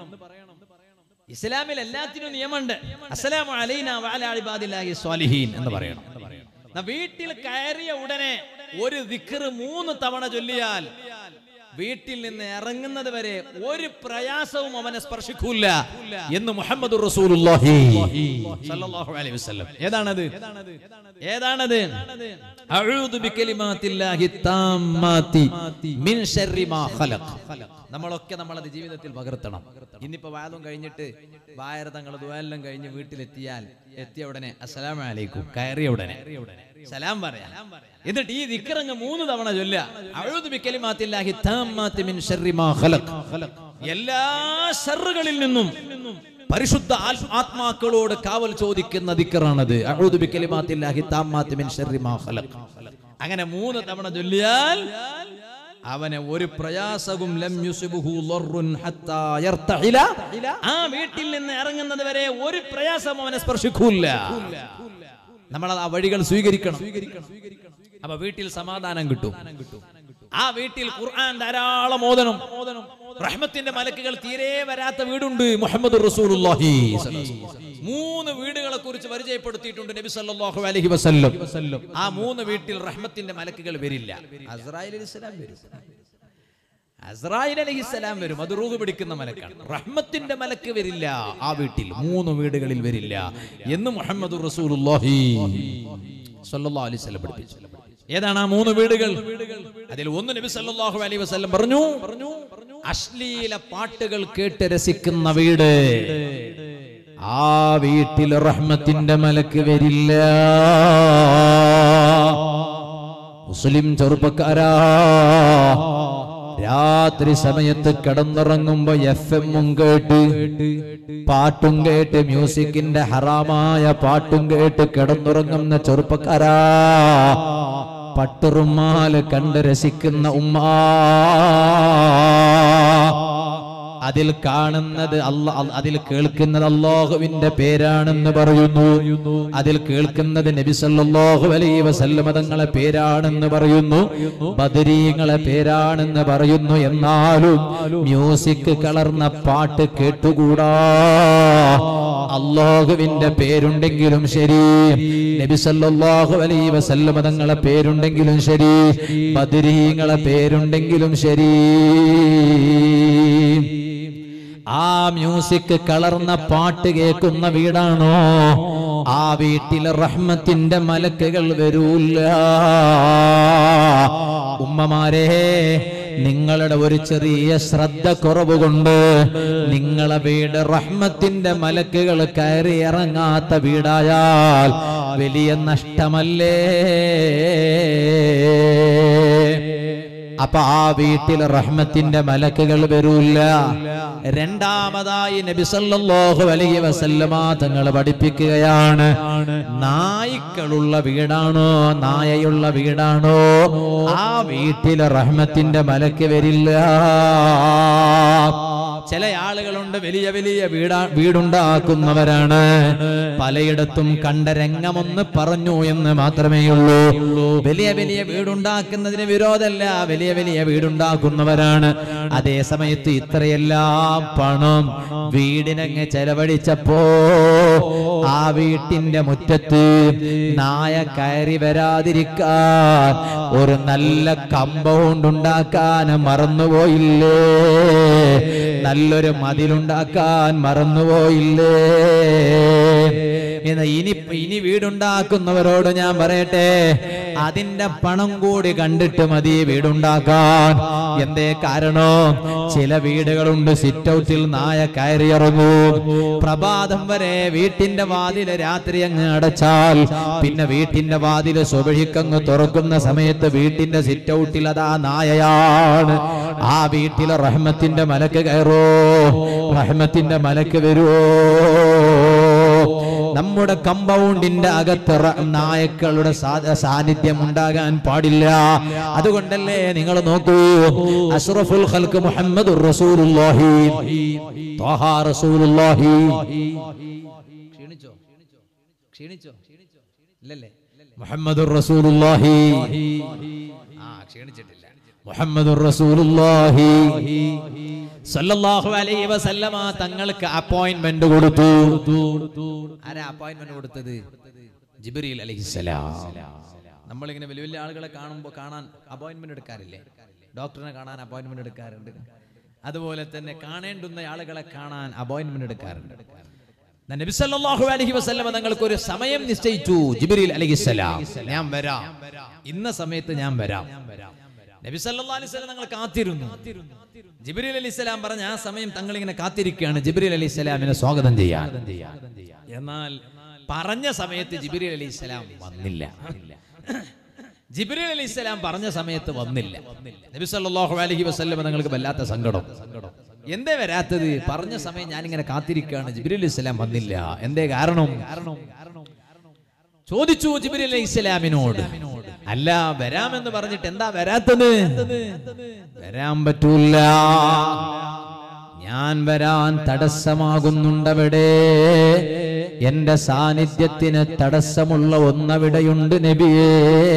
ഇസ്ലാമിൽ എല്ലാത്തിനും നിയമമുണ്ട്. അസ്സലാമു അലൈനാ വഅലാ ഇബാദില്ലാഹി സ്വാലിഹീൻ എന്ന് പറയണം. വീട്ടിൽ കയറിയ ഉടനെ ഒരു ദിക്ർ മൂന്ന് തവണ ചൊല്ലിയാൽ വീട്ടിൽ നിന്ന് ഇറങ്ങുന്നത് വരെ ഒരു പ്രയാസവും അവനെ സ്പർശിക്കൂല എന്ന് മുഹമ്മദുർ റസൂലുള്ളാഹി സ്വല്ലല്ലാഹു അലൈഹി വസല്ലം. ഏതാണത്? ഏതാണത്? അഊദു ബികലിമാത്തില്ലാഹി താമ്മാതി മിൻ ശർരി മാ ഖലഖ്. നമ്മളൊക്കെ നമ്മളത് ജീവിതത്തിൽ പകർത്തണം. ഇന്നിപ്പോ വാദം കഴിഞ്ഞിട്ട് വായർ തങ്ങൾ ദുആയെല്ലാം കഴിഞ്ഞ് വീട്ടിലെത്തിയാൽ എത്തിയ ഉടനെ അസ്സലാമു അലൈക്കും, കയറിയ ഉടനെ സലാം പറയാം. എന്നിട്ട് ഈ ദിക്ർ അങ്ങ് മൂന്ന് തവണ ചൊല്ലുക. അഊദു ബികലിമാത്തില്ലാഹി താമ്മാതി മിൻ ശർരി മാ ഖലഖ്. എല്ലാ ശർറുകളിൽ നിന്നും പരിശുദ്ധ ആത്മാക്കളോട് കാവൽ ചോദിക്കുന്ന ദിക്റാണത്. അഊദു ബികലിമാത്തില്ലാഹി താമ്മാതി മിൻ ശർരി മാ ഖലഖ്. അങ്ങനെ മൂന്ന് തവണ ചൊല്ലിയാൽ അവനെ ഒരു പ്രയാസവും ലം യുസിബുഹു ലർറുൻ ഹത്താ യർതഹില, ആ വീട്ടിൽ നിന്ന് ഇറങ്ങുന്നത് വരെ ഒരു പ്രയാസം അവനെ സ്പർശിക്കൂല. നമ്മൾ ആ വഴികൾ സ്വീകരിക്കണം. അപ്പൊ വീട്ടിൽ സമാധാനം കിട്ടും. ആ വീട്ടിൽ ഖുർആൻ ധാരാളം ഓതണം. റഹ്മത്തിന്റെ മലക്കുകൾ തീരെ വരാത്ത വീടുണ്ട്. മുഹമ്മദുർ റസൂലുള്ളാഹി മൂന്ന് വീടുകളെ കുറിച്ച് പരിചയപ്പെടുത്തിയിട്ടുണ്ട് നബി സല്ലല്ലാഹു അലൈഹി വസല്ലം. ആ മൂന്ന് വീട്ടിൽ റഹ്മത്തിന്റെ മലക്കുകൾ വരില്ല. അസ്രായിൽ അലൈഹിസ്സലാം വരും. അസ്രായിൽ അലൈഹിസ്സലാം വരും. അത് റൂഹ് പിടിക്കുന്ന മലക്കാണ്. റഹ്മത്തിന്റെ മലക്ക് വരില്ല ആ വീട്ടിൽ, മൂന്ന് വീടുകളിൽ വരില്ല എന്ന് മുഹമ്മദുർ റസൂലുള്ളാഹി സ്വല്ലല്ലാഹു അലൈഹി വസല്ലം പഠിപ്പിച്ചു. ഏതാണ് ആ മൂന്ന് വീടുകൾ? അതിൽ ഒന്ന് നബി സല്ലല്ലാഹു അലൈഹി വസല്ലം പറഞ്ഞു, അശ്ലീല പാട്ടുകൾ കേട്ട് രസിക്കുന്ന വീട്, ആ വീട്ടിൽ റഹ്മത്തിന്റെ മലക്ക് വരില്ല. മുസ്ലിം ചെറുപ്പക്കാരാ, രാത്രി സമയത്ത് കിടന്നുറങ്ങുമ്പോ എഫ് എമ്മും കേട്ട് പാട്ടും കേട്ട് മ്യൂസിക്കിന്റെ ഹറാമായ പാട്ടും കേട്ട് കിടന്നുറങ്ങുന്ന ചെറുപ്പക്കാരാ, പട്ടുറുമാല് കണ്ട് രസിക്കുന്ന ഉമ്മ, അതിൽ കാണുന്നത് അല്ലാ, അതിൽ കേൾക്കുന്നത് അല്ലാഹുവിന്റെ പേരാണെന്ന് പറയുന്നു, അതിൽ കേൾക്കുന്നത് നബി സല്ലല്ലാഹു അലൈഹി വസല്ലം തങ്ങളെ പേരാണെന്ന് പറയുന്നു, ബദരീങ്ങളെ പേരാണെന്ന് പറയുന്നു. എന്നാലും മ്യൂസിക് കലർന്ന പാട്ട് കേട്ടുകൂടാ. അല്ലാഹുവിന്റെ പേരുണ്ടെങ്കിലും ശരി, നബി സല്ലല്ലാഹു അലൈഹി വസല്ലം തങ്ങളെ പേരുണ്ടെങ്കിലും ശരി, ബദരീങ്ങളെ പേരുണ്ടെങ്കിലും ശരി, ആ മ്യൂസിക് കളർന്ന പാട്ട് കേൾക്കുന്ന വീടാണോ, ആ വീട്ടിൽ റഹ്മത്തിന്റെ മലക്കുകൾ വരൂല്ല. ഉമ്മമാരെ, നിങ്ങളുടെ ഒരു ചെറിയ ശ്രദ്ധ കുറവ് കൊണ്ട് നിങ്ങളെ വീട് റഹ്മത്തിന്റെ മലക്കുകൾ കയറി ഇറങ്ങാത്ത വീടായാൽ വലിയ നഷ്ടമല്ലേ? അപ്പൊ ആ വീട്ടിൽ റഹ്മത്തിന്റെ മലക്കുകൾ വരൂല്ല. രണ്ടാമതായി നബി സല്ലല്ലാഹു അലൈഹി വസല്ലമ തങ്ങൾ പഠിപ്പിക്കുകയാണ്, നായ്ക്കളുള്ള വീടാണോ, നായയുള്ള വീടാണോ, ആ വീട്ടിൽ റഹ്മത്തിന്റെ മലക്ക് വരില്ല. ചില ആളുകളുണ്ട് വലിയ വലിയ വീടാ വീടുണ്ടാക്കുന്നവരാണ്. പലയിടത്തും കണ്ട രംഗമൊന്ന് പറഞ്ഞു എന്ന് മാത്രമേ ഉള്ളൂ. വലിയ വലിയ വീടുണ്ടാക്കുന്നതിന് വിരോധമല്ല, വലിയ വലിയ വീടുണ്ടാക്കുന്നവരാണ്. അതേ സമയത്ത് ഇത്രയെല്ലാം പണം വീടിനങ്ങ് ചെലവഴിച്ചപ്പോ ആ വീട്ടിന്റെ മുറ്റത്ത് നായ കയറി വരാതിരിക്കാൻ ഒരു നല്ല കമ്പൗണ്ട് ഉണ്ടാക്കാൻ മറന്നുപോയില്ലേ? നല്ലൊരു മതിലുണ്ടാക്കാൻ മറന്നുപോയില്ലേ? ഇനി ഇനി വീടുണ്ടാക്കുന്നവരോട് ഞാൻ പറയട്ടെ, അതിന്റെ പണം കൂടി കണ്ടിട്ട് മതി വീടുണ്ടാക്കാൻ. എന്തേ കാരണം? ചില വീടുകളുണ്ട് സിറ്റ് ഔട്ടിൽ നായ കയറിയിറങ്ങും. പ്രഭാതം വരെ വീട്ടിന്റെ വാതില് രാത്രി അങ്ങ് അടച്ചാൽ പിന്നെ വീട്ടിന്റെ വാതില് സുബഹിക്കങ്ങ് തുറക്കുന്ന സമയത്ത് വീട്ടിന്റെ സിറ്റ് ഔട്ടിൽ അതാ നായയാണ്. ആ വീട്ടിലെ റഹ്മത്തിന്റെ മലക്ക് കയറോ? റഹ്മത്തിന്റെ മലക്ക് വരുവോ? നമ്മുടെ കമ്പൗണ്ടിന്റെ അകത്ത് നായക്കളുടെ സാന്നിധ്യം ഉണ്ടാകാൻ പാടില്ല. അതുകൊണ്ടല്ലേ നിങ്ങൾ നോക്കൂ, അഷ്റഫുൽ ഖൽഖ് മുഹമ്മദുർ റസൂലുള്ളാഹി ത്വഹ റസൂലുള്ളാഹി ക്ഷീണിച്ചോ ക്ഷീണിച്ചോ ഇല്ലല്ലേ? മുഹമ്മദുർ റസൂലുള്ളാഹി ആ ക്ഷീണിച്ചിട്ടില്ല. മുഹമ്മദുർ റസൂലുള്ളാഹി സല്ലല്ലാഹു അലൈഹി വസല്ലമ തങ്ങൾക്ക് അപ്പോയിന്റ്മെന്റ് കൊടുത്തു. ആരാ അപ്പോയിന്റ്മെന്റ് കൊടുത്തത്? ജിബ്രീൽ അലൈഹിസ്സലാം. നമ്മളിങ്ങനെ വലിയ വലിയ ആളുകളെ കാണുമ്പോൾ കാണാൻ അപ്പോയിന്റ്മെന്റ് എടുക്കാറില്ലേ? ഡോക്ടറിനെ കാണാൻ അപ്പോയിന്റ്മെന്റ് എടുക്കാറുണ്ട്. അതുപോലെ തന്നെ കാണേണ്ടുന്ന ആളുകളെ കാണാൻ അപ്പോയിന്റ്മെന്റ് എടുക്കാറുണ്ട്. നബി സല്ലല്ലാഹു അലൈഹി വസല്ലമ തങ്ങൾക്ക് ഒരു സമയം നിശ്ചയിച്ചു. ജിബ്രീൽ അലൈഹിസ്സലാം, ഞാൻ വരാം, ഇന്ന സമയത്ത് ഞാൻ വരാം. നബി സല്ലല്ലാഹു അലൈഹി വസല്ലം തങ്ങൾ കാത്തിരുന്നു. ജിബ്രീൽ അലൈഹിസ്സലാം പറഞ്ഞ ആ സമയം തങ്ങൾ ഇങ്ങനെ കാത്തിരിക്കുകയാണ് ജിബ്രീൽ അലൈഹിസ്സലാമിനെ സ്വാഗതം ചെയ്യാൻ. എന്നാൽ പറഞ്ഞ സമയത്ത് ജിബ്രീൽ അലൈഹിസ്സലാം വന്നില്ല. ജിബ്രീൽ അലൈഹിസ്സലാം പറഞ്ഞ സമയത്ത് വന്നില്ല. നബി സല്ലല്ലാഹു അലൈഹി വസല്ലം തങ്ങൾക്ക് വല്ലാത്ത സങ്കടം. എന്തേ വരാത്തത്? പറഞ്ഞ സമയം ഞാനിങ്ങനെ കാത്തിരിക്കുകയാണ്, ജിബ്രീൽ അലൈഹിസ്സലാം വന്നില്ല. എന്തേ കാരണം? ചോദിച്ചു ജിബ്രീൽ അലൈഹിസ്സലാമിനോട്, അല്ല വരാമെന്ന് പറഞ്ഞിട്ട് എന്താ വരാത്തത്? വരാൻ പറ്റൂല, ഞാൻ വരാൻ തടസ്സമാകുന്നുണ്ടവിടെ. എന്റെ സാന്നിധ്യത്തിന് തടസ്സമുള്ള ഒന്നവിടെയുണ്ട് നബിയേ.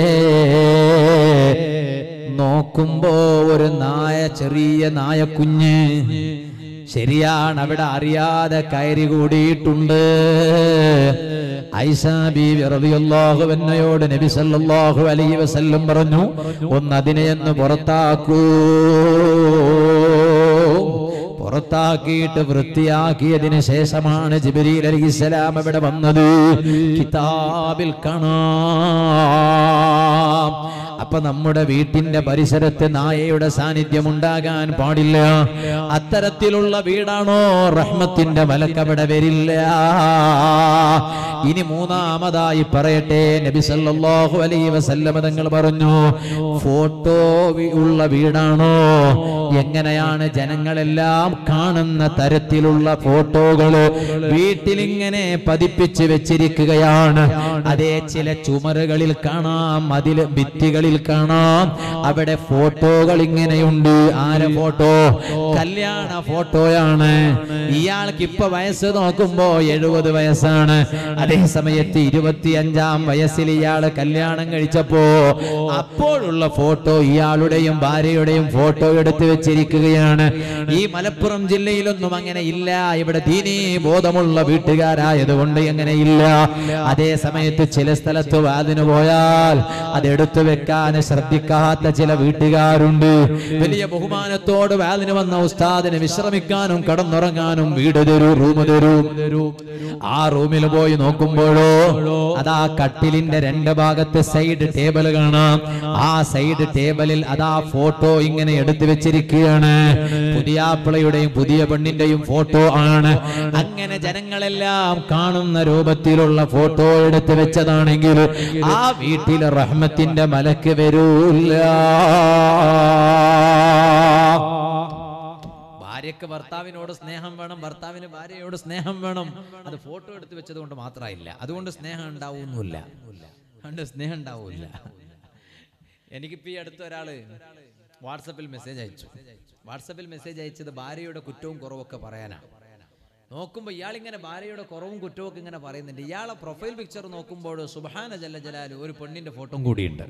നോക്കുമ്പോ ഒരു നായ, ചെറിയ നായ കുഞ്ഞ്, ശരിയാണ്, അവിടെ അറിയാതെ കയറി കൂടിയിട്ടുണ്ട്. ഐസാ ബീവി റളിയല്ലാഹു അൻഹയോട് നബി സല്ലല്ലാഹു അലൈഹി വസല്ലം പറഞ്ഞു, ഒന്ന് അതിനെയൊന്ന് പുറത്താക്കൂ. പുറത്താക്കിയിട്ട് വൃത്തിയാക്കിയതിന് ശേഷമാണ് ജിബ്രീൽ അലൈഹിസ്സലാം അവിടെ വന്നത്. കിതാബിൽ കാണാം അപ്പൊ നമ്മുടെ വീട്ടിന്റെ പരിസരത്ത് നായയുടെ സാന്നിധ്യം ഉണ്ടാകാൻ പാടില്ല. അത്തരത്തിലുള്ള വീടാണോ റഹ്മത്തിന്റെ മലക്കവിടെ വരില്ല. ഇനി മൂന്നാമതായി പറയട്ടെ, നബി സല്ലല്ലാഹു അലൈഹി വസല്ലം തങ്ങൾ പറഞ്ഞു, ഫോട്ടോ ഉള്ള വീടാണോ? എങ്ങനെയാണ് ജനങ്ങളെല്ലാം കാണുന്ന തരത്തിലുള്ള ഫോട്ടോകള് വീട്ടിലിങ്ങനെ പതിപ്പിച്ച് വെച്ചിരിക്കുകയാണ്. അതേ ചില ചുമരുകളിൽ കാണാം, അതിൽ ഭിത്തികളിൽ കാണാം, അവിടെ ഫോട്ടോകൾ ഇങ്ങനെയുണ്ട്. ആരെ ഫോട്ടോ? കല്യാണ ഫോട്ടോയാണ്. ഇയാൾക്ക് ഇപ്പൊ വയസ്സ് നോക്കുമ്പോ എഴുപത് വയസ്സാണ്. അതേ സമയത്ത് ഇരുപത്തിയഞ്ചാം വയസ്സിൽ ഇയാള് കല്യാണം കഴിച്ചപ്പോ അപ്പോഴുള്ള ഫോട്ടോ ഇയാളുടെയും ഭാര്യയുടെയും ഫോട്ടോ എടുത്തു വെച്ചിരിക്കുകയാണ്. ഈ മലപ്പുറം ജില്ലയിലൊന്നും അങ്ങനെ ഇല്ല. ഇവിടെ ദീനീ ബോധമുള്ള വീട്ടുകാരായതുകൊണ്ട് അങ്ങനെ ഇല്ല. അതേ സമയത്ത് ചില സ്ഥലത്ത് വാതിന് പോയാൽ അതെടുത്തു വെക്കാൻ ശ്രദ്ധിക്കാത്ത ചില വീട്ടുകാരുണ്ട്. വലിയ ബഹുമാനത്തോട് വാതിന് വന്ന ഉസ്താദിന് വിശ്രമിക്കാനും കടന്നുറങ്ങാനും വീട് തരൂ, റൂം തരൂ. ആ റൂമിൽ പോയി നോക്കുമ്പോഴോ അതാ കട്ടിലിന്റെ രണ്ട് ഭാഗത്ത് സൈഡ് ടേബിൾ കാണാം. ആ സൈഡ് ടേബിളിൽ അതാ ഫോട്ടോ ഇങ്ങനെ എടുത്തു വെച്ചിരിക്കുകയാണ്. പുതിയാപ്പിളയുടെയും പുതിയ പെണ്ണിന്റെയും ഫോട്ടോ ആണ്. അങ്ങനെ ജനങ്ങളെല്ലാം കാണുന്ന രൂപത്തിലുള്ള ഫോട്ടോ എടുത്തു വെച്ചതാണെങ്കിൽ ആ വീട്ടിൽ റഹ്മത്തിന്റെ മലക്ക് വരൂല്ല. ഭാര്യക്ക് ഭർത്താവിനോട് സ്നേഹം വേണം, ഭർത്താവിന് ഭാര്യയോട് സ്നേഹം വേണം. അത് ഫോട്ടോ എടുത്തു വെച്ചത് കൊണ്ട് മാത്രമില്ല. അതുകൊണ്ട് സ്നേഹം ഉണ്ടാവുന്നില്ല. അതുകൊണ്ട് സ്നേഹം ഉണ്ടാവില്ല. എനിക്കിപ്പോ ഈ അടുത്ത ഒരാള് വാട്സപ്പിൽ മെസ്സേജ് അയച്ചു. വാട്സപ്പിൽ മെസ്സേജ് അയച്ചത് ഭാര്യയുടെ കുറ്റവും കുറവൊക്കെ പറയാനാണ്. നോക്കുമ്പോൾ ഇയാളിങ്ങനെ ഭാര്യയുടെ കുറവും കുറ്റവും ഒക്കെ ഇങ്ങനെ പറയുന്നുണ്ട്. ഇയാളെ പ്രൊഫൈൽ പിക്ചർ നോക്കുമ്പോൾ സുബ്ഹാന ജല്ല ജലാലു ഒരു പെണ്ണിന്റെ ഫോട്ടോ കൂടിയുണ്ട്.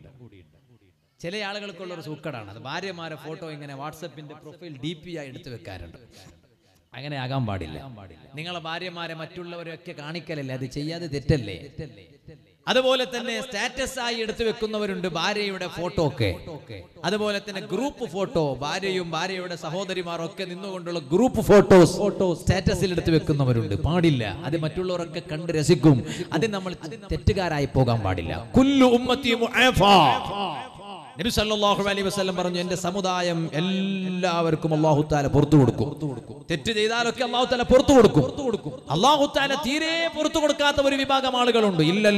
ചില ആളുകൾക്കുള്ള ഒരു സൂക്കടാണ് അത്. ഭാര്യമാരെ ഫോട്ടോ ഇങ്ങനെ വാട്സപ്പിന്റെ പ്രൊഫൈൽ ഡി പി ആയി എടുത്തു വെക്കാറുണ്ട്. അങ്ങനെ ആകാൻ പാടില്ല. നിങ്ങളെ ഭാര്യമാരെ മറ്റുള്ളവരൊക്കെ കാണിക്കലല്ലേ, അത് ചെയ്യാതെ തെറ്റല്ലേ? അതുപോലെ തന്നെ സ്റ്റാറ്റസ് ആയി എടുത്തു വെക്കുന്നവരുണ്ട് ഭാര്യയുടെ ഫോട്ടോ ഒക്കെ. അതുപോലെ തന്നെ ഗ്രൂപ്പ് ഫോട്ടോ, ഭാര്യയും ഭാര്യയുടെ സഹോദരിമാരും ഒക്കെ നിന്നുകൊണ്ടുള്ള ഗ്രൂപ്പ് ഫോട്ടോസ് സ്റ്റാറ്റസിൽ എടുത്തു വെക്കുന്നവരുണ്ട്. പാടില്ല. അത് മറ്റുള്ളവരൊക്കെ കണ്ട് രസിക്കും. അത് നമ്മൾ തെറ്റുകാരായി പോകാൻ പാടില്ല. കുല്ലു ഉമ്മത്തി മുആഫാ. നബി സല്ലല്ലാഹു അലൈഹി വസല്ലം പറഞ്ഞു, എന്റെ സമുദായം എല്ലാവർക്കും അല്ലാഹു തആല പുറത്തു കൊടുക്കും. തെറ്റ് ചെയ്താലൊക്കെ അല്ലാഹു തആല പുറത്തു കൊടുക്കും. അല്ലാഹു തആല തീരെ പുറത്തു കൊടുക്കാത്ത ഒരു വിഭാഗം ആളുകളുണ്ട്. ഇല്ലൽ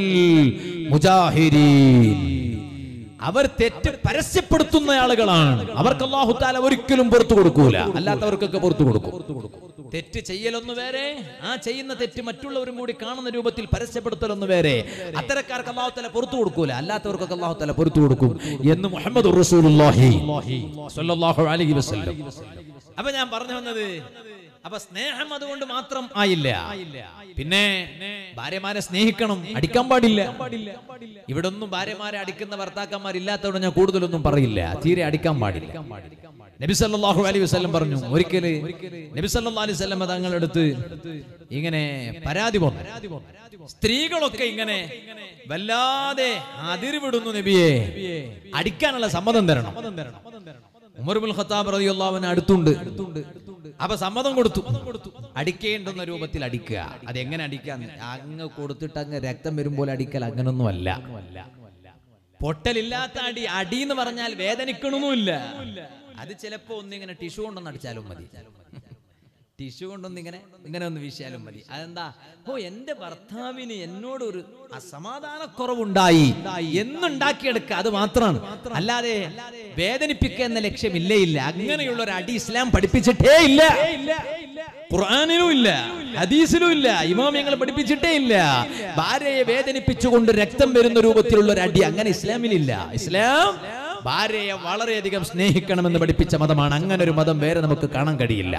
മുജാഹിരീൻ. അവർ തെറ്റ് പരസ്യപ്പെടുത്തുന്ന ആളുകളാണ്. അവർക്ക് അല്ലാഹു തആല ഒരിക്കലും പുറത്തു കൊടുക്കൂല. അല്ലാത്തവർക്കൊക്കെ പുറത്തു കൊടുക്കും. തെറ്റ് ചെയ്യലൊന്നു വേറെ, ആ ചെയ്യുന്ന തെറ്റ് മറ്റുള്ളവരും കൂടി കാണുന്ന രൂപത്തിൽ പരസ്യപ്പെടുത്തലൊന്നു വേറെ. അത്തരക്കാർക്ക് അല്ലാഹു തആല പുറത്തു കൊടുക്കൂല. അല്ലാത്തവർക്കൊക്കെ അല്ലാഹു തആല പുറത്തു കൊടുക്കും എന്ന് മുഹമ്മദുർ റസൂലുള്ളാഹി സ്വല്ലല്ലാഹു അലൈഹി വസല്ലം. അപ്പൊ ഞാൻ പറഞ്ഞു വന്നത്, അപ്പൊ സ്നേഹം അതുകൊണ്ട് മാത്രം ആയില്ല. പിന്നെ ഭാര്യമാരെ സ്നേഹിക്കണം, അടിക്കാൻ പാടില്ല. ഇവിടെ ഒന്നും ഭാര്യമാരെ അടിക്കുന്ന ഭർത്താക്കന്മാരില്ലാത്തതുകൊണ്ട് ഞാൻ കൂടുതലൊന്നും പറയില്ല. തീരെ അടിക്കാൻ പാടില്ല. നബി സല്ലല്ലാഹു അലൈഹി വസല്ലം പറഞ്ഞു, ഒരിക്കല് നബി സല്ലല്ലാഹു അലൈഹി വസല്ലം തങ്ങളുടെ അടുത്ത് ഇങ്ങനെ പരാതി വന്നു. സ്ത്രീകളൊക്കെ ഇങ്ങനെ വല്ലാതെ അതിർവിടുന്നു, നബിയെ അടിക്കാനുള്ള സമ്മതം തരണം. ഉമർ ഇബ്നുൽ ഖത്താബ് റളിയല്ലാഹു അൻഹു അടുത്തുണ്ട്. അപ്പൊ സമ്മതം കൊടുത്തു. അടിക്കേണ്ടുന്ന രൂപത്തിൽ അടിക്കുക. അതെങ്ങനെ അടിക്കാൻ? അങ്ങ് കൊടുത്തിട്ട് അങ്ങ് രക്തം വരുമ്പോൾ അടിക്കൽ അങ്ങനൊന്നും അല്ല. പൊട്ടലില്ലാത്ത അടി. അടി എന്ന് പറഞ്ഞാൽ വേദനിക്കണമെന്നില്ല. അത് ചിലപ്പോ ഒന്നിങ്ങനെ ടിഷ്യൂ കൊണ്ടൊന്ന് അടിച്ചാലും മതി. ടിഷ്യൂ കൊണ്ടൊന്ന് ഇങ്ങനെ ഇങ്ങനെ ഒന്ന് വീശിയാലും മതി. അതെന്താ? ഓ, എന്റെ ഭർത്താവിന് എന്നോട് ഒരു അസമാധാനക്കുറവുണ്ടായി എന്നുണ്ടാക്കിയെടുക്കുക. അത് മാത്രമാണ്. അല്ലാതെ വേദനിപ്പിക്കുക എന്ന ലക്ഷ്യമില്ലേ ഇല്ല. അങ്ങനെയുള്ള ഒരു അടി ഇസ്ലാം പഠിപ്പിച്ചിട്ടേ ഇല്ല. ഖുർആനിലും ഇല്ല, ഹദീസിലും ഇല്ല, ഇമാമിയങ്ങൾ പഠിപ്പിച്ചിട്ടേ ഇല്ല. ഭാര്യയെ വേദനിപ്പിച്ചുകൊണ്ട് രക്തം വരുന്ന രൂപത്തിലുള്ള ഒരു അടി അങ്ങനെ ഇസ്ലാമിലില്ല. ഇസ്ലാം ഭാര്യയെ വളരെയധികം സ്നേഹിക്കണമെന്ന് പഠിപ്പിച്ച മതമാണ്. അങ്ങനെ ഒരു മതം വേറെ നമുക്ക് കാണാൻ കഴിയില്ല.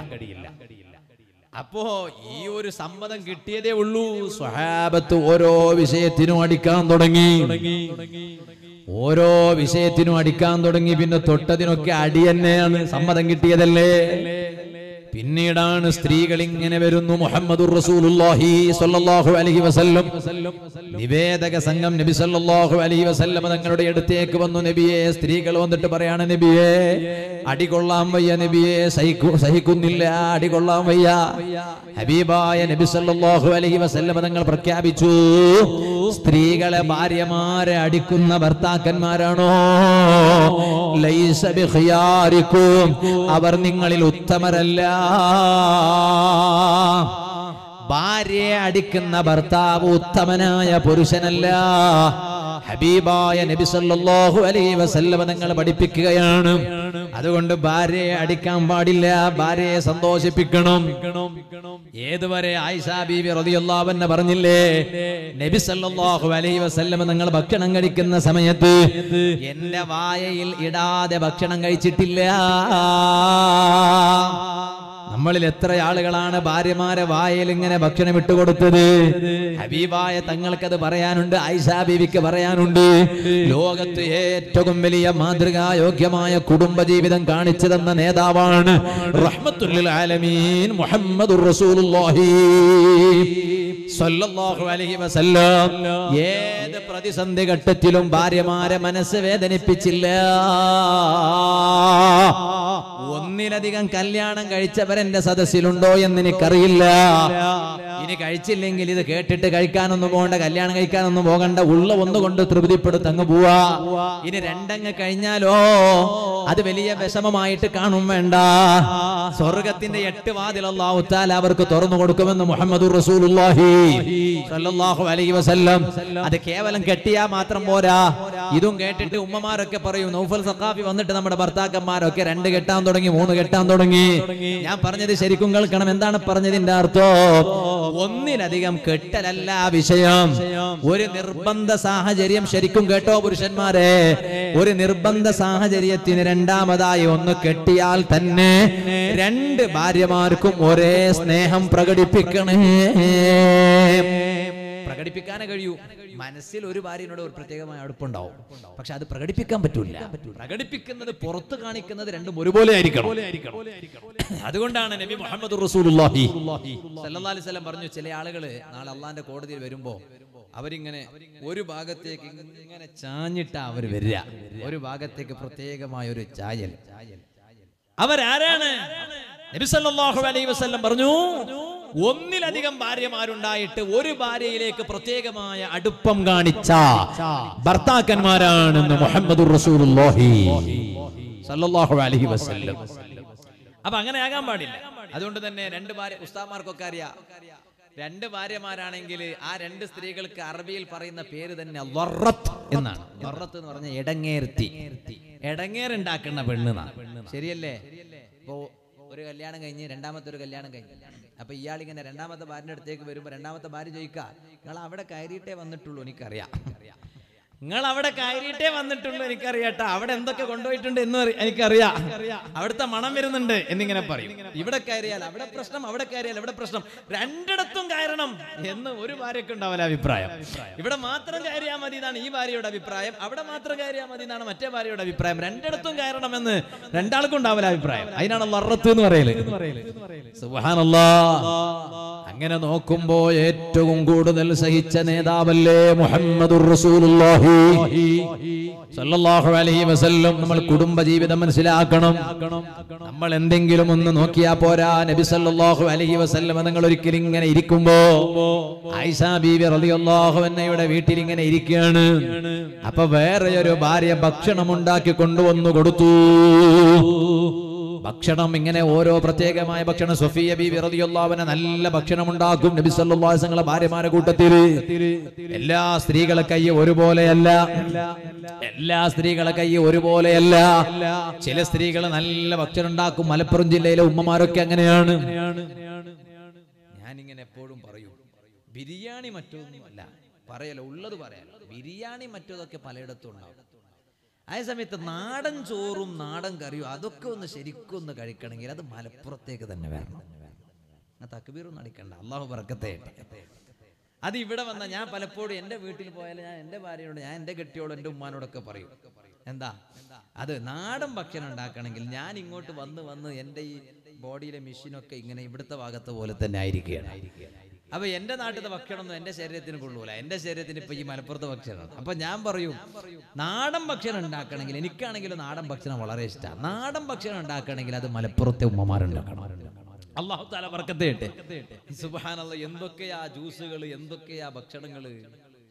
അപ്പോ ഈ ഒരു സമ്മതം കിട്ടിയതേ ഉള്ളൂ. സ്വഹാബത്ത് ഓരോ വിഷയത്തിനും അടിക്കാൻ തുടങ്ങി. ഓരോ വിഷയത്തിനും അടിക്കാൻ തുടങ്ങി. പിന്നെ തൊട്ടതിനൊക്കെ അടി തന്നെയാണ്. സമ്മതം കിട്ടിയതല്ലേ. പിന്നീടാണ് സ്ത്രീകൾ ഇങ്ങനെ വരുന്നു. മുഹമ്മദുർ റസൂലുള്ളാഹി സ്വല്ലല്ലാഹു അലൈഹി വസല്ലം നിവേദക സംഘം നബി സല്ലല്ലാഹു അലൈഹി വസല്ലം തങ്ങളുടെ അടുത്തേക്ക് വന്നു. നബിയെ, സ്ത്രീകൾ വന്നിട്ട് പറയാണ്, നബിയെ അടികൊള്ളാൻ വയ്യ, നബിയെ സഹിക്കുന്നില്ല, അടികൊള്ളാൻ വയ്യ. ഹബീബായ നബി സല്ലല്ലാഹു അലൈഹി വസല്ലം തങ്ങൾ പ്രഖ്യാപിച്ചു, സ്ത്രീകളെ ഭാര്യമാരെ അടിക്കുന്ന ഭർത്താക്കന്മാരാണോ? ലൈസ ബിഖിയാരിക്കും, അവർ നിങ്ങളിൽ ഉത്തമരല്ല. ഭാര്യയെ അടിക്കുന്ന ഭർത്താവ് ഉത്തമനായ പുരുഷനല്ല. ഹബീബായ നബി സല്ലല്ലാഹു അലൈഹി വസല്ലം തങ്ങൾ പഠിപ്പിക്കുകയാണ്. അതുകൊണ്ട് ഭാര്യയെ അടിക്കാൻ പാടില്ല, ഭാര്യയെ സന്തോഷിപ്പിക്കണം. ഏതുവരെ ആയിഷ ബീവി റളിയല്ലാഹു അൻഹ പറഞ്ഞില്ലേ, നബി സല്ലല്ലാഹു അലൈഹി വസല്ലം തങ്ങൾ ഭക്ഷണം കഴിക്കുന്ന സമയത്ത് എന്റെ വായയിൽ ഇടാതെ ഭക്ഷണം കഴിച്ചിട്ടില്ല. നമ്മളിൽ എത്ര ആളുകളാണ് ഭാര്യമാരെ വായിൽ ഇങ്ങനെ ഭക്ഷണം ഇട്ടുകൊടുത്തത്? ഹബീബായ തങ്ങൾക്കത് പറയാനുണ്ട്, ആയിഷ ബീവിക്ക് പറയാനുണ്ട്. ലോകത്ത് ഏറ്റവും വലിയ മാതൃകായോഗ്യമായ കുടുംബജീവിതം കാണിച്ചു തന്ന നേതാവാണ് റഹ്മത്തുൽ ലിൽ ആലമീൻ മുഹമ്മദുർ റസൂലുള്ളാഹി സ്വല്ലല്ലാഹു അലൈഹി വസല്ലം. ഏത് പ്രതിസന്ധി ഘട്ടത്തിലും ഭാര്യമാരെ മനസ്സ് വേദനിപ്പിച്ചില്ല. ഒന്നിലധികം കല്യാണം കഴിച്ചവരെന്റെ സദസ്സിലുണ്ടോ എന്ന് എനിക്കറിയില്ല. ഇനി കഴിച്ചില്ലെങ്കിൽ ഇത് കേട്ടിട്ട് കഴിക്കാനൊന്നും പോകണ്ട, കല്യാണം കഴിക്കാനൊന്നും പോകണ്ട, ഉള്ള ഒന്നുകൊണ്ട് തൃപ്തിപ്പെടുത്ത് അങ്ങ് പോവാ. ഇനി രണ്ടങ്ങ് കഴിഞ്ഞാലോ അത് വലിയ വിഷമമായിട്ട് കാണും വേണ്ട. സ്വർഗത്തിന്റെ എട്ട് വാതിൽ അല്ലാഹു തആല അവർക്ക് തുറന്നു കൊടുക്കുമെന്ന് മുഹമ്മദുർ റസൂലുള്ളാഹി സ്വല്ലല്ലാഹു അലൈഹി വസല്ലം. അത് കേവലം കെട്ടിയാ മാത്രം പോരാ, ഇതും കേട്ടിട്ട് ഉമ്മമാരൊക്കെ പറയും, നൗഫൽ സഖാഫി വന്നിട്ട് നമ്മുടെ ഭർത്താക്കന്മാരൊക്കെ രണ്ട് കെട്ടാൻ തുടങ്ങി, മൂന്ന് കെട്ടാൻ തുടങ്ങി. ഞാൻ പറഞ്ഞത് ശരിക്കും കേൾക്കണം. എന്താണ് പറഞ്ഞതിന്റെ അർത്ഥം? ഒന്നിലധികം കെട്ടലല്ല വിഷയം, ഒരു നിർബന്ധ സാഹചര്യം. ശരിക്കും കേട്ടോ പുരുഷന്മാരെ, ഒരു നിർബന്ധ സാഹചര്യത്തിന് രണ്ടാമതായി ഒന്ന് കെട്ടിയാൽ തന്നെ രണ്ട് ഭാര്യമാർക്കും ഒരേ സ്നേഹം പ്രകടിപ്പിക്കണേ. പ്രകടിപ്പിക്കാനേ കഴിയൂ. മനസ്സിൽ ഒരു ഭാര്യനോട് ഒരു പ്രത്യേകമായ അടുപ്പുണ്ടാവും, പക്ഷെ അത് പ്രകടിപ്പിക്കാൻ പറ്റൂല. പ്രകടിപ്പിക്കുന്നത് പുറത്ത് കാണിക്കുന്നത് രണ്ടും ഒരുപോലെ ആയിരിക്കണം. അതുകൊണ്ടാണ് നബി മുഹമ്മദ് റസൂലുള്ളാഹി സ്വല്ലല്ലാഹു അലൈഹി വസല്ലം പറഞ്ഞു, ചില ആളുകള് നാളെ അള്ളാന്റെ കോടതിയിൽ വരുമ്പോ അവരിങ്ങനെ ഒരു ഭാഗത്തേക്ക് ഇങ്ങനെ ചാഞ്ഞിട്ടാ അവർ വരിക. ഒരു ഭാഗത്തേക്ക് പ്രത്യേകമായ ഒരു ചായൽ. അവരാരാണ്? നബി സല്ലല്ലാഹു അലൈഹി വസല്ലം പറഞ്ഞു, ഒന്നിലധികം ഭാര്യമാരുണ്ടായിട്ട് ഒരു ഭാര്യയിലേക്ക് പ്രത്യേകമായ അടുപ്പം കാണിച്ച ഭർത്താക്കന്മാരാണെന്ന് മുഹമ്മദുർ റസൂലുള്ളാഹി സല്ലല്ലാഹു അലൈഹി വസല്ലം. അപ്പൊ അങ്ങനെ ആകാൻ പാടില്ല. അതുകൊണ്ട് തന്നെ രണ്ട് ഭാര്യ, ഉസ്താദ്മാർക്കൊക്കെ അറിയാം, രണ്ട് ഭാര്യമാരാണെങ്കിൽ ആ രണ്ട് സ്ത്രീകൾക്ക് അറബിയിൽ പറയുന്ന പേര് തന്നെ ദർറത്ത് എന്നാണ്. ദർറത്ത് എന്ന് പറഞ്ഞ എടങ്ങേർത്തി, എടങ്ങേറുണ്ടാക്കുന്ന പെണ്ണെന്നാണ്. ശരിയല്ലേ? ഇപ്പോ ഒരു കല്യാണം കഴിഞ്ഞ് രണ്ടാമത്തെ ഒരു കല്യാണം കഴിഞ്ഞ് അപ്പൊ ഇയാളിങ്ങനെ രണ്ടാമത്തെ ഭാര്യന്റെ അടുത്തേക്ക് വരുമ്പോ രണ്ടാമത്തെ ഭാര്യ ചോദിക്കുക, നിങ്ങൾ അവിടെ കയറിയിട്ടേ വന്നിട്ടുള്ളൂ, എനിക്കറിയാം, നിങ്ങൾ അവിടെ കയറിയിട്ടേ വന്നിട്ടുള്ളൂ, എനിക്കറിയാട്ടാ, അവിടെ എന്തൊക്കെ കൊണ്ടുപോയിട്ടുണ്ട് എന്ന് എനിക്കറിയാം, അവിടുത്തെ മണം വരുന്നുണ്ട് എന്നിങ്ങനെ പറയും. ഇവിടെ കയറിയാൽ അവിടെ പ്രശ്നം, അവിടെ കയറിയാൽ ഇവിടെ പ്രശ്നം, രണ്ടിടത്തും കയറണം എന്ന് ഒരു ഭാര്യയ്ക്ക് ഉണ്ടാവില്ല അഭിപ്രായം. ഇവിടെ മാത്രം കയറിയാൽ മതി എന്നാണ് ഈ ഭാര്യയുടെ അഭിപ്രായം, അവിടെ മാത്രം കയറിയാൽ മതി എന്നാണ് മറ്റേ ഭാര്യയുടെ അഭിപ്രായം. രണ്ടിടത്തും കയറണമെന്ന് രണ്ടാൾക്കും ഉണ്ടാവില്ല അഭിപ്രായം. അതിനാണ് ദർറത്ത് എന്ന് പറയല്. സുബ്ഹാനല്ലാഹ്. അങ്ങനെ നോക്കുമ്പോ ഏറ്റവും കൂടുതൽ സഹിച്ച നേതാവല്ലേ മുഹമ്മദുർ റസൂലുള്ളാഹി സല്ലല്ലാഹു അലൈഹി വസല്ലം. നമ്മൾ കുടുംബജീവിതം മനസ്സിലാക്കണം. നമ്മൾ എന്തെങ്കിലും ഒന്ന് നോക്കിയാ പോരാ. നബി സല്ലല്ലാഹു അലൈഹി വസല്ലം നിങ്ങൾ ഒരിക്കലും ഇങ്ങനെ ഇരിക്കുമ്പോ ആയിഷ ബീവി റളിയല്ലാഹു അൻഹയുടെ വീട്ടിൽ ഇങ്ങനെ ഇരിക്കുകയാണ്. അപ്പൊ വേറെ ഒരു ഭാര്യ ഭക്ഷണം ഉണ്ടാക്കി കൊണ്ടുവന്നു കൊടുത്തു. ഭക്ഷണം ഇങ്ങനെ ഓരോ പ്രത്യേകമായ ഭക്ഷണം. സഫിയ ബീവി റളിയല്ലാഹു അൻഹ നല്ല ഭക്ഷണം ഉണ്ടാക്കും. നബി സല്ലല്ലാഹു അലൈഹി വസല്ലം ഭാര്യമാരെ കൂട്ടത്തിൽ എല്ലാ സ്ത്രീകളെ കൈ ഒരുപോലെയല്ല, എല്ലാ സ്ത്രീകളെ കൈ ഒരുപോലെയല്ല. ചില സ്ത്രീകൾ നല്ല ഭക്ഷണം ഉണ്ടാക്കും. മലപ്പുറം ജില്ലയിലെ ഉമ്മമാരൊക്കെ അങ്ങനെയാണ്. ഞാനിങ്ങനെ എപ്പോഴും പറയും, ബിരിയാണി മറ്റൊന്നുമല്ല പറയല്ലോ, ഉള്ളത് പറയാലോ. ബിരിയാണി മറ്റതൊക്കെ പലയിടത്തും ഉണ്ടാവും. അതേ സമയത്ത് നാടൻ ചോറും നാടൻ കറിയും അതൊക്കെ ഒന്ന് ശരിക്കും ഒന്ന് കഴിക്കണമെങ്കിൽ അത് മലപ്പുറത്തേക്ക് തന്നെ വരണം. തക്ബീറൊന്നും അടിക്കണ്ട, അള്ളാഹു ബർക്കത്തെ. അത് ഇവിടെ വന്ന ഞാൻ പലപ്പോഴും എൻ്റെ വീട്ടിൽ പോയാലും ഞാൻ എൻ്റെ ഭാര്യയോട്, ഞാൻ എൻ്റെ കെട്ടിയോടും എൻ്റെ ഉമ്മാനോടൊക്കെ പറയും, എന്താ അത് നാടൻ ഭക്ഷണം ഉണ്ടാക്കണമെങ്കിൽ ഞാൻ ഇങ്ങോട്ട് വന്ന് വന്ന് എൻ്റെ ഈ ബോഡിയിലെ മെഷീനൊക്കെ ഇങ്ങനെ ഇവിടുത്തെ ഭാഗത്ത് പോലെ തന്നെ ആയിരിക്കുകയാണ്. അപ്പൊ എന്റെ നാട്ടിലത്തെ ഭക്ഷണമൊന്നും എന്റെ ശരീരത്തിന് കൊള്ളൂല, എന്റെ ശരീരത്തിന് ഇപ്പൊ ഈ മലപ്പുറത്തെ ഭക്ഷണമാണ്. അപ്പൊ ഞാൻ പറയും, നാടൻ ഭക്ഷണം ഉണ്ടാക്കണമെങ്കിൽ, എനിക്കാണെങ്കിലും നാടൻ ഭക്ഷണം വളരെ ഇഷ്ടമാണ്, നാടൻ ഭക്ഷണം ഉണ്ടാക്കണമെങ്കിൽ അത് മലപ്പുറത്തെ ഉമ്മമാരുണ്ടാക്കണം. അല്ലാഹു തആല ബർക്കത്ത് ചെയ്യട്ടെ. സുബ്ഹാനല്ലാഹ്. എന്തൊക്കെയാ ജ്യൂസുകൾ, എന്തൊക്കെയാ ഭക്ഷണങ്ങള്.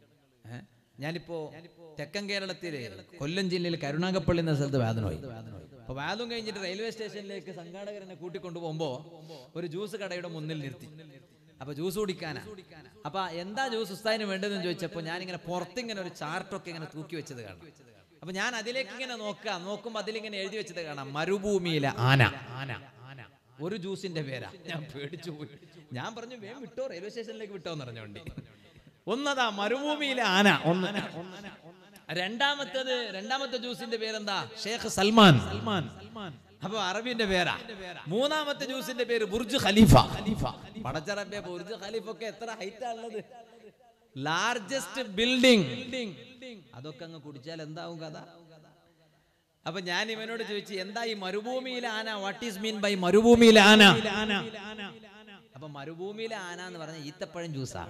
ഞാനിപ്പോ തെക്കൻ കേരളത്തില് കൊല്ലം ജില്ലയിൽ കരുണാകപ്പള്ളി എന്ന സ്ഥലത്ത് വേദന പോയി. അപ്പൊ വാദം കഴിഞ്ഞിട്ട് റെയിൽവേ സ്റ്റേഷനിലേക്ക് സംഘാടകരെന്നെ കൂട്ടിക്കൊണ്ടുപോകുമ്പോ ഒരു ജ്യൂസ് കടയുടെ മുന്നിൽ നിർത്തി. അപ്പൊ ജ്യൂസ് കുടിക്കാനാ. അപ്പൊ എന്താ ജ്യൂസ് ഉസ്താദിന് വേണ്ടതെന്ന് ചോദിച്ചപ്പോ ഞാനിങ്ങനെ പുറത്തിങ്ങനെ ഒരു ചാർട്ടൊക്കെ ഇങ്ങനെ തൂക്കി വെച്ചത് കാണാം. അപ്പൊ ഞാൻ അതിലേക്ക് ഇങ്ങനെ നോക്കാം. നോക്കുമ്പോ അതിലിങ്ങനെ എഴുതി വെച്ചത് കാണാം, മരുഭൂമിയിലെ ആന. ആന ഒരു ജ്യൂസിന്റെ പേരാ. ഞാൻ പേടിച്ചു പോയി. ഞാൻ പറഞ്ഞു വേഗം വിട്ടോ, റെയിൽവേ സ്റ്റേഷനിലേക്ക് വിട്ടോന്ന് പറഞ്ഞോണ്ടി. ഒന്നതാ മരുഭൂമിയിലെ ആന. ഒന്ന് രണ്ടാമത്തത് രണ്ടാമത്തെ ജ്യൂസിന്റെ പേരെന്താ? ഷേഖ് സൽമാൻ. സൽമാൻ അപ്പൊ അറബിന്റെ പേരാ. മൂന്നാമത്തെ ജ്യൂസിന്റെ പേര് ബുർജ് ഖലീഫ. പടച്ചറബേ, ബുർജ് ഖലീഫ ഒക്കെ എത്ര ഹൈറ്റാ ഉള്ളത്! Largest building. അതൊക്കെ അങ്ങ് കുടിച്ചാൽ എന്താവും കഥ? അപ്പൊ ഞാൻ ഇവനോട് ചോദിച്ചു, എന്താ ഈ മരുഭൂമിയിലെ ആന? വാട്ട് ഈസ് മീൻ ബൈ മരുഭൂമിയിലെ ആന? അപ്പൊ മരുഭൂമിയിലെ ആന എന്ന് പറഞ്ഞ ഈത്തപ്പഴം ജ്യൂസാ.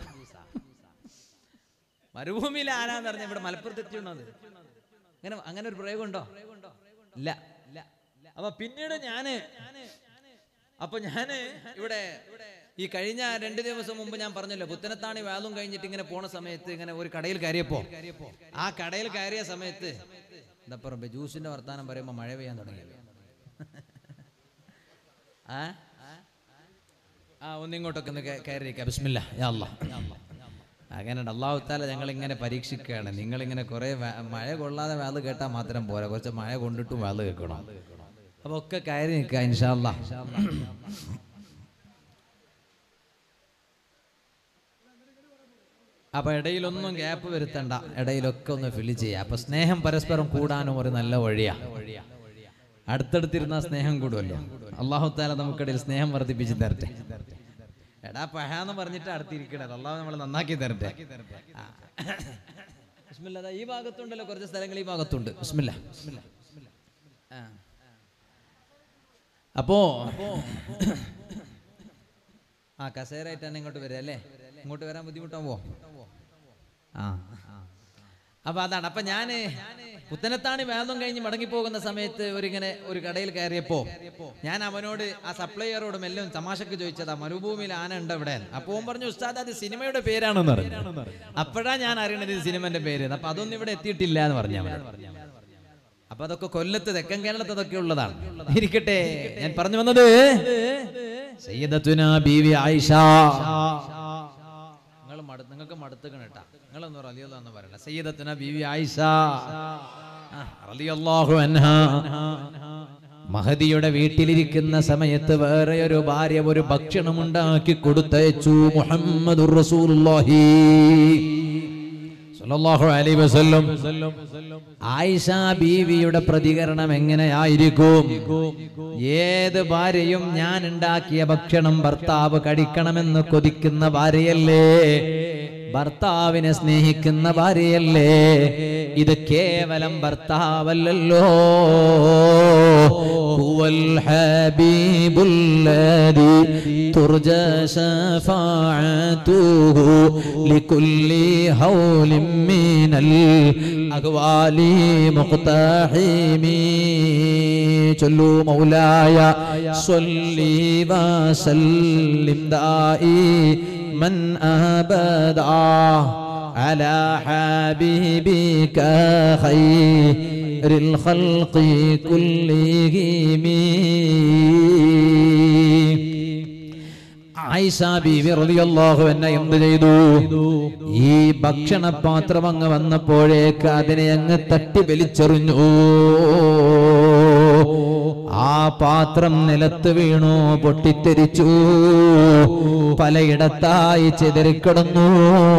മരുഭൂമിയിലെ ആന എന്ന് പറഞ്ഞ ഇവിടെ മലപ്പുറത്ത് എത്തിയുണ്ടത് അങ്ങനെ അങ്ങനെ ഒരു പ്രയോഗം ഉണ്ടോ? ഇല്ല. അപ്പൊ പിന്നീട് ഞാന് അപ്പൊ ഞാന് ഇവിടെ ഈ കഴിഞ്ഞ രണ്ട് ദിവസം മുമ്പ് ഞാൻ പറഞ്ഞല്ലോ, പുത്തനത്താണി വാലും കഴിഞ്ഞിട്ട് ഇങ്ങനെ പോണ സമയത്ത് ഇങ്ങനെ ഒരു കടയിൽ കയറിയപ്പോ ആ കടയിൽ കയറിയ സമയത്ത് എന്താ ജ്യൂസിന്റെ വർത്താനം പറയുമ്പോ മഴ പെയ്യാൻ തുടങ്ങി. ആ ആ ഒന്നിങ്ങോട്ടൊക്കെ ഒന്ന് കയറിയിരിക്കാം. ബിസ്മില്ലാ യാ അല്ലാഹ്. അങ്ങനെ അല്ലാഹു തആല ഞങ്ങൾ ഇങ്ങനെ പരീക്ഷിക്കുകയാണ്. നിങ്ങളിങ്ങനെ കുറെ മഴ കൊള്ളാതെ വാല് കേട്ടാൽ മാത്രം പോരാ, കുറച്ച് മഴ കൊണ്ടിട്ടും വാല് കേൾക്കണം. അപ്പൊ ഒക്കെ കയറി നിൽക്കുക ഇൻഷാ അല്ലാഹ്. അപ്പൊ ഇടയിലൊന്നും ഗ്യാപ്പ് വരുത്തണ്ട, ഇടയിലൊക്കെ ഒന്ന് ഫില്ല് ചെയ്യാം. അപ്പൊ സ്നേഹം പരസ്പരം കൂടാനും ഒരു നല്ല വഴിയാ. അടുത്തടുത്തിരുന്ന സ്നേഹം കൂടുമല്ലോ. അല്ലാഹു തആല നമുക്കിടയിൽ സ്നേഹം വർദ്ധിപ്പിച്ച് തരട്ടെ. എടാ പഹാന്ന് പറഞ്ഞിട്ട് അടുത്തിരിക്കണത് അല്ലാഹു നമ്മളെ നന്നാക്കി തരട്ടെ. ബിസ്മില്ലാ. ഈ ഭാഗത്തുണ്ടല്ലോ കുറച്ച് സ്ഥലങ്ങൾ, ഈ ഭാഗത്തുണ്ട്. ബിസ്മില്ലാ. അപ്പോ ആ കസേരയായിട്ടാണ് ഇങ്ങോട്ട് വരിക അല്ലേ? ഇങ്ങോട്ട് വരാൻ ബുദ്ധിമുട്ടാവോ? ആ അപ്പൊ അതാണ്. അപ്പൊ ഞാന് പുത്തനത്താണി വേദം കഴിഞ്ഞ് മടങ്ങിപ്പോകുന്ന സമയത്ത് ഒരിങ്ങനെ ഒരു കടയിൽ കയറിയപ്പോ ഞാൻ അവനോട്, ആ സപ്ലൈയറോടും എല്ലാം തമാശക്ക് ചോദിച്ചതാ, മരുഭൂമിയിൽ ആന ഉണ്ട് ഇവിടെ. അപ്പൊ ഓൻ പറഞ്ഞു, ഉസ്താദ് അത് സിനിമയുടെ പേരാണെന്ന് പറഞ്ഞു. അപ്പോഴാ ഞാൻ അറിയണത് ഇത് സിനിമന്റെ പേര്. അപ്പൊ അതൊന്നും ഇവിടെ എത്തിയിട്ടില്ല എന്ന് പറഞ്ഞു. അപ്പൊ അതൊക്കെ കൊല്ലത്ത് തെക്കൻ കേരളത്ത് അതൊക്കെ ഉള്ളതാണ്. ഇരിക്കട്ടെ, ഞാൻ പറഞ്ഞു വന്നത് സയ്യിദത്തുനാ ബീവി ആയിഷ. നിങ്ങൾ മടു നിങ്ങൾക്ക് മടുത്തുകണ് കേട്ടാ, നിങ്ങളൊന്നും റളിയല്ലാഹു എന്ന് പറയണ്ട. സയ്യിദത്തുനാ ബീവി ആയിഷ റളിയല്ലാഹു അൻഹാ മഹദിയുടെ വീട്ടിലിരിക്കുന്ന സമയത്ത് വേറെ ഒരു ഭാര്യ ഒരു ഭക്ഷണം ഉണ്ടാക്കി കൊടുത്തയച്ചു. മുഹമ്മദുർ റസൂലുള്ളാഹി സ്വല്ലല്ലാഹു അലൈഹി വസല്ലം. ആയിഷ ബീവിയുടെ പ്രതികരണം എങ്ങനെയായിരിക്കും? ഏത് ഭാര്യയും ഞാൻ ഉണ്ടാക്കിയ ഭക്ഷണം ഭർത്താവ് കഴിക്കണമെന്ന് കൊതിക്കുന്ന ഭാര്യയല്ലേ, ഭർത്താവിനെ സ്നേഹിക്കുന്ന ഭാര്യയല്ലേ? ഇത് കേവലം ഭർത്താവല്ലല്ലോ. ഹുവൽ ഹബീബുല്ലദി തുർജാ ശഫാഅതുഹു ലികുല്ലി ഹൗലിൻ മിനൽ അഖ്വാലി മുഖ്തഹിമി. ചൊല്ലു മൗലായ സ്വല്ലി വസല്ലിം ദായി من أبدا على حبيبك خير الخلق كلهم. ആയിഷ ബീവി റളിയല്ലാഹു അൻഹ എന്ത് ചെയ്തു? ഈ ഭക്ഷണപാത്രം അങ്ങ് വന്നപ്പോഴേക്ക് അതിനെ അങ്ങ് തട്ടി വലിച്ചെറിഞ്ഞു. ആ പാത്രം നിലത്ത് വീണു, പൊട്ടിത്തെറിച്ചു, പലയിടത്തായി ചിതറിക്കിടന്നു.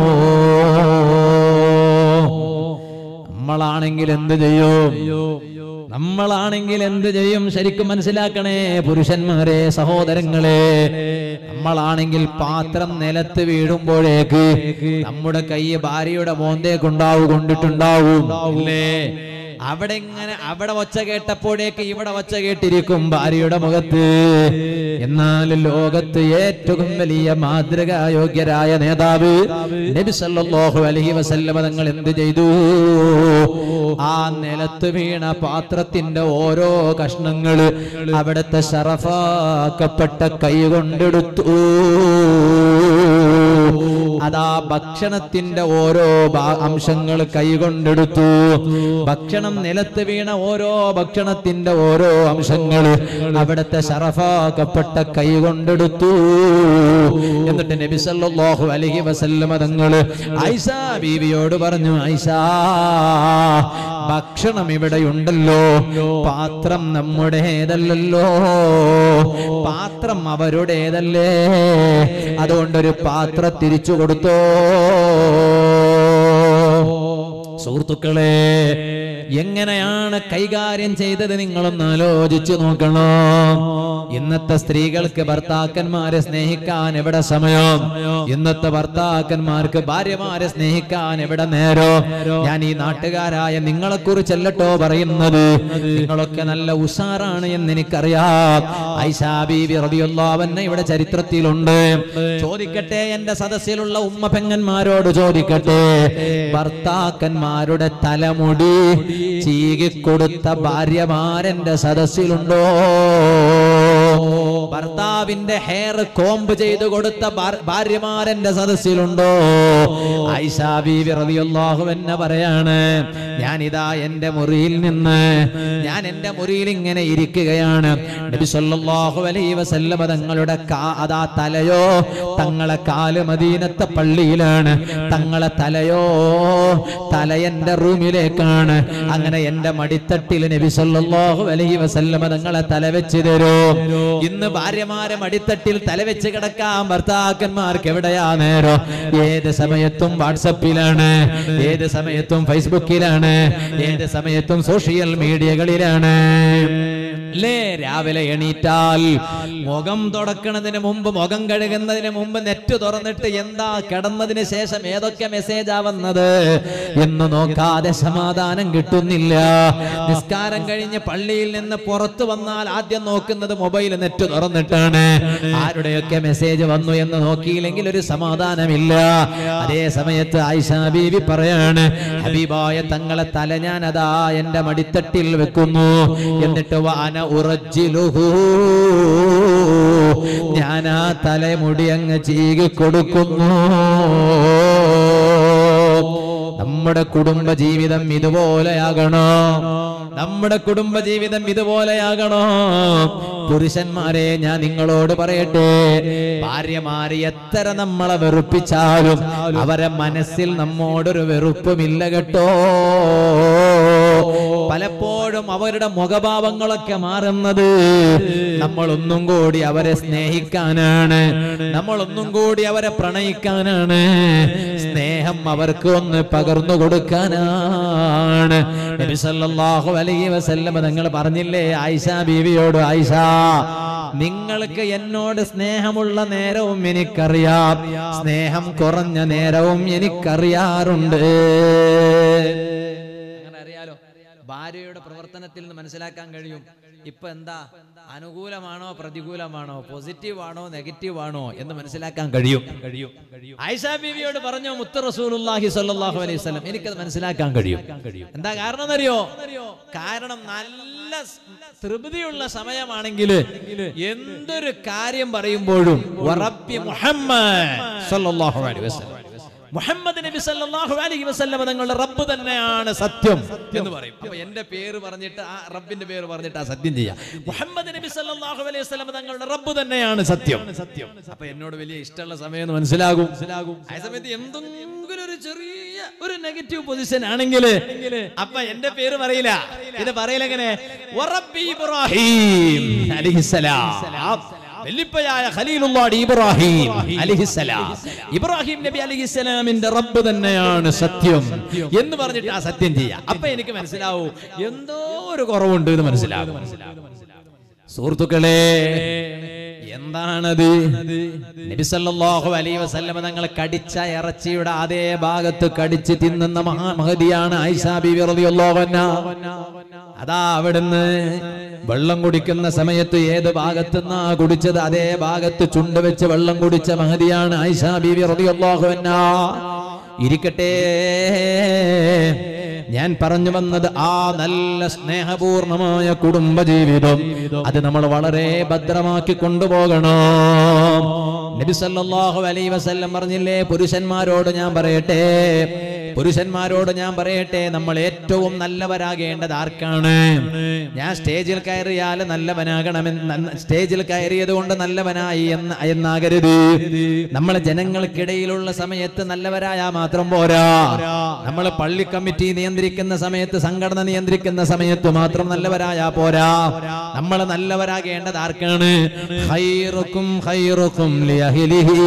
നമ്മളാണെങ്കിൽ എന്ത് ചെയ്യും? നമ്മളാണെങ്കിൽ എന്ത് ചെയ്യും? ശരിക്കും മനസ്സിലാക്കണേ പുരുഷന്മാരെ, സഹോദരങ്ങളെ. നമ്മളാണെങ്കിൽ പാത്രം നിലത്ത് വീഴുമ്പോഴേക്ക് നമ്മുടെ കൈ ഭാര്യയുടെ മോന്തേക്കുണ്ടാവും, കൊണ്ടിട്ടുണ്ടാവും അല്ലേ? അവിടെ ഇങ്ങനെ അവിടെ ഒച്ച കേട്ടപ്പോഴേക്ക് ഇവിടെ ഒച്ച കേട്ടിരിക്കും ഭാര്യയുടെ മുഖത്ത്. എന്നാൽ ലോകത്ത് ഏറ്റവും വലിയ മാതൃകായോഗ്യരായ നേതാവ് നബി സല്ലല്ലാഹു അലൈഹി വസല്ലം തങ്ങൾ എന്ത് ചെയ്തു? ആ നിലത്ത് വീണ പാത്രത്തിന്റെ ഓരോ കഷ്ണങ്ങള് അവിടുത്തെ ശറഫാക്കപ്പെട്ട കൈ കൊണ്ടെടുത്തു. അതാ ഭക്ഷണത്തിന്റെ ഓരോ അംശങ്ങൾ കൈകൊണ്ടെടുത്തു. ഭക്ഷണം നിലത്ത് വീണ ഓരോ ഭക്ഷണത്തിന്റെ ഓരോ അംശങ്ങൾ അവിടുത്തെ ശറഫാക്കപ്പെട്ട കൈ കൊണ്ടെടുത്തു. എന്നിട്ട് നബി സല്ലല്ലാഹു അലൈഹി വസല്ലം തങ്ങൾ ആയിഷ ബീവിയോട് പറഞ്ഞു, ആയിഷ, ഭക്ഷണം ഇവിടെയുണ്ടല്ലോ, പാത്രം നമ്മുടേതല്ലല്ലോ, പാത്രം അവരുടേതല്ലേ, അതുകൊണ്ടൊരു പാത്രം തിരിച്ചു കൊടുത്തോ. സുഹൃത്തുക്കളെ, എങ്ങനെയാണ് കൈകാര്യം ചെയ്തത് നിങ്ങളൊന്ന് ആലോചിച്ചു നോക്കണം. ഇന്നത്തെ സ്ത്രീകൾക്ക് ഭർത്താക്കന്മാരെ സ്നേഹിക്കാൻ എവിടെ സമയം? ഇന്നത്തെ ഭർത്താക്കന്മാർക്ക് ഭാര്യമാരെ സ്നേഹിക്കാൻ എവിടെ നേരം? ഞാൻ ഈ നാട്ടുകാരായ നിങ്ങളെ കുറിച്ചല്ലോ പറയുന്നത്. നിങ്ങളൊക്കെ നല്ല ഉഷാറാണ് എന്ന് എനിക്കറിയാം. ആയിഷാ ബീവി റളിയല്ലാഹു അൻഹ ഇവിടെ ചരിത്രത്തിലുണ്ട്. ചോദിക്കട്ടെ, എന്റെ സദസ്സിലുള്ള ഉമ്മ പെങ്ങന്മാരോട് ചോദിക്കട്ടെ, ഭർത്താക്കന്മാരുടെ തലമുടി ചീകിക്കൊടുത്ത ഭാര്യമാരെന്റെ സദസ്സിലുണ്ടോ? ഭർത്താവിന്റെ ഹെയർ കോംബ് ചെയ്തു കൊടുത്ത ഭാര്യമാരെന്റെ സദസ്സിലുണ്ടോ? ആയിഷാ ബീവി റളിയല്ലാഹു അൻഹ പറയാണ്, ഞാനിതാ എന്റെ മുറിയിൽ നിന്ന് ഞാൻ എന്റെ മുറിയിൽ ഇങ്ങനെ ഇരിക്കുകയാണ്. നബി സല്ലല്ലാഹു അലൈഹി വസല്ലം തങ്ങളുടെ അതാ തലയോ തങ്ങളെ കാല് മദീനത്തെ പള്ളിയിലാണ്, തങ്ങളെ തലയോ തല എന്റെ റൂമിലേക്കാണ്. അങ്ങനെ എന്റെ മടിത്തട്ടിൽ നബി സല്ലല്ലാഹു അലൈഹി വസല്ലം തങ്ങളെ തല വെച്ച് തരും. ഇന്ന് ഭാര്യമാരെ മടിത്തട്ടിൽ തലവെച്ച് കിടക്കാൻ ഭർത്താക്കന്മാർക്ക് എവിടെയാ നേരം? ഏത് സമയത്തും വാട്സപ്പിലാണ്, ഏത് സമയത്തും ഫേസ്ബുക്കിലാണ്, ഏത് സമയത്തും സോഷ്യൽ മീഡിയകളിലാണ്. അല്ലേ? രാവിലെ എണീറ്റാൽ മുഖം തുടക്കുന്നതിന് മുമ്പ്, മുഖം കഴുകുന്നതിന് മുമ്പ് നെറ്റ് തുറന്നിട്ട് എന്താ കിടന്നതിന് ശേഷം ഏതൊക്കെ മെസ്സേജാ വന്നത് എന്ന് നോക്കാതെ സമാധാനം കിട്ടുന്നില്ല. നിസ്കാരം കഴിഞ്ഞ് പള്ളിയിൽ നിന്ന് പുറത്തു വന്നാൽ ആദ്യം നോക്കുന്നത് മൊബൈൽ നെറ്റ് തുറന്നിട്ടാണ്. ആരുടെയൊക്കെ മെസ്സേജ് വന്നു എന്ന് നോക്കിയില്ലെങ്കിൽ ഒരു സമാധാനമില്ല. അതേ സമയത്ത് ആയിഷാ ബീവി പറയാണ്, ഹബീബായ തങ്ങളെ തല ഞാൻ അതാ എന്റെ മടിത്തട്ടിൽ വെക്കുന്നു. എന്നിട്ട് വാന ഉറജിലുഹു, ഞാൻ ആ തലമുടി അങ്ങ് ചീകി കൊടുക്കുന്നു. നമ്മുടെ കുടുംബ ജീവിതം ഇതുപോലെയാകണോ? നമ്മുടെ കുടുംബ ജീവിതം ഇതുപോലെയാകണോ? പുരുഷന്മാരെ, ഞാൻ നിങ്ങളോട് പറയട്ടെ, ഭാര്യമാരെ എത്ര നമ്മളെ വെറുപ്പിച്ചാലും അവരെ മനസ്സിൽ നമ്മോടൊരു വെറുപ്പുമില്ല കേട്ടോ. പലപ്പോഴും അവരുടെ മുഖഭാവങ്ങളൊക്കെ മാറുന്നത് നമ്മളൊന്നും കൂടി അവരെ സ്നേഹിക്കാനാണ്, നമ്മളൊന്നും കൂടി അവരെ പ്രണയിക്കാനാണ്, സ്നേഹം അവർക്ക് ഒന്ന് പകർന്നു കൊടുക്കാനാണ്. നബി സല്ലല്ലാഹു അലൈഹി വസല്ലം തങ്ങൾ പറഞ്ഞില്ലേ ആയിഷാ ബീവിയോട്, ആയിഷ, നിങ്ങൾക്ക് എന്നോട് സ്നേഹമുള്ള നേരവും എനിക്കറിയാം, സ്നേഹം കുറഞ്ഞ നേരവും എനിക്കറിയാറുണ്ട്. അങ്ങനെ അറിയാലോ, ഭാര്യയുടെ പ്രവർത്തനത്തിൽ നിന്ന് മനസ്സിലാക്കാൻ കഴിയും ഇപ്പൊ എന്താ അനുകൂലമാണോ പ്രതികൂലമാണോ, പോസിറ്റീവ് ആണോ നെഗറ്റീവ് ആണോ എന്ന് മനസ്സിലാക്കാൻ കഴിയും കഴിയും ആയിഷാ ബീവിയോട് പറഞ്ഞു മുത്ത് റസൂലുള്ളാഹി സ്വല്ലല്ലാഹു അലൈഹി വസല്ലം, എനിക്കത് മനസ്സിലാക്കാൻ കഴിയും. എന്താ കാരണം എന്നറിയോ? കാരണം നല്ല തൃപ്തിയുള്ള സമയമാണെങ്കിൽ എന്തൊരു കാര്യം പറയുമ്പോഴും വറബ്ബി മുഹമ്മദ് സ്വല്ലല്ലാഹു അലൈഹി വസല്ലം, മുഹമ്മദ് നബി സല്ലല്ലാഹു അലൈഹി വസല്ലം തങ്ങളുടെ റബ്ബ് തന്നെയാണ് സത്യം എന്ന് പറയും. അപ്പൊ എന്റെ പേര് പറഞ്ഞിട്ട് ആ റബ്ബിന്റെ പേര് പറഞ്ഞിട്ട് ആ സത്യം ചെയ്യാം. മുഹമ്മദ് നബി സല്ലല്ലാഹു അലൈഹി വസല്ലം തങ്ങളുടെ റബ്ബ് തന്നെയാണ് സത്യം. അപ്പൊ എന്നോട് വലിയ ഇഷ്ടമുള്ള സമയം എന്ന് മനസ്സിലാകും. ആ സമയത്ത് എന്തെങ്കിലും ഒരു ചെറിയ ഒരു നെഗറ്റീവ് പൊസിഷൻ ആണെങ്കിൽ അപ്പൊ എന്റെ പേര് പറയില്ല. ഇത് പറയില്ല എങ്ങനെ? വറബ്ബി ഇബ്രാഹിം അലൈഹിസ്സലാം, വെല്ലിപ്പയായ ഖലീലുള്ളാഹി ഇബ്രാഹിം അലൈഹിസ്സലാം, ഇബ്രാഹിം നബി അലൈഹിസ്സലാമിന്റെ റബ്ബ് തന്നെയാണ് സത്യം എന്ന് പറഞ്ഞിട്ട് ആ സത്യം ചെയ്യാം. അപ്പൊ എനിക്ക് മനസ്സിലാവും എന്തോ ഒരു കുറവുണ്ട് എന്ന് മനസ്സിലാവും. സുഹൃത്തുക്കളെ, എന്താണത്? നബി സല്ലല്ലാഹു അലൈഹി വസല്ലം തങ്ങൾ കടിച്ച ഇറച്ചിയുടെ അതേ ഭാഗത്ത് കടിച്ച് തിന്നുന്ന മഹാമഹദിയാണ് ആയിഷാ ബീവി റളിയല്ലാഹു അൻഹാ. അതാ അവിടുന്ന് വെള്ളം കുടിക്കുന്ന സമയത്ത് ഏത് ഭാഗത്തുനിന്നാ കുടിച്ചത് അതേ ഭാഗത്ത് ചുണ്ട് വെച്ച് വെള്ളം കുടിച്ച മഹദിയാണ് ആയിഷാ ബീവി റളിയല്ലാഹു അൻഹാ. ഇരിക്കട്ടെ, ഞാൻ പറഞ്ഞു വന്നത് ആ നല്ല സ്നേഹപൂർണമായ കുടുംബജീവിതം അത് നമ്മൾ വളരെ ഭദ്രമാക്കി കൊണ്ടുപോകണം. നബി സല്ലല്ലാഹു അലൈഹി വസല്ലം പറഞ്ഞില്ലേ, പുരുഷന്മാരോട് ഞാൻ പറയട്ടെ, പുരുഷന്മാരോട് ഞാൻ പറയട്ടെ, നമ്മൾ ഏറ്റവും നല്ലവരാകേണ്ടത് ആർക്കാണ്? ഞാൻ സ്റ്റേജിൽ കയറിയാൽ നല്ലവനാകണമെന്ന്, സ്റ്റേജിൽ കയറിയത് കൊണ്ട് നല്ലവനായി എന്ന് എന്നാകരുത്. നമ്മൾ ജനങ്ങൾക്കിടയിലുള്ള സമയത്ത് നല്ലവരായാ മാത്രം പോരാ. നമ്മൾ പള്ളി കമ്മിറ്റി നിയന്ത്രിക്കുന്ന സമയത്ത്, സംഘടന നിയന്ത്രിക്കുന്ന സമയത്ത് മാത്രം നല്ലവരായാ പോരാ. നമ്മൾ നല്ലവരാകേണ്ടത് ആർക്കാണ്? ഖൈറുക്കും ഖൈറുക്കും ലിഅഹ്ലിഹി.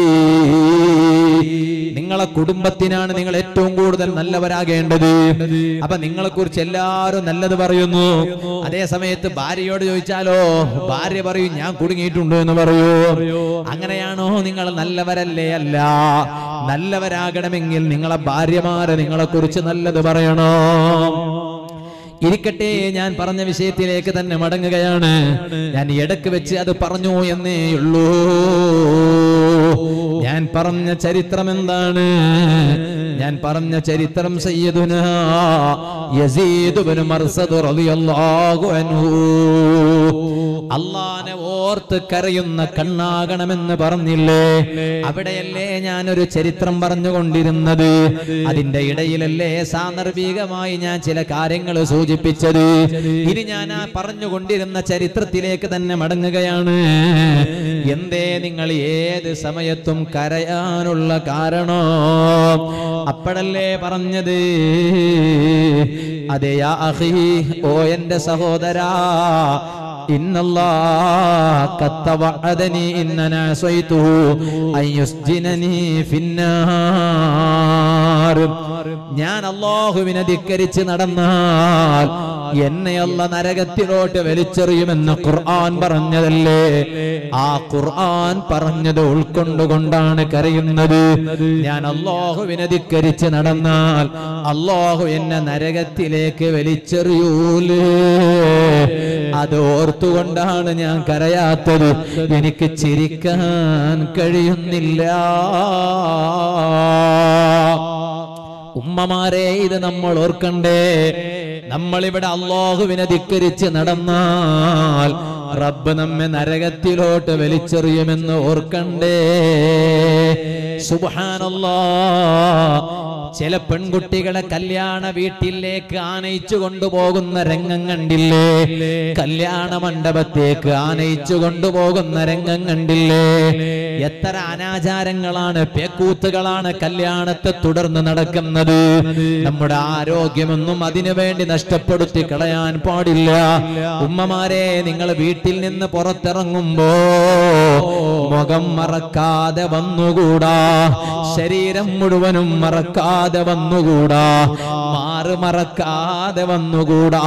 നിങ്ങളെ കുടുംബത്തിനാണ് നിങ്ങൾ ഏറ്റവും കൂടുതൽ നല്ലവരാകേണ്ടത്. അപ്പൊ നിങ്ങളെ കുറിച്ച് എല്ലാവരും നല്ലത് പറയുന്നു. അതേ സമയത്ത് ഭാര്യയോട് ചോദിച്ചാലോ, ഭാര്യ പറയും ഞാൻ കുടുങ്ങിയിട്ടുണ്ട് എന്ന് പറയൂ. അങ്ങനെയാണോ? നിങ്ങൾ നല്ലവരല്ലേ? അല്ല. നല്ലവരാകണമെങ്കിൽ നിങ്ങളെ ഭാര്യമാരെ നിങ്ങളെ കുറിച്ച് നല്ലത് പറയണോ. ഇരിക്കട്ടെ, ഞാൻ പറഞ്ഞ വിഷയത്തിലേക്ക് തന്നെ മടങ്ങുകയാണ്. ഞാൻ ഇടക്ക് വെച്ച് അത് പറഞ്ഞു എന്നേ ഉള്ളൂ. ഞാൻ പറഞ്ഞ ചരിത്രം എന്താണ്? ഞാൻ പറഞ്ഞ ചരിത്രം സയ്യിദുനാ യസീദ് ഇബ്നു മർസദ് റളിയല്ലാഹു അൻഹു. അല്ലാഹനെ ഓർത്ത് കരയുന്ന കണ്ണാകണമെന്ന് പറഞ്ഞില്ലേ? അവിടെയല്ലേ ഞാനൊരു ചരിത്രം പറഞ്ഞുകൊണ്ടിരുന്നത്. അതിന്റെ ഇടയിലല്ലേ സാന്ദർഭികമായി ഞാൻ ചില കാര്യങ്ങൾ സൂചിപ്പിച്ചത്. ഇനി ഞാൻ ആ പറഞ്ഞുകൊണ്ടിരുന്ന ചരിത്രത്തിലേക്ക് തന്നെ മടങ്ങുകയാണ്. എന്തേ നിങ്ങൾ ഏത് സമയത്തും കരയാനുള്ള കാരണം? അപ്പോഴല്ലേ പറഞ്ഞത്, അതെ യാ അഖീ, ഓ എന്റെ സഹോദരാ, ഇന്നല്ലാഹ ഖദ് വഅദനി ഇന്നനാ സൈതുഹു അൻ യുസ്ജിനനി ഫിന്നാർ. ഞാൻ അല്ലാഹുവിനെ ധിക്കരിച്ച് നടന്നാൽ എന്നെ അല്ലാഹ് നരകത്തിലോട്ട് വലിച്ചെറിയുമെന്ന് ഖുർആൻ പറഞ്ഞതല്ലേ? ആ ഖുർആൻ പറഞ്ഞത് ഉൾക്കൊണ്ടുകൊണ്ടാണ് കരയുന്നത്. ഞാൻ അല്ലാഹുവിനെ ധിക്കരിച്ച് നടന്നാൽ അല്ലാഹു എന്നെ നരകത്തിലേക്ക് വലിച്ചെറിയൂലേ? അത് ഓർത്തുകൊണ്ടാണ് ഞാൻ കരയാത്തത്. എനിക്ക് ചിരിക്കാൻ കഴിയുന്നില്ല. ഉമ്മമാരെ, ഇത് നമ്മൾ ഓർക്കണ്ടേ. നമ്മളിവിടെ അല്ലാഹുവിനെ ധിക്കരിച്ച് നടന്നാൽ റബ്ബ് നമ്മെ നരകത്തിലോട്ട് വലിച്ചെറിയുമെന്ന് ഓർക്കണ്ടേ. സുബ്ഹാനല്ലാഹ്. ചില പെൺകുട്ടികളെ കല്യാണ വീട്ടിലേക്ക് ആനയിച്ചു കൊണ്ടുപോകുന്ന രംഗം കണ്ടില്ലേ? കല്യാണ മണ്ഡപത്തേക്ക് ആനയിച്ചു കൊണ്ടുപോകുന്ന രംഗം കണ്ടില്ലേ? എത്ര അനാചാരങ്ങളാണ്, പേക്കൂത്തുകളാണ് കല്യാണത്തെ തുടർന്ന് നടക്കുന്നത്. നമ്മുടെ ആരോഗ്യമൊന്നും അതിനു വേണ്ടി നഷ്ടപ്പെടുത്തി കളയാൻ പാടില്ല. ഉമ്മമാരെ, നിങ്ങൾ വീട്ടിൽ നിന്ന് പുറത്തിറങ്ങുമ്പോ മുഖം മറക്കാതെ വന്നുകൂടാ, ശരീരം മുഴുവനും മറക്കാതെ വന്നുകൂടാ, മാറ് മറക്കാതെ വന്നുകൂടാ.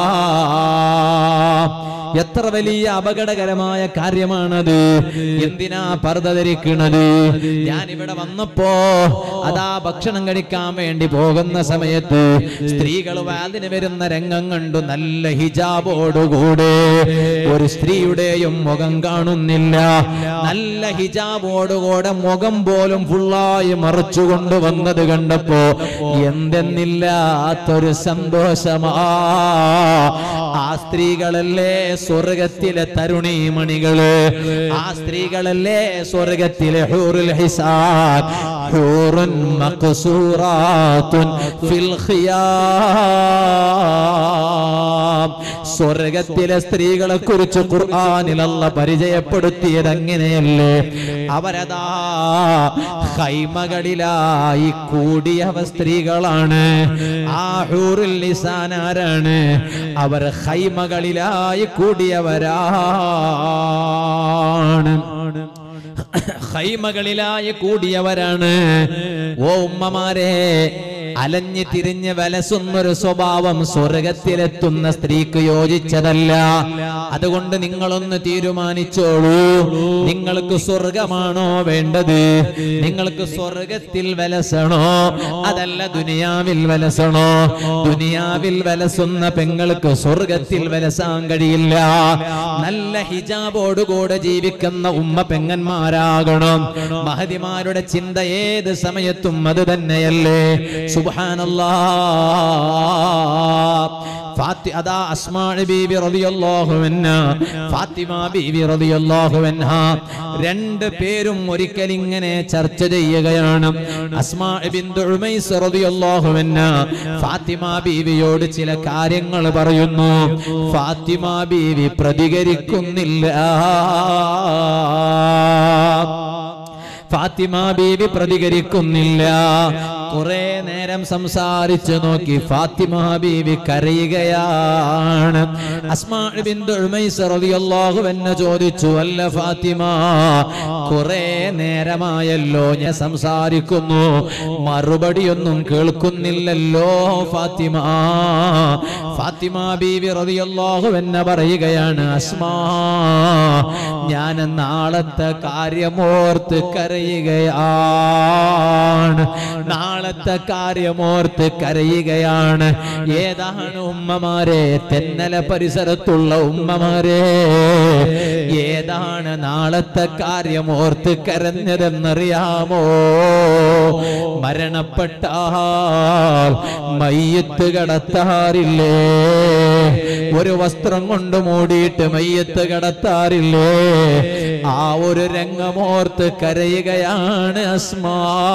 എത്ര വലിയ അപകടകരമായ കാര്യമാണത്. എന്തിനാ പർദ്ദ ധരിക്കുന്നത്? ഞാൻ ഇവിടെ വന്നപ്പോ അതാ ഭക്ഷണം കഴിക്കാൻ വേണ്ടി പോകുന്ന സമയത്ത് സ്ത്രീകൾ വാതിന് വരുന്ന രംഗം കണ്ടു. നല്ല ഹിജാബോടുകൂടെ, ഒരു സ്ത്രീയുടെയും മുഖം കാണുന്നില്ല. നല്ല ഹിജാബോടുകൂടെ മുഖം പോലും ഫുള്ളായി മറച്ചു കൊണ്ടുവന്നത് കണ്ടപ്പോ എന്തെന്നില്ലാത്തൊരു സന്തോഷമാ. ആ സ്ത്രീകളല്ലേ സ്വർഗത്തിലെ തരുണീമണികള്? ആ സ്ത്രീകളല്ലേ സ്വർഗത്തിലെ ഹൂറുൽ ഹിസാൻ, ഹൂറുൻ മഖ്സൂറാത്തുൻ ഫിൽ ഖിയാം. സ്വർഗത്തിലെ സ്ത്രീകളെ കുറിച്ച് ഖുർആനിൽ അല്ലാഹ് പരിചയപ്പെടുത്തിയത് അങ്ങനെയല്ലേ? അവരതാ ഖൈമകളിലായി കൂടിയവ സ്ത്രീകളാണ്. ആ ഹൂറുൽ ഹിസാൻ ആരാണ്? അവർ ഖൈമകളിലായി കൂടിയവരാണ്. ഖൈമകളിലായി കൂടിയവരാണ്. ഓ ഉമ്മമാരെ, അലഞ്ഞു തിരിഞ്ഞ് വലസുന്നൊരു സ്വഭാവം സ്വർഗത്തിലെത്തുന്ന സ്ത്രീക്ക് യോജിച്ചതല്ല. അതുകൊണ്ട് നിങ്ങളൊന്ന് തീരുമാനിച്ചോളൂ. നിങ്ങൾക്ക് സ്വർഗമാണോ വേണ്ടത്? നിങ്ങൾക്ക് സ്വർഗത്തിൽ വലസണോ അതല്ല ദുനിയാവിൽ വലസണോ? ദുനിയാവിൽ വലസുന്ന പെങ്ങൾക്ക് സ്വർഗത്തിൽ വലസാൻ കഴിയില്ല. നല്ല ഹിജാബോടുകൂടെ ജീവിക്കുന്ന ഉമ്മ പെങ്ങന്മാരാകണം. മഹദിമാരുടെ ചിന്ത ഏത് സമയത്തും അത് തന്നെയല്ലേ? സുബ്ഹാനല്ലാഹ്. ഫാത്തി അതാ അസ്മാ ബീവി റളിയല്ലാഹു അൻഹാ ഫാത്തിമ ബീവി റളിയല്ലാഹു അൻഹാ രണ്ട് പേരും ഒരിക്കൽ ഇങ്ങനെ ചർച്ച ചെയ്യുകയാണ്. അസ്മാ ബിൻത് ഉമൈസ് റളിയല്ലാഹു അൻഹാ ഫാത്തിമ ബീവിയോട് ചില കാര്യങ്ങൾ പറയുന്നു. ഫാത്തിമ ബീവി പ്രതികരിക്കുന്നില്ല. ഫാത്തിമ ബീവി പ്രതികരിക്കുന്നില്ല. കുറെ നേരം സംസാരിച്ചു നോക്കി. ഫാത്തിമ ബീവി കരയുകയാണ്. അസ്മാ ബിൻത് ഉമൈസ് റളിയല്ലാഹു അൻഹ ചോദിച്ചു, അല്ല ഫാത്തിമ, കുറെ നേരമായല്ലോ ഞാൻ സംസാരിക്കുന്നു, മറുപടിയൊന്നും കേൾക്കുന്നില്ലല്ലോ ഫാത്തിമ. ഫാത്തിമ ബീവി റളിയല്ലാഹു അൻഹ പറയുകയാണ്, അസ്മാ, ഞാൻ നാളത്തെ കാര്യമോർത്ത് കരയുകയാണ്. നാളത്തെ കാര്യമോർത്ത് കരയുകയാണ്. ഏതാണ് ഉമ്മമാരെ, തെന്നല പരിസരത്തുള്ള ഉമ്മമാരെ, ഏതാണ് നാളത്തെ കാര്യമോർത്ത് കരഞ്ഞതെന്നറിയാമോ? മരണപ്പെട്ടാൽ മയ്യത്ത് കടത്താറില്ലേ? ഒരു വസ്ത്രം കൊണ്ട് മൂടിയിട്ട് മയ്യത്ത് കടത്താറില്ലേ? ആ ഒരു രംഗമോർത്ത് കരയുകയാണ് അസ്മാ.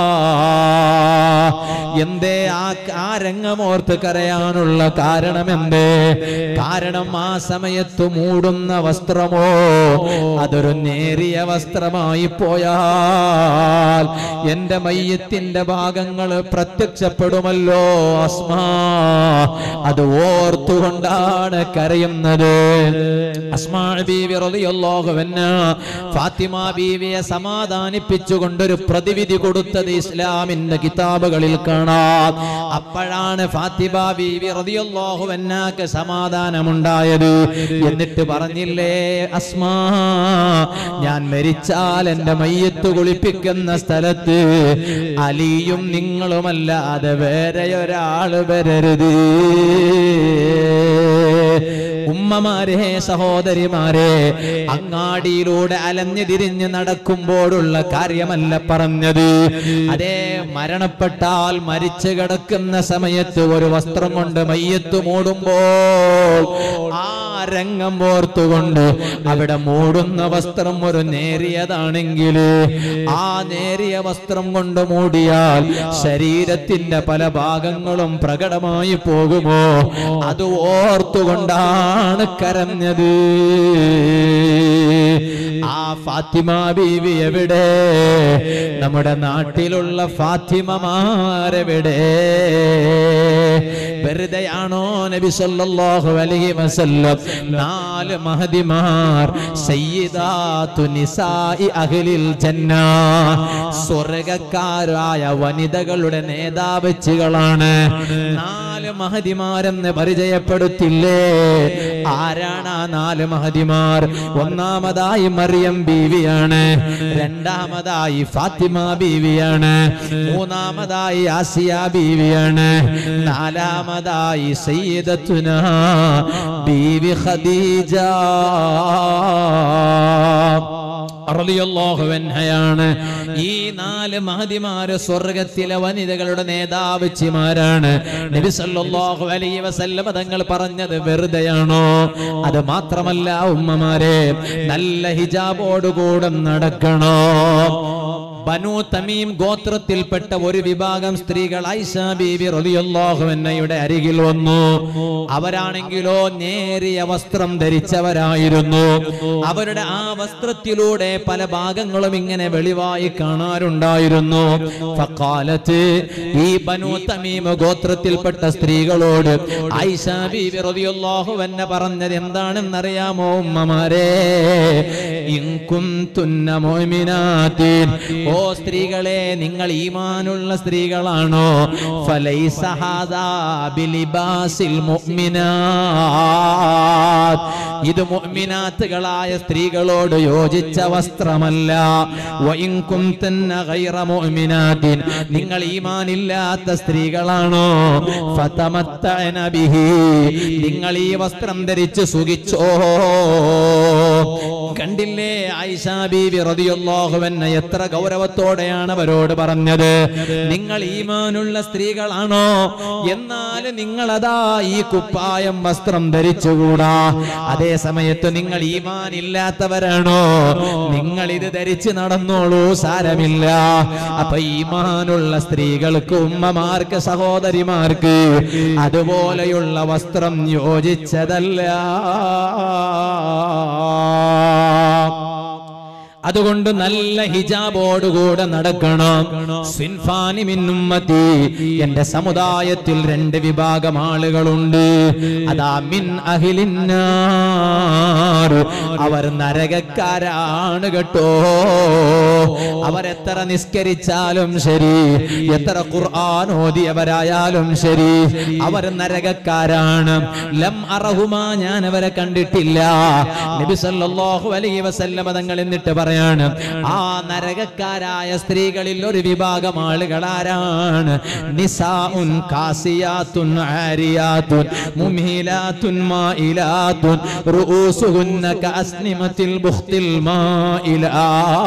എന്തേ ആ ആ രംഗമോർത്ത് കരയാനുള്ള കാരണം എന്തേ? കാരണം ആ സമയത്ത് മൂടുന്ന വസ്ത്രമോ അതൊരു നേരിയ വസ്ത്രമായി പോയാൽ എന്റെ മയ്യത്തിന്റെ ഭാഗങ്ങൾ പ്രത്യക്ഷപ്പെടുമല്ലോ അസ്മാ. അത് ഓർത്തുകൊണ്ടാണ് കരയുന്നത്. അസ്മാ ബീവി റളിയല്ലാഹു അൻഹാ ഫാത്തിമ ബീവിയെ സമാധാനിപ്പിച്ചുകൊണ്ടൊരു പ്രതിവിധി കൊടുത്തത് ഇസ്ലാമിന്റെ കിതാബുകളിൽ കാണാം. അപ്പോഴാണ് ഫാത്തിമ ബീവി റളിയല്ലാഹു അൻഹാക്ക് സമാധാനമുണ്ടായത്. എന്നിട്ട് പറഞ്ഞില്ലേ, അസ്മാ, ഞാൻ മരിച്ചാൽ എന്റെ മയ്യത്ത് കുളിപ്പിക്കുന്ന സ്ഥലത്ത് അലിയും നിങ്ങളുമല്ലാതെ വേറെ ഒരാള് വരരുത്. ഉമ്മമാരെ, സഹോദരിമാരെ, അങ്ങാടിയിലൂടെ അലഞ്ഞു തിരിഞ്ഞ് നടക്കുമ്പോഴുള്ള കാര്യമല്ല പറഞ്ഞത്. അതേ, മരണപ്പെട്ടാൽ മരിച്ചു കിടക്കുന്ന സമയത്ത് ഒരു വസ്ത്രം കൊണ്ട് മയ്യത്ത് മൂടുമ്പോൾ ആ രംഗം ഓർത്തുകൊണ്ട് അവിടെ മൂടുന്ന വസ്ത്രം ഒരു നേരിയതാണെങ്കിൽ ആ നേരിയ വസ്ത്രം കൊണ്ട് മൂടിയാൽ ശരീരത്തിന്റെ പല ഭാഗങ്ങളും പ്രകടമായി പോകുമോ? അത് ഓർത്തുകൊണ്ടാണ് കരഞ്ഞത്. ആ ഫാത്തിമ ബീവി എവിടെ? നമ്മുടെ നാട്ടിലുള്ള ഫാത്തിമമാരെവിടെ? വെറുതെയാണോ നബി സല്ലല്ലാഹു അലൈഹി വസല്ലം നാല് മഹദിമാർ സയ്യിദാത്തു നിസാഇ അഹ്ലിൽ ജന്ന, സ്വർഗ്ഗക്കാരായ വനിതകളുടെ നേതാവച്ചികളാണ് നാല് മഹദിമാരെന്ന് പരിചയപ്പെടുത്തില്ലേ? ആരാണ് ആ നാല് മഹദിമാർ? ഒന്നാമതായി മറിയം ബീവിയാണ്, രണ്ടാമതായി ഫാത്തിമ ബീവിയാണ്, മൂന്നാമതായി ആസിയ ബീവിയാണ്, നാലാമതായി സയ്യിദത്തുനാ ബീവി ഖദീജ റളിയല്ലാഹു അൻഹയാണ്. ഈ നാല് മഹദിമാര് സ്വർഗ്ഗത്തിലെ വനിതകളുടെ നേതാവച്ചിമാരാണ്. നബി സല്ലല്ലാഹു അലൈഹി വസല്ലം തങ്ങൾ പറഞ്ഞത് വെറുതെയാണോ? അത് മാത്രമല്ല ഉമ്മമാരെ, നല്ല ഹിജാബോടുകൂടെ നടക്കണോ. ബനു തമീം ഗോത്രത്തിൽപ്പെട്ട ഒരു വിഭാഗം സ്ത്രീകൾ ആയിഷ ബീവി റളിയല്ലാഹു അൻഹയുടെ അരികിൽ വന്നു. അവരാണെങ്കിലോ നേരിയ വസ്ത്രം ധരിച്ചവരായിരുന്നു. അവരുടെ ആ വസ്ത്രത്തിലൂടെ പല ഭാഗങ്ങളും ഇങ്ങനെ വെളിവായി കാണാറുണ്ടായിരുന്നു. ഫഖാലത്ത്, ഈ ബനു തമീം ഗോത്രത്തിൽപ്പെട്ട സ്ത്രീകളോട് ആയിഷ ബീവി റളിയല്ലാഹു അൻഹ പറഞ്ഞത് എന്താണെന്നറിയാമോ ഉമ്മമാരെ? ഇൻ കുൻതുന്ന മുഅ്മിനാത്തിൻ, ഓ സ്ത്രീകളെ, നിങ്ങൾ ഈമാനുള്ള സ്ത്രീകളാണോ? ഫലൈസ ഹാദാ ബിലിബാസിൽ മുഅ്മിനാത്ത്, ഇത് മുഅ്മിനാത്തുകളായ സ്ത്രീകളോട് യോജിച്ച വസ്ത്രമല്ല. വഇൻ കുൻതുന്ന ഗൈറ മുഅ്മിനാത്തിൻ, നിങ്ങൾ ഈമാനില്ലാത്ത സ്ത്രീകളാണോ? ഫതമത്തഅന ബിഹി, നിങ്ങൾ ഈ വസ്ത്രം ധരിച്ച് സുഖിച്ചോ. കണ്ടില്ലേ ആയിഷ ബീവി റളിയല്ലാഹു അൻഹ എത്ര ഗൗരവത്തോടെയാണ് അവരോട് പറഞ്ഞത്, നിങ്ങൾ ഈമാനുള്ള സ്ത്രീകളാണോ, എന്നാൽ നിങ്ങളതാ ഈ കുപ്പായം വസ്ത്രം ധരിച്ചുകൂടാ. അതേ സമയത്ത് നിങ്ങൾ ഈമാൻ ഇല്ലാത്തവരാണോ, നിങ്ങൾ ഇത് ധരിച്ച് നടന്നോളൂ, സാരമില്ല. അപ്പൊ ഈമാനുള്ള സ്ത്രീകൾക്ക്, ഉമ്മമാർക്ക്, സഹോദരിമാർക്ക് അതുപോലെയുള്ള വസ്ത്രം യോജിച്ചതല്ല. അതുകൊണ്ട് നല്ല ഹിജാബോടുകൂടെ നടക്കണം. സിൻഫാനി മിൻ ഉമ്മത്തി, എന്റെ സമുദായത്തിൽ രണ്ട് വിഭാഗം ആളുകളുണ്ട്. അതാ മിൻ അഹ്ലിന്നാർ, അവർ നരകക്കാരാണ് കേട്ടോ. അവരെത്ര നിസ്കരിച്ചാലും ശരി, എത്ര ഖുർആൻ ഓതിയവരായാലും ശരി, അവർ നരകക്കാരാണ്. ലം അറഹുമാ, ഞാൻ അവരെ കണ്ടിട്ടില്ല. നബി സല്ലല്ലാഹു അലൈഹി വസല്ലം തങ്ങൾ എന്നിട്ട് പറ ആ നരകക്കാരായ സ്ത്രീകളിൽ ഒരു വിഭാഗം ആളുകൾ ആരാണ്? നിസാഉൻ കാസിയാത്തുൻ ആരിയാത്തുൻ മുംഹിലാത്തുൻ മായിലാത്തുൻ റൂസുഹുന്ന കഅസ്നിമത്തിൽ ബുഖ്തിൽ മായിലാ.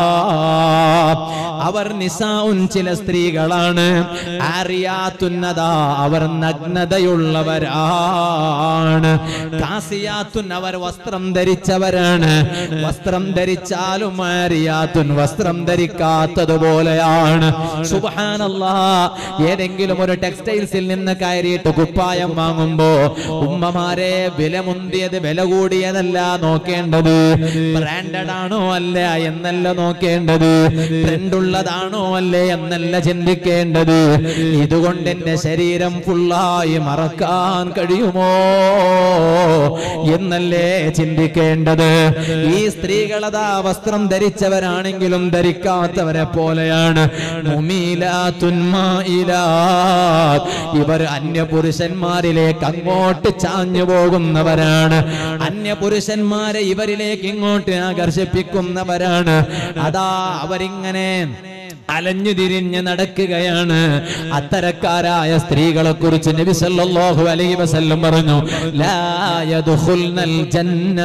അവർ നിസാഉൻ, ചില സ്ത്രീകളാണ്. ആരിയാത്തുൻ, അതാ അവർ നഗ്നതയുള്ളവരാണ്. കാസിയാത്തുൻ, അവർ വസ്ത്രം ധരിച്ചവരാണ്. വസ്ത്രം ധരിച്ചാലും ആരിയാത്തുൻ, വസ്ത്രം ധരിക്കാത്തതുപോലെയാണ്. സുബ്ഹാനല്ലാഹ്, ഏതെങ്കിലും ഒരു ടെക്സ്റ്റൈൽസിൽ നിന്ന് കയറിയിട്ട് കുപ്പായം വാങ്ങുമ്പോ ഉമ്മമാരെ വില മുന്തിയത് വില കൂടിയതല്ല നോക്കേണ്ടത്, ബ്രാൻഡഡ് ആണോ അല്ല എന്നല്ല നോക്കേണ്ടത്, ട്രെൻഡുള്ളതാണോ അല്ലേ എന്നല്ല ചിന്തിക്കേണ്ടത്. ഇതുകൊണ്ട് എന്റെ ശരീരം ഫുള്ളായി മറക്കാൻ കഴിയുമോ എന്നല്ലേ ചിന്തിക്കേണ്ടത്. ഈ സ്ത്രീകളതാ വസ്ത്രം ധരിച്ചവരാണെങ്കിലും ധരിക്കാത്തവരെ പോലെയാണ്. മുമീലാത്തുൻ മായിലാത്ത്, ഇവർ അന്യപുരുഷന്മാരിലേക്ക് അങ്ങോട്ട് ചാഞ്ഞു പോകുന്നവരാണ്. അന്യപുരുഷന്മാരെ ഇവരിലേക്ക് ഇങ്ങോട്ട് ആകർഷിപ്പിക്കുന്നവരാണ്. അതാ അവരിങ്ങനെ അലഞ്ഞു തിരിഞ്ഞ് നടക്കുകയാണ്. അത്തരക്കാരായ സ്ത്രീകളെ കുറിച്ച് നബി സല്ലല്ലാഹു അലൈഹി വസല്ലം പറഞ്ഞു, ലാ യദ്ഖുൽനൽ ജന്ന,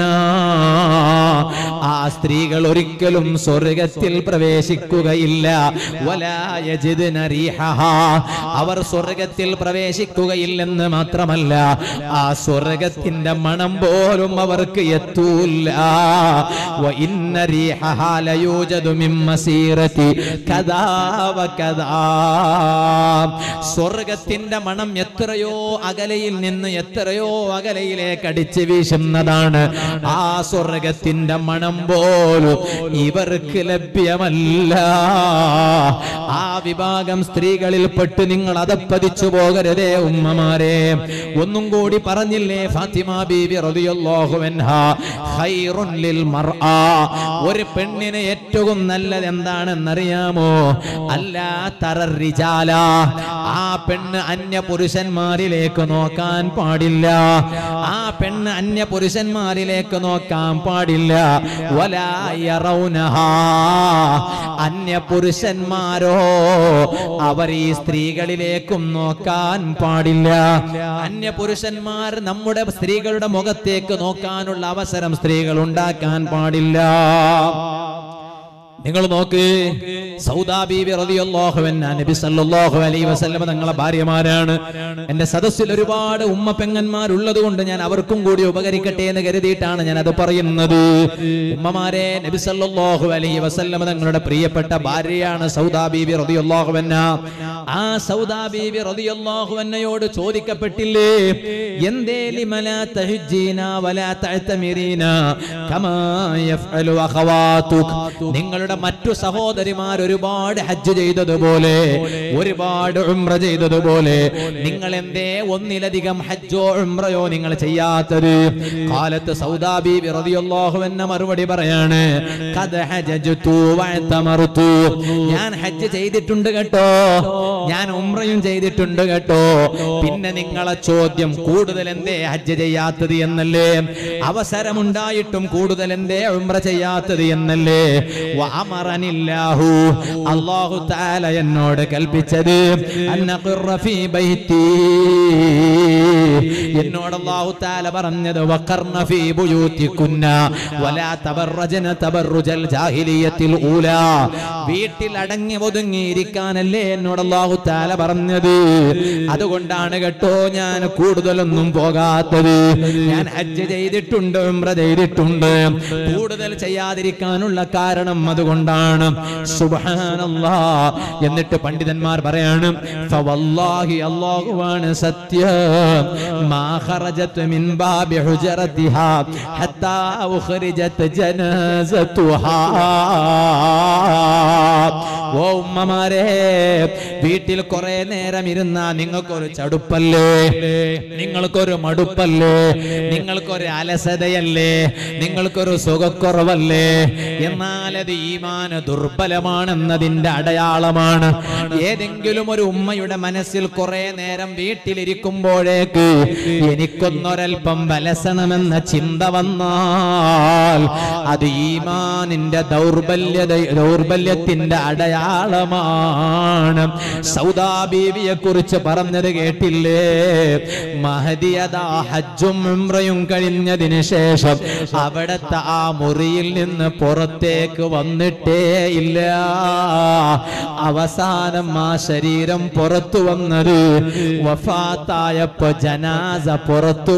ആ സ്ത്രീകൾ ഒരിക്കലും സ്വർഗ്ഗത്തിൽ പ്രവേശിക്കുകയില്ല. വലാ യജിദ്ന റീഹഹാ, അവർ സ്വർഗ്ഗത്തിൽ പ്രവേശിക്കുകയില്ലെന്ന് മാത്രമല്ല, ആ സ്വർഗ്ഗത്തിന്റെ മണം പോലും അവർക്ക് എത്തൂല്ല. വ ഇന്ന റീഹഹാ ലയൂജദു മിൻ മസീറതി കദാ വ കദാ, സ്വർഗ്ഗത്തിന്റെ മണം എത്രയോ അകലയിൽ നിന്ന് എത്രയോ അകലയിലേക്ക് അടിച്ചു വീശുന്നതാണ്. ആ സ്വർഗ്ഗത്തിന്റെ മണം പോലും ഇവർക്ക് ലഭ്യമല്ല. ആ വിഭാഗം സ്ത്രീകളിൽ പെട്ട് നിങ്ങൾ അതപ്പതിച്ചു പോകരുതേ ഉമ്മമാരെ. ഒന്നും കൂടി പറഞ്ഞില്ലേ ഫാത്തിമ ബീവി റളിയല്ലാഹു അൻഹാ, ഖൈറുൻ ലിൽ മർആ, ഒരു പെണ്ണിന് ഏറ്റവും നല്ലത് എന്താണെന്നറിയാമോ? അല്ലാ തറർ റിജാല, ആ പെണ്ണ് അന്യ പുരുഷന്മാരിലേക്ക് നോക്കാൻ പാടില്ല. ആ പെണ്ണ് അന്യ പുരുഷന്മാരിലേക്ക് നോക്കാൻ പാടില്ല. വലാ യറൗനഹാ, അന്യ പുരുഷന്മാരോ അവർ ഈ സ്ത്രീകളിലേക്കും നോക്കാൻ പാടില്ല. അന്യ പുരുഷന്മാർ നമ്മുടെ സ്ത്രീകളുടെ മുഖത്തേക്ക് നോക്കാനുള്ള അവസരം സ്ത്രീകൾ ഉണ്ടാക്കാൻ പാടില്ല. നിങ്ങൾ നോക്ക്, സൗദാ ബീവി റളിയല്ലാഹു അൻഹ നബി സല്ലല്ലാഹു അലൈഹി വസല്ലം തങ്ങളെ ഭാര്യമാരാണ്. എന്റെ സദസ്സിൽ ഒരുപാട് ഉമ്മ പെങ്ങന്മാരുള്ളത് കൊണ്ട് ഞാൻ അവർക്കും കൂടി ഉപകരിക്കട്ടെ എന്ന് കരുതിയിട്ടാണ് ഞാൻ അത് പറയുന്നത്. ഉമ്മമാരെ, നബി സല്ലല്ലാഹു അലൈഹി വസല്ലം തങ്ങളുടെ പ്രിയപ്പെട്ട ഭാര്യയാണ് സൗദാ ബീവി റളിയല്ലാഹു അൻഹ. ആ സൗദാ ബീവി റളിയല്ലാഹു അൻഹയോട് ചോദിക്കപ്പെട്ടില്ലേ, എന്തേ ലിമലാ തഹജ്ജീന വലാ തഅ്തമിരീന കമാ യഫ്അലു അഖവാതുക്, നിങ്ങളുടെ മറ്റു സഹോദരിമാർ ഒരുപാട് ഹജ്ജ് ചെയ്തതുപോലെ, ഒരുപാട് ഉംറ ചെയ്തതുപോലെ നിങ്ങൾ എന്തേ ഒന്നിലധികം ഹജ്ജോ ഉംറയോ നിങ്ങൾ ചെയ്യാത്തത്? ഖാലത്ത് സൗദാ ബീവി റളിയല്ലാഹു അൻഹ മറുപടി പറയാണ്, ഖദ് ഹജ്ജതു വഅതമർതു, ഞാൻ ഹജ്ജ് ചെയ്തിട്ടുണ്ട് കേട്ടോ, ഞാൻ ഉംറയും ചെയ്തിട്ടുണ്ട് കേട്ടോ. പിന്നെ നിങ്ങളെ ചോദ്യം കൂടുതൽ എന്തേ ഹജ്ജ് ചെയ്യാത്തത് എന്നല്ലേ, അവസരമുണ്ടായിട്ടും കൂടുതൽ എന്തേ ഉംറ ചെയ്യാത്തത് എന്നല്ലേ. വഅമറനില്ലാഹു, അല്ലാഹു തആല എന്നോട് കൽപ്പിച്ചത്, അന്നഖറ ഫീ ബൈതി, എന്നോട് അല്ലാഹു തആല പറഞ്ഞത് വഖർന ഫീ ബുയൂതികുന്ന വലാ തബറജന തബറുജൽ ജാഹിലിയത്തിൽ ഊലാ, വീട്ടിൽ അടങ്ങി ഒതുങ്ങിയിരിക്കാനല്ലേ എന്നോട് അല്ലാഹു തആല പറഞ്ഞത്. അതുകൊണ്ടാണ് കേട്ടോ ഞാൻ കൂടുതലൊന്നും പോകാത്തത്. ഞാൻ ഹജ്ജ് ചെയ്തിട്ടുണ്ട്, ഉംറ ചെയ്തിട്ടുണ്ട്, കൂടുതൽ ചെയ്യാതിരിക്കാനുള്ള കാരണം അതുകൊണ്ടാണ്. സുബ്ഹാനല്ലാഹ്. എന്നിട്ട് പണ്ഡിതന്മാർ പറയാണ് ഫവല്ലാഹി, അല്ലാഹുവാണ് സത്യം, മാ ഖറജത് മിൻ ബാബി ഹുജറതിഹാ ഹത്താ ഉഖ്രിജത് ജനാസതുഹാ. ഓ ഉമ്മമാരെ, വീട്ടിൽ കുറെ നേരം ഇരുന്നാ നിങ്ങൾക്കൊരു ചടുപ്പല്ലേ, നിങ്ങൾക്കൊരു മടുപ്പല്ലേ, നിങ്ങൾക്കൊരു അലസതയല്ലേ, നിങ്ങൾക്കൊരു സുഖക്കുറവല്ലേ? എന്നാൽ അത് ഈമാൻ ദുർബലമാണെന്നതിന്റെ അടയാളമാണ്. ഏതെങ്കിലും ഒരു ഉമ്മയുടെ മനസ്സിൽ കുറെ നേരം വീട്ടിലിരിക്കുമ്പോഴേക്ക് എനിക്കൊന്നൊരൽപ്പം വലസണമെന്ന ചിന്ത വന്നാൽ അത് ഈമാനിന്റെ ദൗർബല്യത ദൗർബല്യത്തിന്റെ അടയാളമാണ്. സൗദാ ബീവിയെ കുറിച്ച് പറഞ്ഞത് കേട്ടില്ലേ? മഹദിയദാ ഹജ്ജും ഉംറയും കഴിഞ്ഞതിന് ശേഷം അവിടത്തെ ആ മുറിയിൽ നിന്ന് പുറത്തേക്ക് വന്നിട്ടേ ഇല്ല. അവസാനം ആ ശരീരം പുറത്തു വന്നത് വഫാത്തായപ്പോ ജനാസ പുറത്തു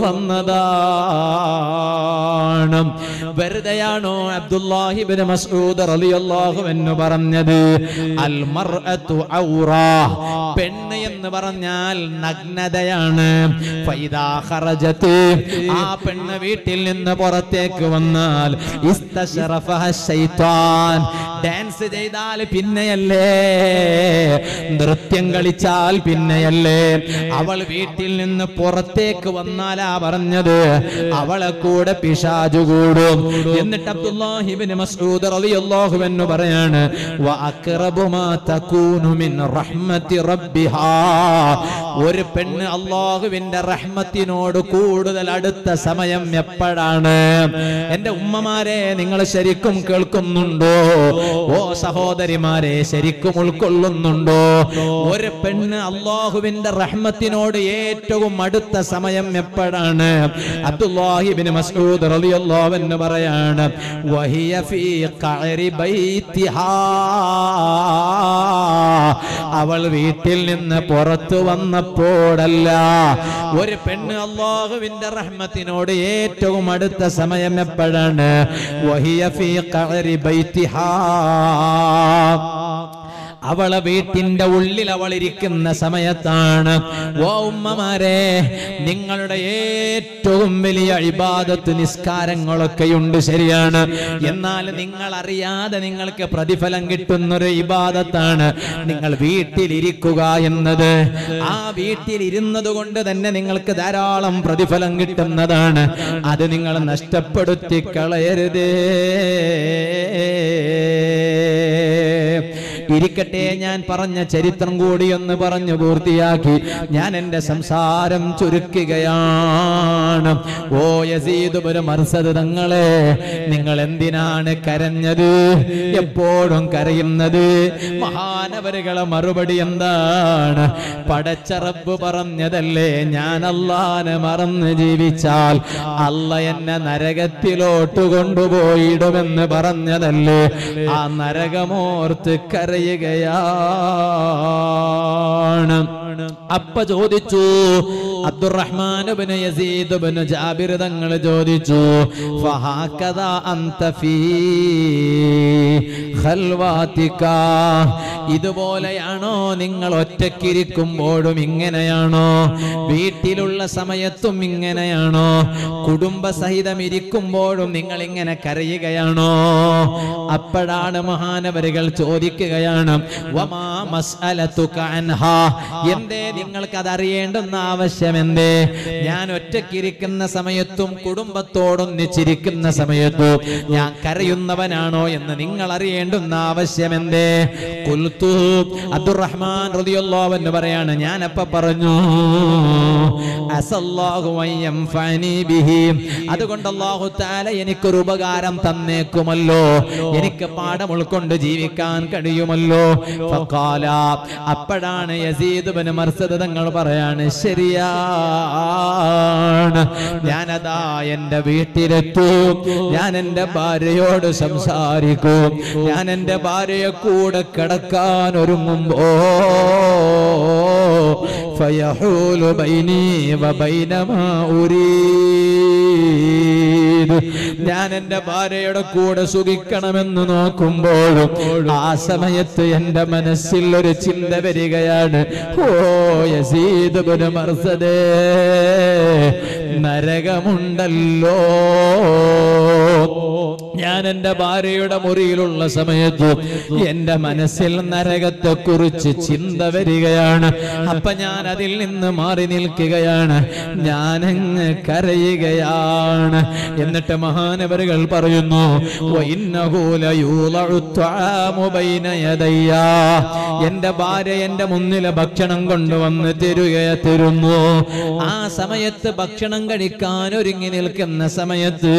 കൊണ്ടുവന്നതാണ്. വെറുതെയാണോ അബ്ദുല്ലാഹി ഇബ്നു മസ്ഊദ് റളിയല്ലാഹു അൻഹു പറഞ്ഞത് അൽ മർഅതു ഔറാ, പെണ്ണ് എന്ന് പറഞ്ഞാൽ നഗ്നതയാണ്. ഫൈദാ ഖറജത്, ആ പെണ്ണ് വീട്ടിൽ നിന്ന് പുറത്തേക്ക് വന്നാൽ ഇസ്തശറഫഹ ശൈത്താൻ, ഡാൻസ് ചെയ്താൽ പിന്നെയല്ലേ, നൃത്യം കളിച്ചാൽ പിന്നെയല്ലേ, അവൾ വീട്ടിൽ നിന്ന് പുറത്തേക്ക് വന്നാലാ പറഞ്ഞത് അവളെ കൂടെ പിശാചു കൂടും. എന്നിട്ട് അബ്ദുല്ലാഹി ഇബ്നു മസ്ഊദ് റളിയല്ലാഹു അൻഹു പറയാണ് വഅഖറബു മാ തകൂനു മിൻ റഹ്മത്തി റബ്ബിഹാ, ഒരു പെണ്ണ് അല്ലാഹുവിന്റെ റഹ്മത്തിനോട് കൂടുതൽ അടുത്ത സമയം എപ്പോഴാണ്? എന്റെ ഉമ്മമാരെ, നിങ്ങൾ ശരിക്കും കേൾക്കുന്നുണ്ടോ? ഓ സഹോദരിമാരെ, ശരിക്കും ഉൾക്കൊള്ളുന്നുണ്ടോ? ഒരു പെണ്ണ് അല്ലാഹുവിന്റെ റഹ്മത്തിനോട് ഏറ്റവും അടുത്ത സമയം എപ്പോഴാണ്? അബ്ദുല്ലാഹി ഇബ്നു മസ്ഊദ് റളിയല്ലാഹു അൻഹു പറയാണ് വഹിയ ഫീ ഖഅരി ബൈതിഹാ, അവൾ വീട്ടിൽ നിന്ന് പുറത്തു വന്നപ്പോഴല്ല. ഒരു പെണ്ണ് അല്ലാഹുവിന്റെ റഹ്മത്തിനോട് ഏറ്റവും അടുത്ത സമയം എപ്പോഴാണ്? വഹിയ ഫീ ഖഅരി ബൈതിഹാ, അവളെ വീട്ടിന്റെ ഉള്ളിൽ അവൾ ഇരിക്കുന്ന സമയത്താണ്. ഓ ഉമ്മമാരെ, നിങ്ങളുടെ ഏറ്റവും വലിയ ഇബാദത്ത് നിസ്കാരങ്ങളൊക്കെയുണ്ട്, ശരിയാണ്. എന്നാൽ നിങ്ങൾ അറിയാതെ നിങ്ങൾക്ക് പ്രതിഫലം കിട്ടുന്നൊരു ഇബാദത്താണ് നിങ്ങൾ വീട്ടിലിരിക്കുക എന്നത്. ആ വീട്ടിലിരുന്നത് കൊണ്ട് തന്നെ നിങ്ങൾക്ക് ധാരാളം പ്രതിഫലം കിട്ടുന്നതാണ്. അത് നിങ്ങൾ നഷ്ടപ്പെടുത്തി കളയരുതേ. ഇരിക്കട്ടെ, ഞാൻ പറഞ്ഞ ചരിത്രം കൂടി ഒന്ന് പറഞ്ഞു പൂർത്തിയാക്കി ഞാൻ എന്റെ സംസാരം ചുരുക്കുകയാണ്. ഓ യസീദ് ഇബ്നു മർസദ് തങ്ങളെ, നിങ്ങൾ എന്തിനാണ് കരഞ്ഞത്? എപ്പോഴും കരയുന്നത്? മഹാനവരുകളെ മറുപടി എന്താണ്? പടച്ച റബ്ബ് പറഞ്ഞതല്ലേ, ഞാൻ അല്ലാഹനെ മറന്ന് ജീവിച്ചാൽ അല്ല എന്നെ നരകത്തിലോട്ട് കൊണ്ടുപോയിടുമെന്ന് പറഞ്ഞതല്ലേ. ആ നരകമോർത്ത് കരയുകയാണ്. അപ്പ ചോദിച്ചു അബ്ദുറഹ്മാൻ ഇബ്നു യസീദ് ഇബ്നു ജാബിർ തങ്ങൾ ചോദിച്ചു ഫഹാകദാ അൻത ഫീ ഖൽവാതിക, ഇതുപോലെയാണോ നിങ്ങൾ ഒറ്റയ്ക്കിരിക്കുമ്പോഴും ഇങ്ങനെയാണോ? വീട്ടിലുള്ള സമയത്തും ഇങ്ങനെയാണോ? കുടുംബസഹിതം ഇരിക്കുമ്പോഴും നിങ്ങൾ ഇങ്ങനെ കരയുകയാണോ? അപ്പോഴാണ് മഹാനവരുകൾ ചോദിക്കുകയാണ് വമാ മസ്അലതുക അൻഹാ, എന്തേ നിങ്ങൾക്ക് അതറിയേണ്ടുന്ന ആവശ്യം എന്തേ? ഞാൻ ഒറ്റയ്ക്കിരിക്കുന്ന സമയത്തും കുടുംബത്തോടൊന്നിച്ചിരിക്കുന്ന സമയത്തും ഞാൻ കരയുന്നവനാണോ എന്ന് നിങ്ങൾ അറിയേണ്ടുന്ന ആവശ്യം എന്തേ? ഖുൽതു, അബ്ദുറഹ്മാൻ റളിയല്ലാഹു അൻഹു പറയാണ്, ഞാൻ അപ്പ പറഞ്ഞു അസല്ലാഹു അൻ യൻഫഅനി ബിഹി, അതുകൊണ്ട് അല്ലാഹു തആല എനിക്കൊരു ഉപകാരം തന്നേക്കുമല്ലോ, എനിക്ക് പാഠം ഉൾക്കൊണ്ട് ജീവിക്കാൻ കഴിയുമല്ലോ. ഫഖാല, അപ്പോഴാണ് യസീദ് ഇബ്നു മർസദ തങ്ങൾ പറയാണ്, ശരിയാണ്, ഞാനതാ എന്റെ വീട്ടിലെത്തൂ, ഞാൻ എന്റെ ഭാര്യയോട് സംസാരിക്കും, ഞാൻ എന്റെ ഭാര്യയെ കൂടെ കിടക്കാൻ ഒരുങ്ങുമ്പോ ഫയഹൂലു ബൈനി വബൈന മാ ഉരീദ്, ഞാൻ എന്റെ ഭാര്യയുടെ കൂടെ സുഖിക്കണമെന്ന് നോക്കുമ്പോഴും ആ സമയത്ത് എന്റെ മനസ്സിൽ ഒരു ചിന്ത വരികയാണ്, ഓ യസീദ് ഇബ്നു മർസദേ, നരകമുണ്ടല്ലോ. ഞാൻ എന്റെ ഭാര്യയുടെ മുറിയിലുള്ള സമയത്ത് എന്റെ മനസ്സിൽ നരകത്തെ കുറിച്ച് ചിന്ത വരികയാണ്. അപ്പൊ ഞാൻ അതിൽ നിന്ന് മാറി നിൽക്കുകയാണ്, ഞാനങ്ങ് കരയുകയാണ്. എന്നിട്ട് മഹാനവറുകൾ പറയുന്നു, എന്റെ ഭാര്യ എന്റെ മുന്നിലെ ഭക്ഷണം കൊണ്ടുവന്ന് തരുകയെ തരുന്നു. ആ സമയത്ത് ഭക്ഷണം കഴിക്കാൻ ഒരുങ്ങി നിൽക്കുന്ന സമയത്ത്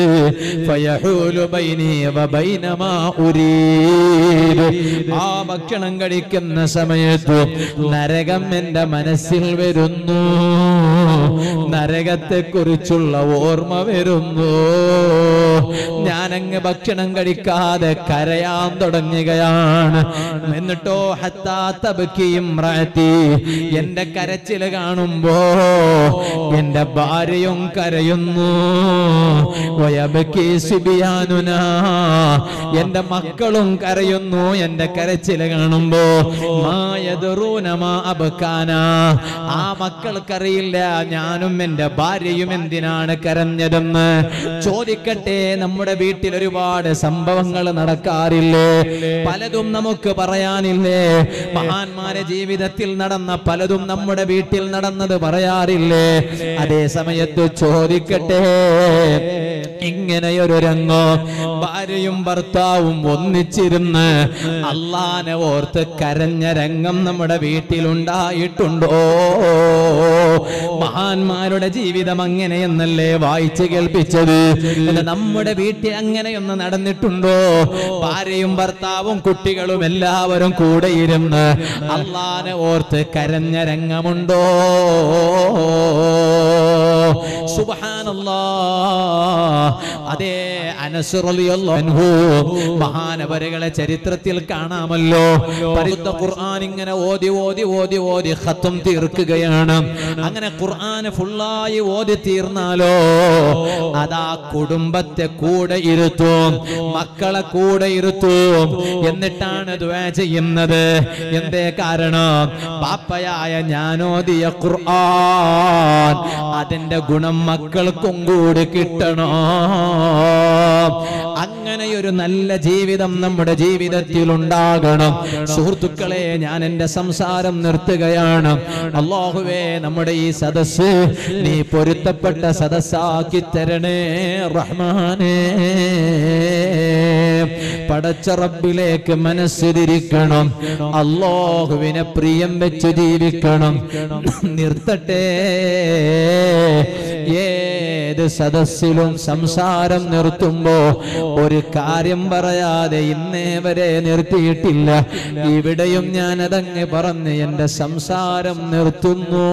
ആ ഭക്ഷണം കഴിക്കുന്ന സമയത്ത് നരകം എന്റെ മനസ്സിൽ വരുന്നു, നരകത്തെ കുറിച്ചുള്ള ഓർമ്മ വരുന്നു. ഞാനങ്ങ് ഭക്ഷണം കഴിക്കാതെ കരയാൻ തുടങ്ങുകയാണ്. എന്നിട്ടോ ഹത്താ തബ്കി ഇംറഅതി, എന്റെ കരച്ചില് കാണുമ്പോ എന്റെ ഭാര്യയും കരയുന്നു. വയബ്കി സിബിയാനുനാ, എന്റെ മക്കളും കരയുന്നു എന്റെ കരച്ചില് കാണുമ്പോ. മാ യദ്റൂന മാ അബ്കാന, ആ മക്കൾക്കറിയില്ല ഞാനും എന്റെ ഭാര്യയും എന്തിനാണ് കരഞ്ഞതെന്ന്. ചോദിക്കട്ടെ, നമ്മുടെ വീട്ടിൽ ഒരുപാട് സംഭവങ്ങൾ നടക്കാറില്ലേ? പലതും നമുക്ക് പറയാനില്ലേ? മഹാന്മാരെ ജീവിതത്തിൽ നടന്ന പലതും നമ്മുടെ വീട്ടിൽ നടന്നത് പറയാറില്ലേ? അതേ സമയത്ത് ചോദിക്കട്ടെ, ഇങ്ങനെയൊരു രംഗം ഭാര്യയും ഭർത്താവും ഒന്നിച്ചിരുന്ന് അള്ളാനെ ഓർത്ത് കരഞ്ഞ രംഗം നമ്മുടെ വീട്ടിലുണ്ടായിട്ടുണ്ടോ? മഹാന്മാരുടെ ജീവിതം അങ്ങനെയെന്നല്ലേ വായിച്ചു കേൾപ്പിച്ചത്. നമ്മുടെ വീട്ടിൽ അങ്ങനെയൊന്ന് നടന്നിട്ടുണ്ടോ? ഭാര്യയും ഭർത്താവും കുട്ടികളും എല്ലാവരും കൂടെ ഇരുന്ന് അള്ളാനെ ഓർത്ത് കരഞ്ഞ രംഗമുണ്ടോ? സുബ്ഹാനല്ലാഹ്. അതേ അനസ് റളിയല്ലാഹു അൻഹു മഹാനവരുകളെ ചരിത്രത്തിൽ കാണാമല്ലോ. പരിശുദ്ധ ഖുർആൻ ഇങ്ങനെ ഓതി ഓതി ഓതി ഓതി ഖത്ം തീർക്കുകയാണ്. അങ്ങനെ ഖുർആൻ ഫുള്ളായി ഓതി തീർന്നാലോ അതാ കുടുംബത്തെ കൂടെ ഇരുത്തും, മക്കളെ കൂടെ ഇരുത്തും. എന്നിട്ടാണ് ദുആ ചെയ്യുന്നത്. എന്തേ കാരണം? പാപ്പയായ ഞാനോദിയ ഖുർആൻ അതിന്റെ ഗുണം മക്കൾക്കും കൂടി കിട്ടണം. അങ്ങനെയൊരു നല്ല ജീവിതം നമ്മുടെ ജീവിതത്തിൽ ഉണ്ടാകണം. സുഹൃത്തുക്കളെ, ഞാൻ എന്റെ സംസാരം നിർത്തുകയാണ്. അല്ലാഹുവേ, നമ്മുടെ ഈ സദസ്സ് നീ പൊരുത്തപ്പെട്ട സദസ്സാക്കി തരണേ റഹ്മാനേ. പടച്ച റബ്ബിലേക്ക് മനസ്സ് തിരിക്കണം, അല്ലാഹുവിനെ പ്രിയം വെച്ച് ജീവിക്കണം. നിർത്തട്ടെ, ഏത് സദസ്സിലും സംസാരം നിർത്തുമ്പോ ഒരു കാര്യം പറയാതെ ഇന്നേ വരെ നിർത്തിയിട്ടില്ല. ഇവിടെയും ഞാൻ അതങ്ങ് പറഞ്ഞ് എന്റെ സംസാരം നിർത്തുന്നു.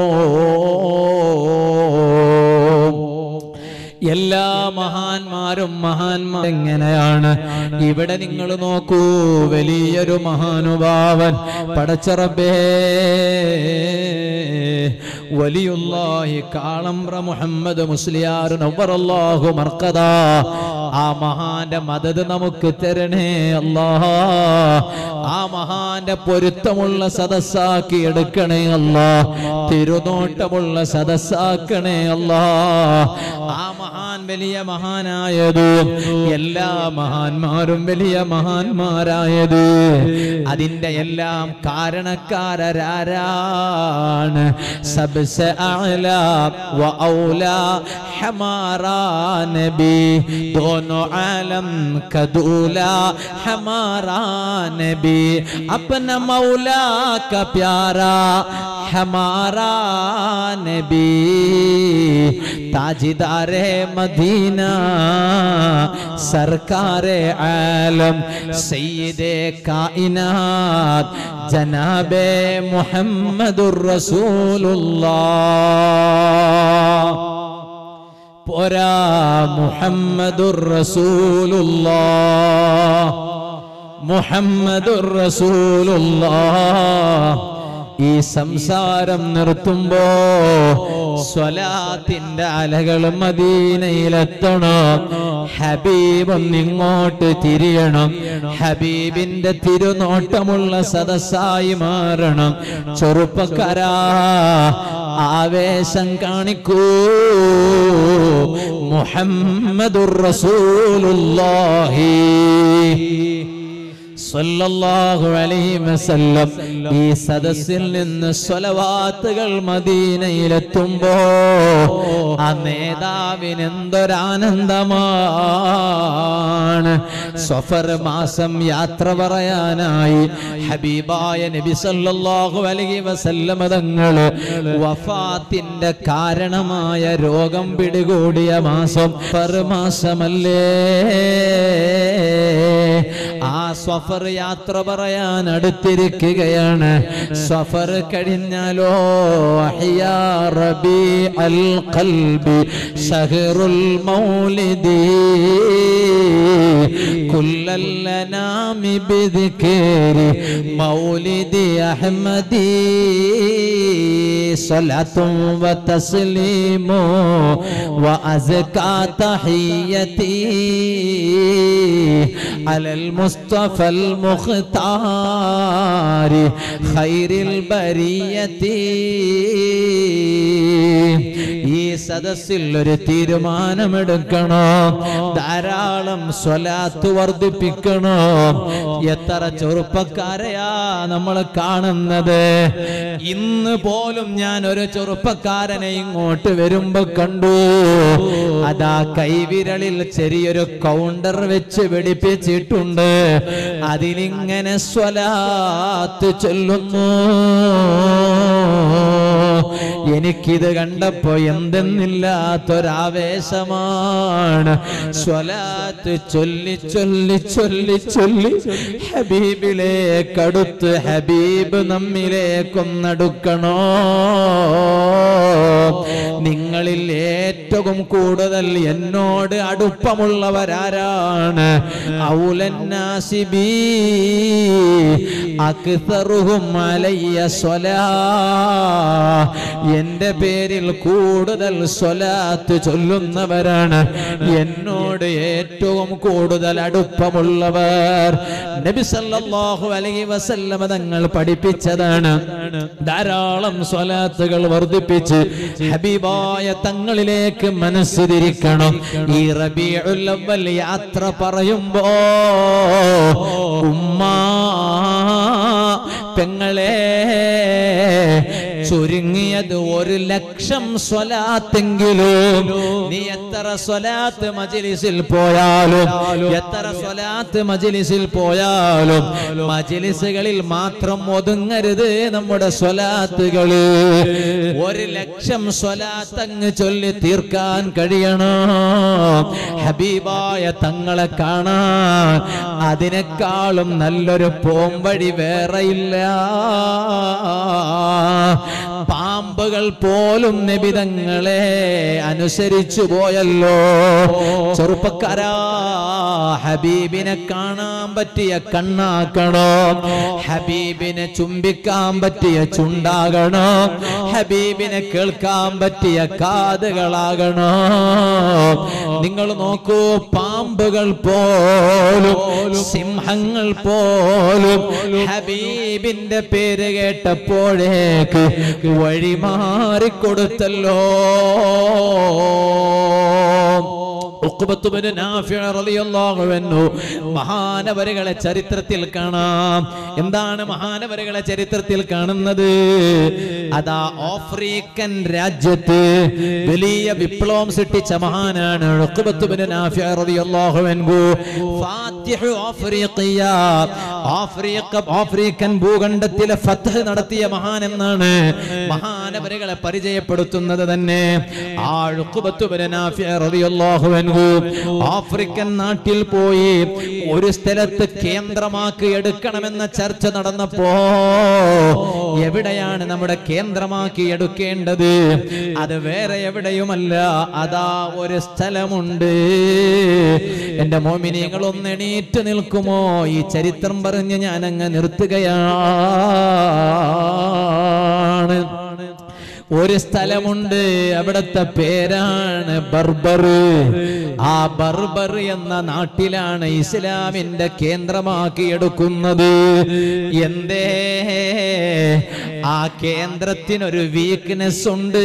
എല്ലാ മഹാന്മാരും മഹാന്മാർ എങ്ങനെയാണ്? ഇവിടെ നിങ്ങൾ നോക്കൂ, വലിയൊരു മഹാനുഭാവൻ പടച്ച റബ്ബേ വലിയുല്ലാഹി കാളമ്ര മുഹമ്മദ് മുസ്ലിയാർ നവ്വറല്ലാഹു മർഖദ, ആ മഹാന്റെ മദദ് നമുക്ക് തരണേ അല്ലാഹ്. ആ മഹാന്റെ പൊരുത്തമുള്ള സദസ്സാക്കി എടുക്കണേ അല്ലാഹ്, തിരുനോട്ടമുള്ള സദസ്സാക്കണേ അല്ലാഹ്. ആ മഹാൻ മഹാൻ വലിയ മഹാനായത്, എല്ലാ മഹാന്മാരും വലിയ മഹാന്മാരായത്, അതിന്റെ എല്ലാം കാരണക്കാരാരാണ്? സബ്സെ അഅ്ലാ വ ഔലാ ഹമാറാ നബി, ദോനോ ആലം കദൂലാ ഹമാറാ നബി, अपना मौला का प्यारा हमारा नबी, ताजदारे मदीना सरकारे आलम सैयदे कायनात जनाबे मुहम्मदुर रसूलुल्लाह, पोरा मुहम्मदुर रसूलुल्लाह, മുഹമ്മദുർ റസൂലുള്ളാഹ്. ഈ സംസാരം നിർത്തുമ്പോ സ്വലാത്തിന്റെ അലകൾ മദീനയിലെത്തണം. ഹബീബ് ഒന്നിങ്ങോട്ട് തിരിയണം. ഹബീബിന്റെ തിരുനോട്ടമുള്ള സദസ്സായി മാറണം. ചെറുപ്പക്കാരാ, ആവേശം കാണിക്കൂ. മുഹമ്മദുർ റസൂലുള്ളാഹി സല്ലല്ലാഹു അലൈഹി വസല്ലം ഈ സദസ്സിൽ നിന്ന് സ്വലവാത്തുകൾ മദീനയിലെത്തുമ്പോ ആ നേതാവിന് എന്തൊരാനന്ദമാണ്. സഫർ മാസം യാത്ര പറയാനായി ഹബീബായ നബി സല്ലല്ലാഹു അലൈഹി വസല്ലം തങ്ങൾ വഫാത്തിന്റെ കാരണമായ രോഗം പിടികൂടിയ മാസം സഫർ മാസമല്ലേ? ആ സഫർ യാത്ര പറയാൻ അടുത്തിരിക്കുകയാണ്. സഫർ കഴിഞ്ഞാലോ അഹ്യാ റബീഅൽ ഖൽബി ശഹറുൽ മൗലിദി കുല്ലൽ അനാമി ബിദിക്രി മൗലിദി അഹ്മദി സ്വലാത്തും വ തസ്ലീമു വ അസ്കാ തഹിയ്യതി അലൽ മുസ്തഫ المختار خير البرية. ഈ സദസ്സിൽ ഒരു തീരുമാനമെടുക്കണം. ധാരാളം സ്വലാത്ത് വർദ്ധിപ്പിക്കണം. എത്ര ചെറുപ്പക്കാരെയാ നമ്മൾ കാണുന്നത്. ഇന്ന് പോലും ഞാൻ ഒരു ചെറുപ്പക്കാരനെ ഇങ്ങോട്ട് വരുമ്പോ കണ്ടു. അതാ കൈവിരലിൽ ചെറിയൊരു കൗണ്ടർ വെച്ച് പിടിപ്പിച്ചിട്ടുണ്ട്. അതിലിങ്ങനെ സ്വലാത്ത് ചൊല്ലുന്നു. എനിക്കിത് കണ്ടപ്പോ എന്തെന്നില്ലാത്തൊരാവേശമാണ്. സ്വലാത്ത് ചൊല്ലി ചൊല്ലി ചൊല്ലി ചൊല്ലി ഹബീബിലേക്കടുത്ത് ഹബീബ് നമ്മിലേക്കൊന്നടുക്കണോ? നിങ്ങളിൽ ഏറ്റവും കൂടുതൽ എന്നോട് അടുപ്പമുള്ളവരാരാണ്? ഔലന്നാസി ബി അക്തറുഹും അലയ്യ സ്വലാ. എന്റെ പേരിൽ കൂടുതൽ സ്വലാത്ത് ചൊല്ലുന്നവരാണ് എന്നോട് ഏറ്റവും കൂടുതൽ അടുപ്പമുള്ളവർ. നബി സല്ലല്ലാഹു അലൈഹി വസല്ലം തങ്ങൾ പഠിപ്പിച്ചതാണ്. ധാരാളം സ്വലാത്തുകൾ വർദ്ധിപ്പിച്ച് ഹബീബായ തങ്ങളിലേക്ക് മനസ്സ് തിരിക്കണം. ഈ റബീഉൽ അവ്വൽ യാത്ര പറയുമ്പോ ഉമ്മാ പെങ്ങളെ ചുരുങ്ങിയത് ഒരു ലക്ഷം സ്വലാത്തെങ്കിലും നീ എത്ര സ്വലാത്ത് മജ്ലിസിൽ പോയാലും എത്ര സ്വലാത്ത് മജ്ലിസിൽ പോയാലും മജ്ലിസുകളിൽ മാത്രം ഒതുങ്ങരുത് നമ്മുടെ സ്വലാത്തുകള്. ഒരു ലക്ഷം സ്വലാത്ത് അങ്ങ് ചൊല്ലി തീർക്കാൻ കഴിയണം. ഹബീബായ തങ്ങളെ കാണാൻ അതിനേക്കാളും നല്ലൊരു പോംവഴി വേറെയില്ല. പാമ്പുകൾ പോലും നബിതങ്ങളെ അനുസരിച്ചു പോയല്ലോ. ചെറുപ്പക്കാരാ, ഹബീബിനെ കാണാൻ പറ്റിയ കണ്ണാക്കണോ, ഹബീബിനെ ചുംബിക്കാൻ പറ്റിയ ചുണ്ടാകണോ, ഹബീബിനെ കേൾക്കാൻ പറ്റിയ കാതുകളാകണോ. നിങ്ങൾ നോക്കൂ, പാമ്പുകൾ പോലും സിംഹങ്ങൾ പോലും ഹബീബിന്റെ പേര് കേട്ടപ്പോഴേക്ക് വഴിമാറിക്കൊടുത്തല്ലോ. ഉഖ്ബത്ത് ബിൻ നാഫിഅ റളിയല്ലാഹു അൻഹു മഹാനവരുകളെ ചരിത്രത്തിൽ കാണാം. എന്താണ് മഹാനവരുകളെ ചരിത്രത്തിൽ കാണുന്നത്? അതാ ആഫ്രിക്കൻ രാജ്യത്ത് വലിയ വിപ്ലവം സൃഷ്ടിച്ച മഹാനാണ് ഉഖ്ബത്ത് ബിൻ നാഫിഅ റളിയല്ലാഹു അൻഹു. ഫാത്തിഹു ആഫ്രിഖിയ, ആഫ്രിക്ക ആഫ്രിക്കൻ ഭൂഖണ്ഡത്തിലെ ഫത്ഹ് നടത്തിയ മഹാൻ എന്നാണ് മഹാനവരുകളെ പരിചയപ്പെടുത്തുന്നത് തന്നെ. ആ ഉഖ്ബത്ത് ബിൻ നാഫിഅ റളിയല്ലാഹു അൻഹു ആഫ്രിക്കൻ നാട്ടിൽ പോയി ഒരു സ്ഥലത്ത് കേന്ദ്രമാക്കി എടുക്കണമെന്ന ചർച്ച നടന്നപ്പോ എവിടെയാണ് നമ്മുടെ കേന്ദ്രമാക്കി എടുക്കേണ്ടത്? അത് വേറെ എവിടെയുമല്ല, അതാ ഒരു സ്ഥലമുണ്ട്. എന്റെ മോമിനികൾ ഒന്ന് എണീറ്റ് നിൽക്കുമോ? ഈ ചരിത്രം പറഞ്ഞ് ഞാൻ അങ്ങ് നിർത്തുകയാണ്. ഒരു സ്ഥലമുണ്ട്, അവിടത്തെ പേരാണ് ബർബർ. ആ ബർബർ എന്ന നാട്ടിലാണ് ഇസ്ലാമിന്റെ കേന്ദ്രമാക്കി എടുക്കുന്നത്. എന്തേ? ആ കേന്ദ്രത്തിനൊരു വീക്ക്നെസ് ഉണ്ട്.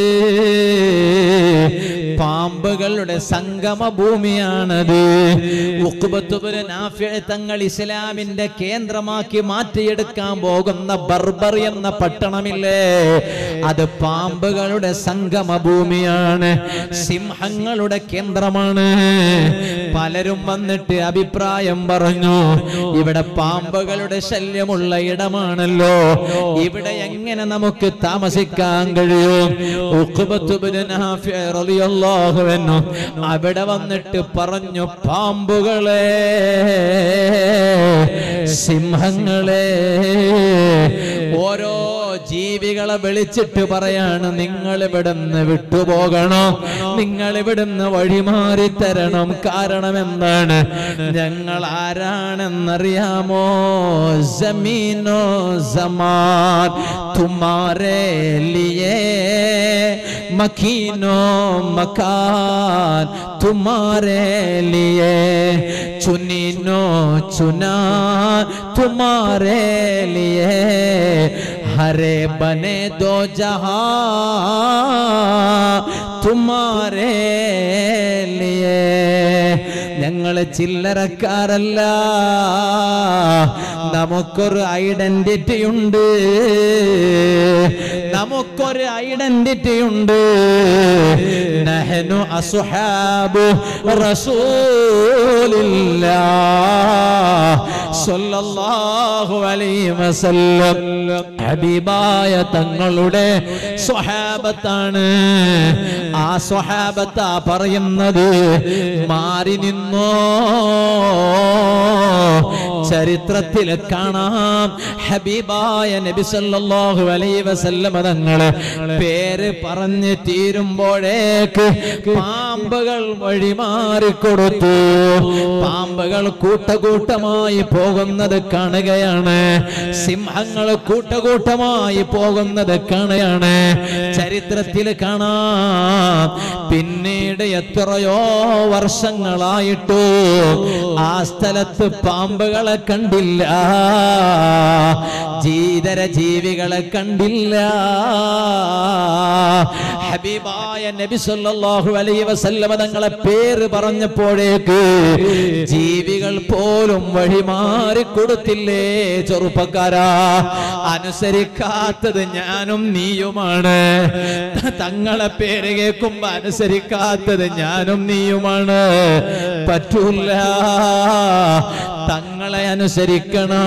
പാമ്പുകളുടെ സംഗമ ഭൂമിയാണത്. ഉഖ്ബത്ത് ബിൻ നാഫിഅ തങ്ങൾ ഇസ്ലാമിന്റെ കേന്ദ്രമാക്കി മാറ്റിയെടുക്കാൻ പോകുന്ന ബർബർ എന്ന പട്ടണമില്ലേ, അത് പാമ്പുകളുടെ സംഗമ ഭൂമിയാണ്, സിംഹങ്ങളുടെ കേന്ദ്രമാണ്. പലരും വന്നിട്ട് അഭിപ്രായം പറഞ്ഞു, ഇവിടെ പാമ്പുകളുടെ ശല്യമുള്ള ഇടമാണല്ലോ, ഇവിടെ എങ്ങനെ നമുക്ക് താമസിക്കാൻ കഴിയും? ഉഖ്ബത്ത് ബിൻ നാഫിഅ റളിയല്ലാഹു അൻഹു അവിടെ വന്നിട്ട് പറഞ്ഞു, പാമ്പുകളെ, സിംഹങ്ങളെ, ഓരോ ജീവികളെ വിളിച്ചിട്ട് പറയാണ്, നിങ്ങൾ ഇവിടുന്ന് വിട്ടുപോകണം, നിങ്ങൾ ഇവിടുന്ന് വഴിമാറി തരണം. കാരണം എന്താണ്? ഞങ്ങൾ ആരാണെന്നറിയാമോ? ജമീനോ സമാൻ തുമാരേ ലിയേ, മക്കീനോ മകാൻ തുമാരേ ലിയേ, ചുനീനോ ചുനാ തുമാരേ ലിയേ, हरे बने दो जहां तुम्हारे लिए. ഞങ്ങൾ ചില്ലറക്കാരല്ല, നമുക്കൊരു ഐഡന്റിറ്റി ഉണ്ട്, നമുക്കൊരു ഐഡന്റിറ്റി ഉണ്ട്. നഹ്നു അസ്ഹാബു റസൂലില്ലാഹ് സ്വല്ലല്ലാഹു അലൈഹി വസല്ലം. ഹബീബായ തങ്ങളുടെ സ്വഹാബത്താണ്. ആ സ്വഹാബത്താ പറയുന്നത്, മാറി നിന്നോ. ചരിത്രത്തിൽ കാണാം, ഹബീബായ നബി സല്ലല്ലാഹു അലൈഹി വസല്ലം തങ്ങളെ പേര് പറഞ്ഞു തീരുമ്പോഴേക്ക് പാമ്പുകൾ വഴിമാറിക്കൊടുത്തു. പാമ്പുകൾ കൂട്ടകൂട്ടമായി പോകുന്നത് കാണുകയാണ്, സിംഹങ്ങൾ കൂട്ടകൂട്ടമായി പോകുന്നത് കാണുകയാണ്. ചരിത്രത്തിൽ കാണാം. പിന്നീട് എത്രയോ വർഷങ്ങളായിട്ടു ആ സ്ഥലത്ത് പാമ്പുകളെ കണ്ടില്ല, ജീതര ജീവികളെ കണ്ടില്ല. ഹബീബായ നബി സല്ലല്ലാഹു അലൈഹി വസല്ലം തങ്ങളെ പേര് പറഞ്ഞപ്പോഴേക്ക് ജീവികൾ പോലും വഴിമാറി കൊടുത്തില്ലേ? ചെറുപ്പക്കാരാ, അനുസരിക്കാത്തത് ഞാനും നീയുമാണ്. തങ്ങളെ പേര് കേൾക്കുമ്പോ അനുസരിക്കാത്തത് ഞാനും നീയുമാണ്. പറ്റൂല, തങ്ങളെ അനുസരിക്കണം.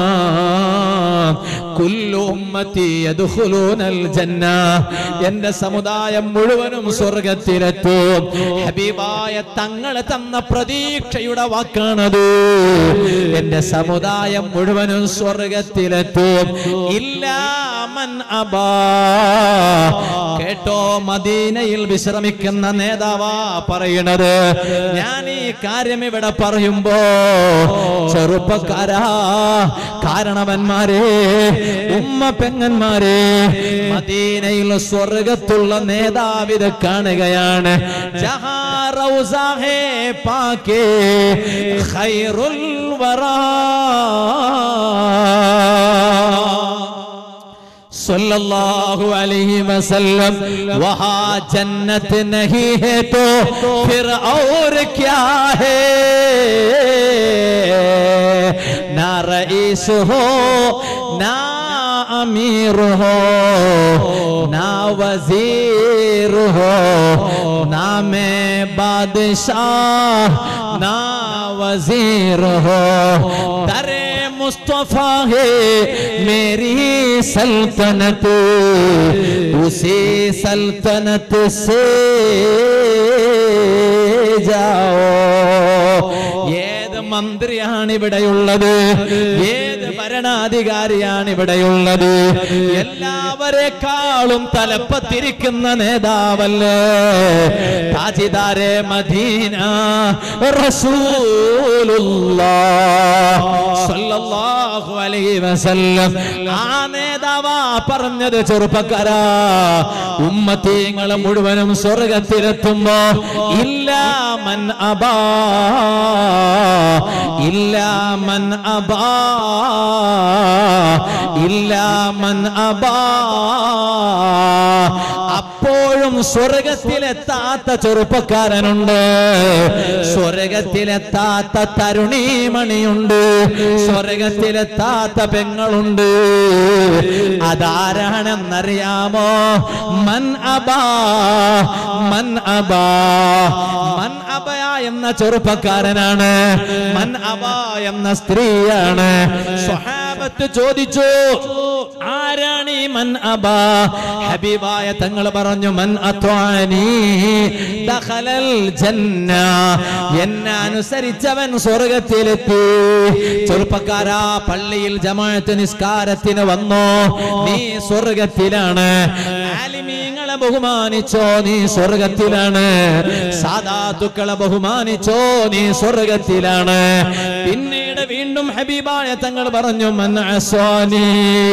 കുല്ലു ഉമ്മത്തി യദ്ഖുലൂനൽ ജന്ന, എന്റെ സമുദായം മുഴുവനും സ്വർഗ്ഗത്തിലെത്തും. ഹബീബായ തങ്ങളെ തന്ന പ്രതീക്ഷയുടെ വാക്കാണത്. എന്റെ സമുദായം മുഴുവനും സ്വർഗ്ഗത്തിലെത്തും. ഇല്ലാ മൻ അബാ. കേട്ടോ, മദീനയിൽ വിശ്രമിക്കുന്ന നേതാവാ പറയണത്. ഞാൻ ഈ കാര്യം ഇവിടെ പറയുമ്പോ ചെറുപ്പക്കാരാ, കാരണവന്മാരെ, ഉമ്മ പെങ്ങന്മാരെ, മദീനയിൽ സ്വർഗത്തുള്ള നേതാവിത് കാണുകയാണ്. ജഹാ റൗസാ ഹേ പാകേ ഖൈറുൽ വറാ. सल्लल्लाहु अलैहि वसल्लम वहाँ जन्नत नहीं है तो फिर और क्या है। ना रईस हो ना अमीर हो ना वजीर हो ना मैं बादशाह ना वजीर हो। दरे मुस्तफा है मेरी सल्तनत उसी सल्तनत से जाओ। ഏത് മന്ത്രിയാണ് ഇവിടെയുള്ളത്, ഏത് ഭരണാധികാരിയാണ് ഇവിടെയുള്ളത്, എല്ലാവരെക്കാളും തലപ്പത്തിരിക്കുന്ന നേതാവല്ലേ താജിദാരെ മദീന റസൂലുള്ളാഹ് സല്ലല്ലാഹു അലൈഹി വസല്ലം. ആ നേതാവാ പറഞ്ഞത്, ചെറുപ്പക്കാരാ ഉമ്മത്തീങ്ങളെ മുഴുവനും സ്വർഗത്തിലെത്തുമ്പോ ഇല്ലാ മൻ അബാ ഇല്ലാ മൻ അബാ ഇല്ലാ മൻ അബാ. അപ്പോഴും സ്വർഗത്തിലെത്താത്ത ചെറുപ്പക്കാരനുണ്ട്, സ്വർഗത്തിലെത്താത്ത തരുണീമണിയുണ്ട്, സ്വർഗത്തിലെത്താത്ത പെങ്ങളുണ്ട്. അതാരാണെന്നറിയാമോ? മൻ അബാ മൻ അബാ മൻ അബയ എന്ന ചെറുപ്പക്കാരനാണ്, മൻ അബാ എന്ന സ്ത്രീയാണ്. സ്വഹാബത്ത് ചോദിച്ചു, ആരാണ് ഈ മൻ അബാ? ഹബീബായ തങ്ങൾ പറഞ്ഞു, മൻ അത്വാനി ദഖലൽ ജന്ന, എന്നെ അനുസരിച്ചവൻ സ്വർഗത്തിലെത്തി. ചെറുപ്പക്കാരാ, പള്ളിയിൽ ജമാഅത്ത് നിസ്കാരത്തിന് വന്നോ, നീ സ്വർഗത്തിലാണ്. ആലിമീങ്ങളെ ബഹുമാനിച്ചോ, നീ സ്വർഗത്തിലാണ്. സാദാത്തുക്കളെ ബഹുമാനിച്ചോ, നീ സ്വർഗത്തിലാണ്. പിന്നീട് വീണ്ടും ഹബീബായ തങ്ങൾ പറഞ്ഞു, മൻ അസ്വാനി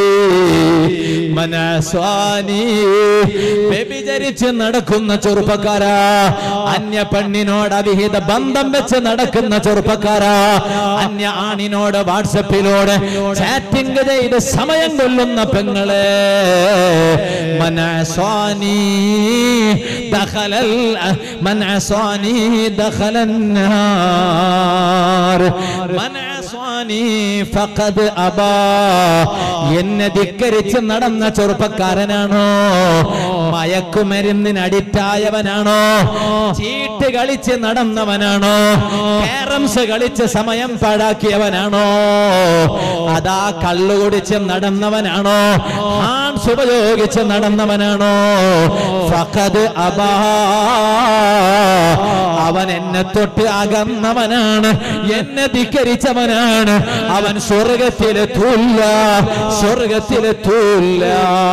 മൻ അസ്വാനി, വ്യഭിചരിച്ച് നടക്കുന്ന ചെറുപ്പക്കാരാ, അന്യ പെണ്ണിനോട് അവിഹിത ബന്ധം വെച്ച് നടക്കുന്ന ചെറുപ്പക്കാരാ, അന്യ ആണിനോട് വാട്സപ്പിലൂടെ ചാറ്റിംഗ് ചെയ്ത് സമയം കൊല്ലുന്ന പെങ്ങളെ, മൻ അസ്വാനി ദഖലൽ മൻ അസ്വാനി ദഖലൻ നാർ മൻ അസ്വാനി ഫഖദ് അബാ. എന്നെ ധിക്കരിച്ച് നടന്ന ചെറുപ്പക്കാരനാണോ, മയക്കുമരുന്നിന് അഡിക്റ്റായവനാണോ, ചീട്ട് കളിച്ച് നടന്നവനാണോ, കാരംസ് കളിച്ച് സമയം പാഴാക്കിയവനാണോ, അതാ കള്ളുകുടിച്ച് നടന്നവനാണോ, ഹാൻസ് ഉപയോഗിച്ച് നടന്നവനാണോ, ഫഖദ് അബാ, അവൻ എന്നെ തൊട്ട് അകന്നവനാണ്, എന്നെ ധിക്കരിച്ചവനാണ്, അവൻ സ്വർഗത്തിലെത്തൂല്ല, സ്വർഗത്തിലെത്തൂല്ല.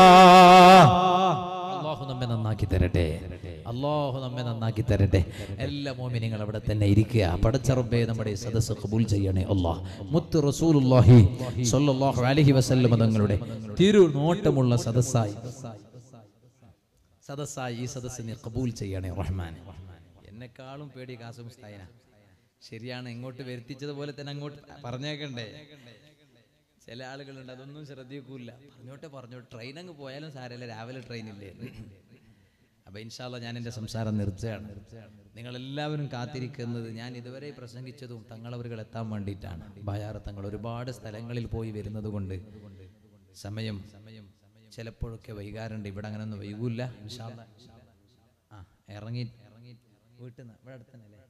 അല്ലാഹു നമ്മെ നന്നാക്കി തരട്ടെ, അല്ലാഹു നമ്മെ നന്നാക്കി തരട്ടെ. എല്ലാ മോമിനികൾ അവിടെ തന്നെ ഇരിക്കുക. പടച്ച റബ്ബേ, നമ്മുടെ സദസ്സ് ഖബൂൽ ചെയ്യണേ അല്ലാഹ്. മുത്ത് റസൂലുള്ളാഹി സ്വല്ലല്ലാഹു അലൈഹി വസല്ലം തങ്ങളുടെ തിരുനോട്ടമുള്ള സദസ്സായി സദസ്സായി ഈ സദസ്സ് നീ ഖബൂൽ ചെയ്യണേ റഹ്മാൻ. എന്നെക്കാളും പേടി കാസും മുസ്തായിന. ശരിയാണ്, ഇങ്ങോട്ട് വരുത്തിച്ചതുപോലെ തന്നെ അങ്ങോട്ട് പറഞ്ഞേക്കണ്ടേ. ചില ആളുകളുണ്ട് അതൊന്നും ശ്രദ്ധിക്കൂല, പറഞ്ഞോട്ടെ പറഞ്ഞോട്ടെ, ട്രെയിൻ അങ്ങ് പോയാലും സാരല്ല, രാവിലെ ട്രെയിനില്ലേ. അപ്പൊ ഇൻഷാ അല്ലാഹ് ഞാൻ എൻ്റെ സംസാരം നിർത്തുകയാണ്. നിങ്ങളെല്ലാവരും കാത്തിരിക്കുന്നത് ഞാൻ ഇതുവരെ പ്രസംഗിച്ചതും തങ്ങളവരുകൾ എത്താൻ വേണ്ടിയിട്ടാണ്. ബയാറ് തങ്ങൾ ഒരുപാട് സ്ഥലങ്ങളിൽ പോയി വരുന്നത് കൊണ്ട് സമയം ചിലപ്പോഴൊക്കെ വൈകാറുണ്ട്. ഇവിടെ അങ്ങനെ ഒന്നും വൈകൂല്ല. ഇൻഷാ അല്ലാഹ് ആ ഇറങ്ങി ഇറങ്ങി വീട്ടിൽ നിന്ന് ഇവിടെ അടുത്ത് തന്നെ അല്ലേ?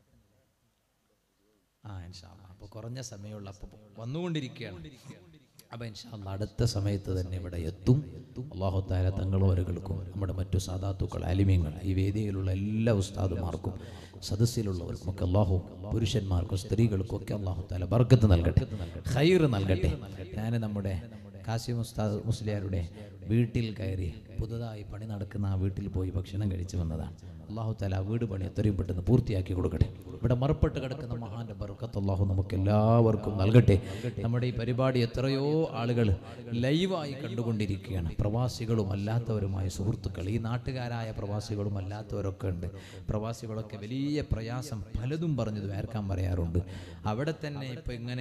ആ ഇൻഷാ അല്ലാഹ് അപ്പോൾ കുറഞ്ഞ സമയമുള്ള അപ്പോൾ വന്നുകൊണ്ടിരിക്കുകയാണ്. അപ്പോൾ ഇൻഷാ അല്ലാഹ് അടുത്ത സമയത്ത് തന്നെ ഇവിടെ എത്തും. അല്ലാഹു തആല തങ്ങളവരുകൾക്കും നമ്മുടെ മറ്റു സാദാത്തുക്കൾ ആലിമീങ്ങൾ ഈ വേദിയിലുള്ള എല്ലാ ഉസ്താദുമാർക്കും സദസ്സിലുള്ളവർക്കും ഒക്കെ അല്ലാഹു പുരുഷന്മാർക്കും സ്ത്രീകൾക്കും ഒക്കെ അല്ലാഹു തആല ബർക്കത്ത് നൽകട്ടെ, ഖൈർ നൽകട്ടെ. ഞാൻ നമ്മുടെ കാസിം ഉസ്താദ് മുസ്ലിയാരുടെ വീട്ടിൽ കയറി പുതുതായി പണി നടക്കുന്ന ആ വീട്ടിൽ പോയി ഭക്ഷണം കഴിച്ചു വന്നതാണ്. അല്ലാഹു തആല ആ വീട് പണി എത്രയും പെട്ടെന്ന് പൂർത്തിയാക്കി കൊടുക്കട്ടെ. ഇവിടെ മറപ്പെട്ട് കിടക്കുന്ന മഹാന്റെ ബർക്കത്ത് അല്ലാഹു നമുക്ക് എല്ലാവർക്കും നൽകട്ടെ. നമ്മുടെ ഈ പരിപാടി എത്രയോ ആളുകൾ ലൈവായി കണ്ടുകൊണ്ടിരിക്കുകയാണ്. പ്രവാസികളും അല്ലാത്തവരുമായ സുഹൃത്തുക്കൾ, ഈ നാട്ടുകാരായ പ്രവാസികളും അല്ലാത്തവരൊക്കെ ഉണ്ട്. പ്രവാസികളൊക്കെ വലിയ പ്രയാസം പലതും പറഞ്ഞത് വേർക്കാൻ പറയാറുണ്ട്. അവിടെ തന്നെ ഇപ്പം ഇങ്ങനെ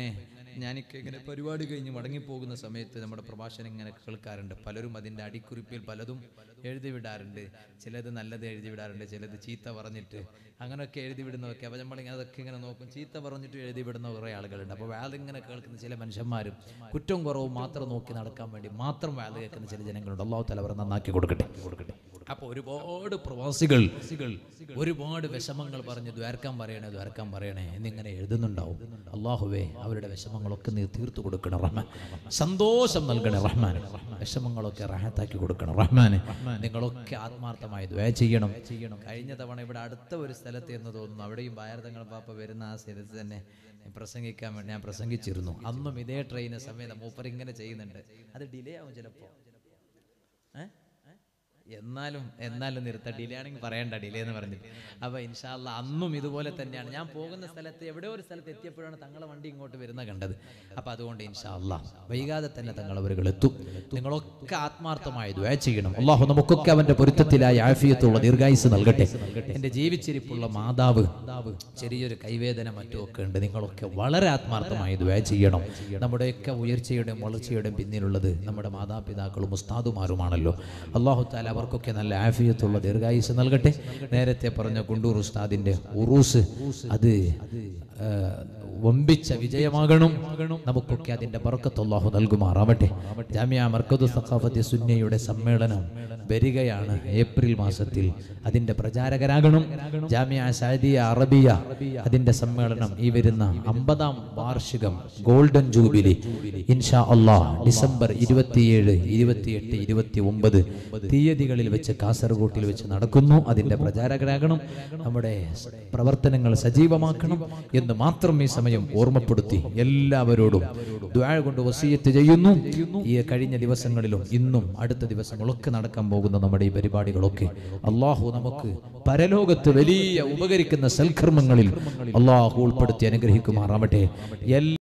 ഞാനിക്ക് ഇങ്ങനെ പരിപാടി കഴിഞ്ഞ് മടങ്ങിപ്പോകുന്ന സമയത്ത് നമ്മുടെ പ്രഭാഷണം ഇങ്ങനെ കേൾക്കാറുണ്ട്. പലരും അതിൻ്റെ അടിക്കുറിപ്പിൽ പലതും എഴുതി വിടാറുണ്ട്. ചിലത് നല്ലത് എഴുതി വിടാറുണ്ട്, ചിലത് ചീത്ത പറഞ്ഞിട്ട് അങ്ങനെയൊക്കെ എഴുതി വിടുന്നതൊക്കെ. അപ്പോൾ നമ്മളിങ്ങനെ അതൊക്കെ ഇങ്ങനെ നോക്കും. ചീത്ത പറഞ്ഞിട്ട് എഴുതി വിടുന്ന കുറേ ആളുകളുണ്ട്. അപ്പോൾ വാതിങ്ങനെ കേൾക്കുന്ന ചില മനുഷ്യന്മാരും കുറ്റവും കുറവും മാത്രം നോക്കി നടക്കാൻ വേണ്ടി മാത്രം വാത് കേൾക്കുന്ന ചില ജനങ്ങളുണ്ട്. അല്ലാഹു തആല അവരെ നന്നാക്കി കൊടുക്കട്ടെ കൊടുക്കട്ടെ അപ്പോൾ ഒരുപാട് പ്രവാസികൾ ഒരുപാട് വിഷമങ്ങൾ പറഞ്ഞ് ദ്വാരക്കാൻ പറയണേ ദ്വാരക്കാൻ പറയണേ എന്നിങ്ങനെ എഴുതുന്നുണ്ടാവും. അള്ളാഹുവേ അവരുടെ വിഷമങ്ങളൊക്കെ നീ തീർത്തു കൊടുക്കണം റഹ്മാൻ. സന്തോഷം നൽകണേ റഹ്മാൻ. വിഷമങ്ങളൊക്കെ റാഹത്താക്കി കൊടുക്കണം റഹ്മാനെ. നിങ്ങളൊക്കെ ആത്മാർത്ഥമായി ദ്വാ ചെയ്യണം. കഴിഞ്ഞ തവണ ഇവിടെ അടുത്ത ഒരു സ്ഥലത്ത് എന്ന് തോന്നുന്നു, അവിടെയും ഭാരതങ്ങൾ പാപ്പ വരുന്ന ആ സ്ഥലത്ത് തന്നെ പ്രസംഗിക്കാൻ വേണ്ടി ഞാൻ പ്രസംഗിച്ചിരുന്നു. അന്നും ഇതേ ട്രെയിന് സമയത്ത് മൂപ്പർ ഇങ്ങനെ ചെയ്യുന്നുണ്ട്. അത് ഡിലേ ആവും ചിലപ്പോൾ. ഏഹ് എന്നാലും എന്നാലും നിർത്ത ഡിലേ ആണെങ്കിൽ പറയണ്ട ഡിലേ എന്ന് പറഞ്ഞിട്ട്. അപ്പോൾ ഇൻഷാ അല്ലാ അന്നും ഇതുപോലെ തന്നെയാണ്. ഞാൻ പോകുന്ന സ്ഥലത്ത് എവിടെയോ ഒരു സ്ഥലത്ത് എത്തിയപ്പോഴാണ് തങ്ങളെ വണ്ടി ഇങ്ങോട്ട് വരുന്ന കണ്ടത്. അപ്പോൾ അതുകൊണ്ട് ഇൻഷാ അല്ലാ വൈകാതെ തന്നെ തങ്ങളവരുകൾ എത്തും. നിങ്ങളൊക്കെ ആത്മാർത്ഥമായി ദുആ ചെയ്യണം. അല്ലാഹു നമുക്കൊക്കെ അവൻ്റെ പൊരുത്തത്തിലായി ആഫിയത്തുള്ള ദീർഘായുസ് നൽകട്ടെ. എൻ്റെ ജീവിച്ചിരിപ്പുള്ള മാതാവ് ചെറിയൊരു കൈവേദന മറ്റുമൊക്കെ ഉണ്ട്. നിങ്ങളൊക്കെ വളരെ ആത്മാർത്ഥമായി ദുആ ചെയ്യണം. നമ്മുടെയൊക്കെ ഉയർച്ചയുടെയും വളർച്ചയുടെയും പിന്നിലുള്ളത് നമ്മുടെ മാതാപിതാക്കളും ഉസ്താദുമാരുമാണല്ലോ. അല്ലാഹു തആല അവർക്കൊക്കെ നല്ല ആഫിയത്തുള്ള ദീർഘായുസ് നൽകട്ടെ. നേരത്തെ പറഞ്ഞ ഗുണ്ടൂർ ഉസ്താദിന്റെ ഉറൂസ് അത് വമ്പിച്ച വിജയമാകണം. നമുക്കൊക്കെ അതിന്റെ ബർക്കത്ത് അല്ലാഹു നൽകുമാറാവട്ടെ. ജാമിഅ മർക്കദു സഖാഫത്തി സുന്നയുടെ സമ്മേളനം വരികയാണ് ഏപ്രിൽ മാസത്തിൽ. അതിന്റെ പ്രചാരകരാകണം. ജാമിഅ സഅദിയ അറബിയ അതിന്റെ സമ്മേളനം ഈ വരുന്ന അമ്പതാം വാർഷികം ഗോൾഡൻ ജൂബിലി ഇൻഷാ അല്ലാഹ് ഡിസംബർ ഇരുപത്തിയേഴ് ഇരുപത്തിയെട്ട് ഇരുപത്തി ഒമ്പത് തീയതികളിൽ വെച്ച് കാസർഗോട്ടിൽ വെച്ച് നടക്കുന്നു. അതിന്റെ പ്രചാരകരാകണം. നമ്മുടെ പ്രവർത്തനങ്ങൾ സജീവമാക്കണം എന്ന് മാത്രം ഈ സമയം ഓർമ്മപ്പെടുത്തി എല്ലാവരോടും ദുആ കൊണ്ട് വസിയത്ത് ചെയ്യുന്നു. ഈ കഴിഞ്ഞ ദിവസങ്ങളിലും ഇന്നും അടുത്ത ദിവസങ്ങളൊക്കെ നടക്കാൻ പോകുന്ന നമ്മുടെ ഈ പരിപാടികളൊക്കെ അല്ലാഹു നമുക്ക് പരലോകത്ത് വലിയ ഉപകരിക്കുന്ന സൽക്കർമ്മങ്ങളിൽ അല്ലാഹു ഉൾപ്പെടുത്തി അനുഗ്രഹിക്കുമാറാവട്ടെ.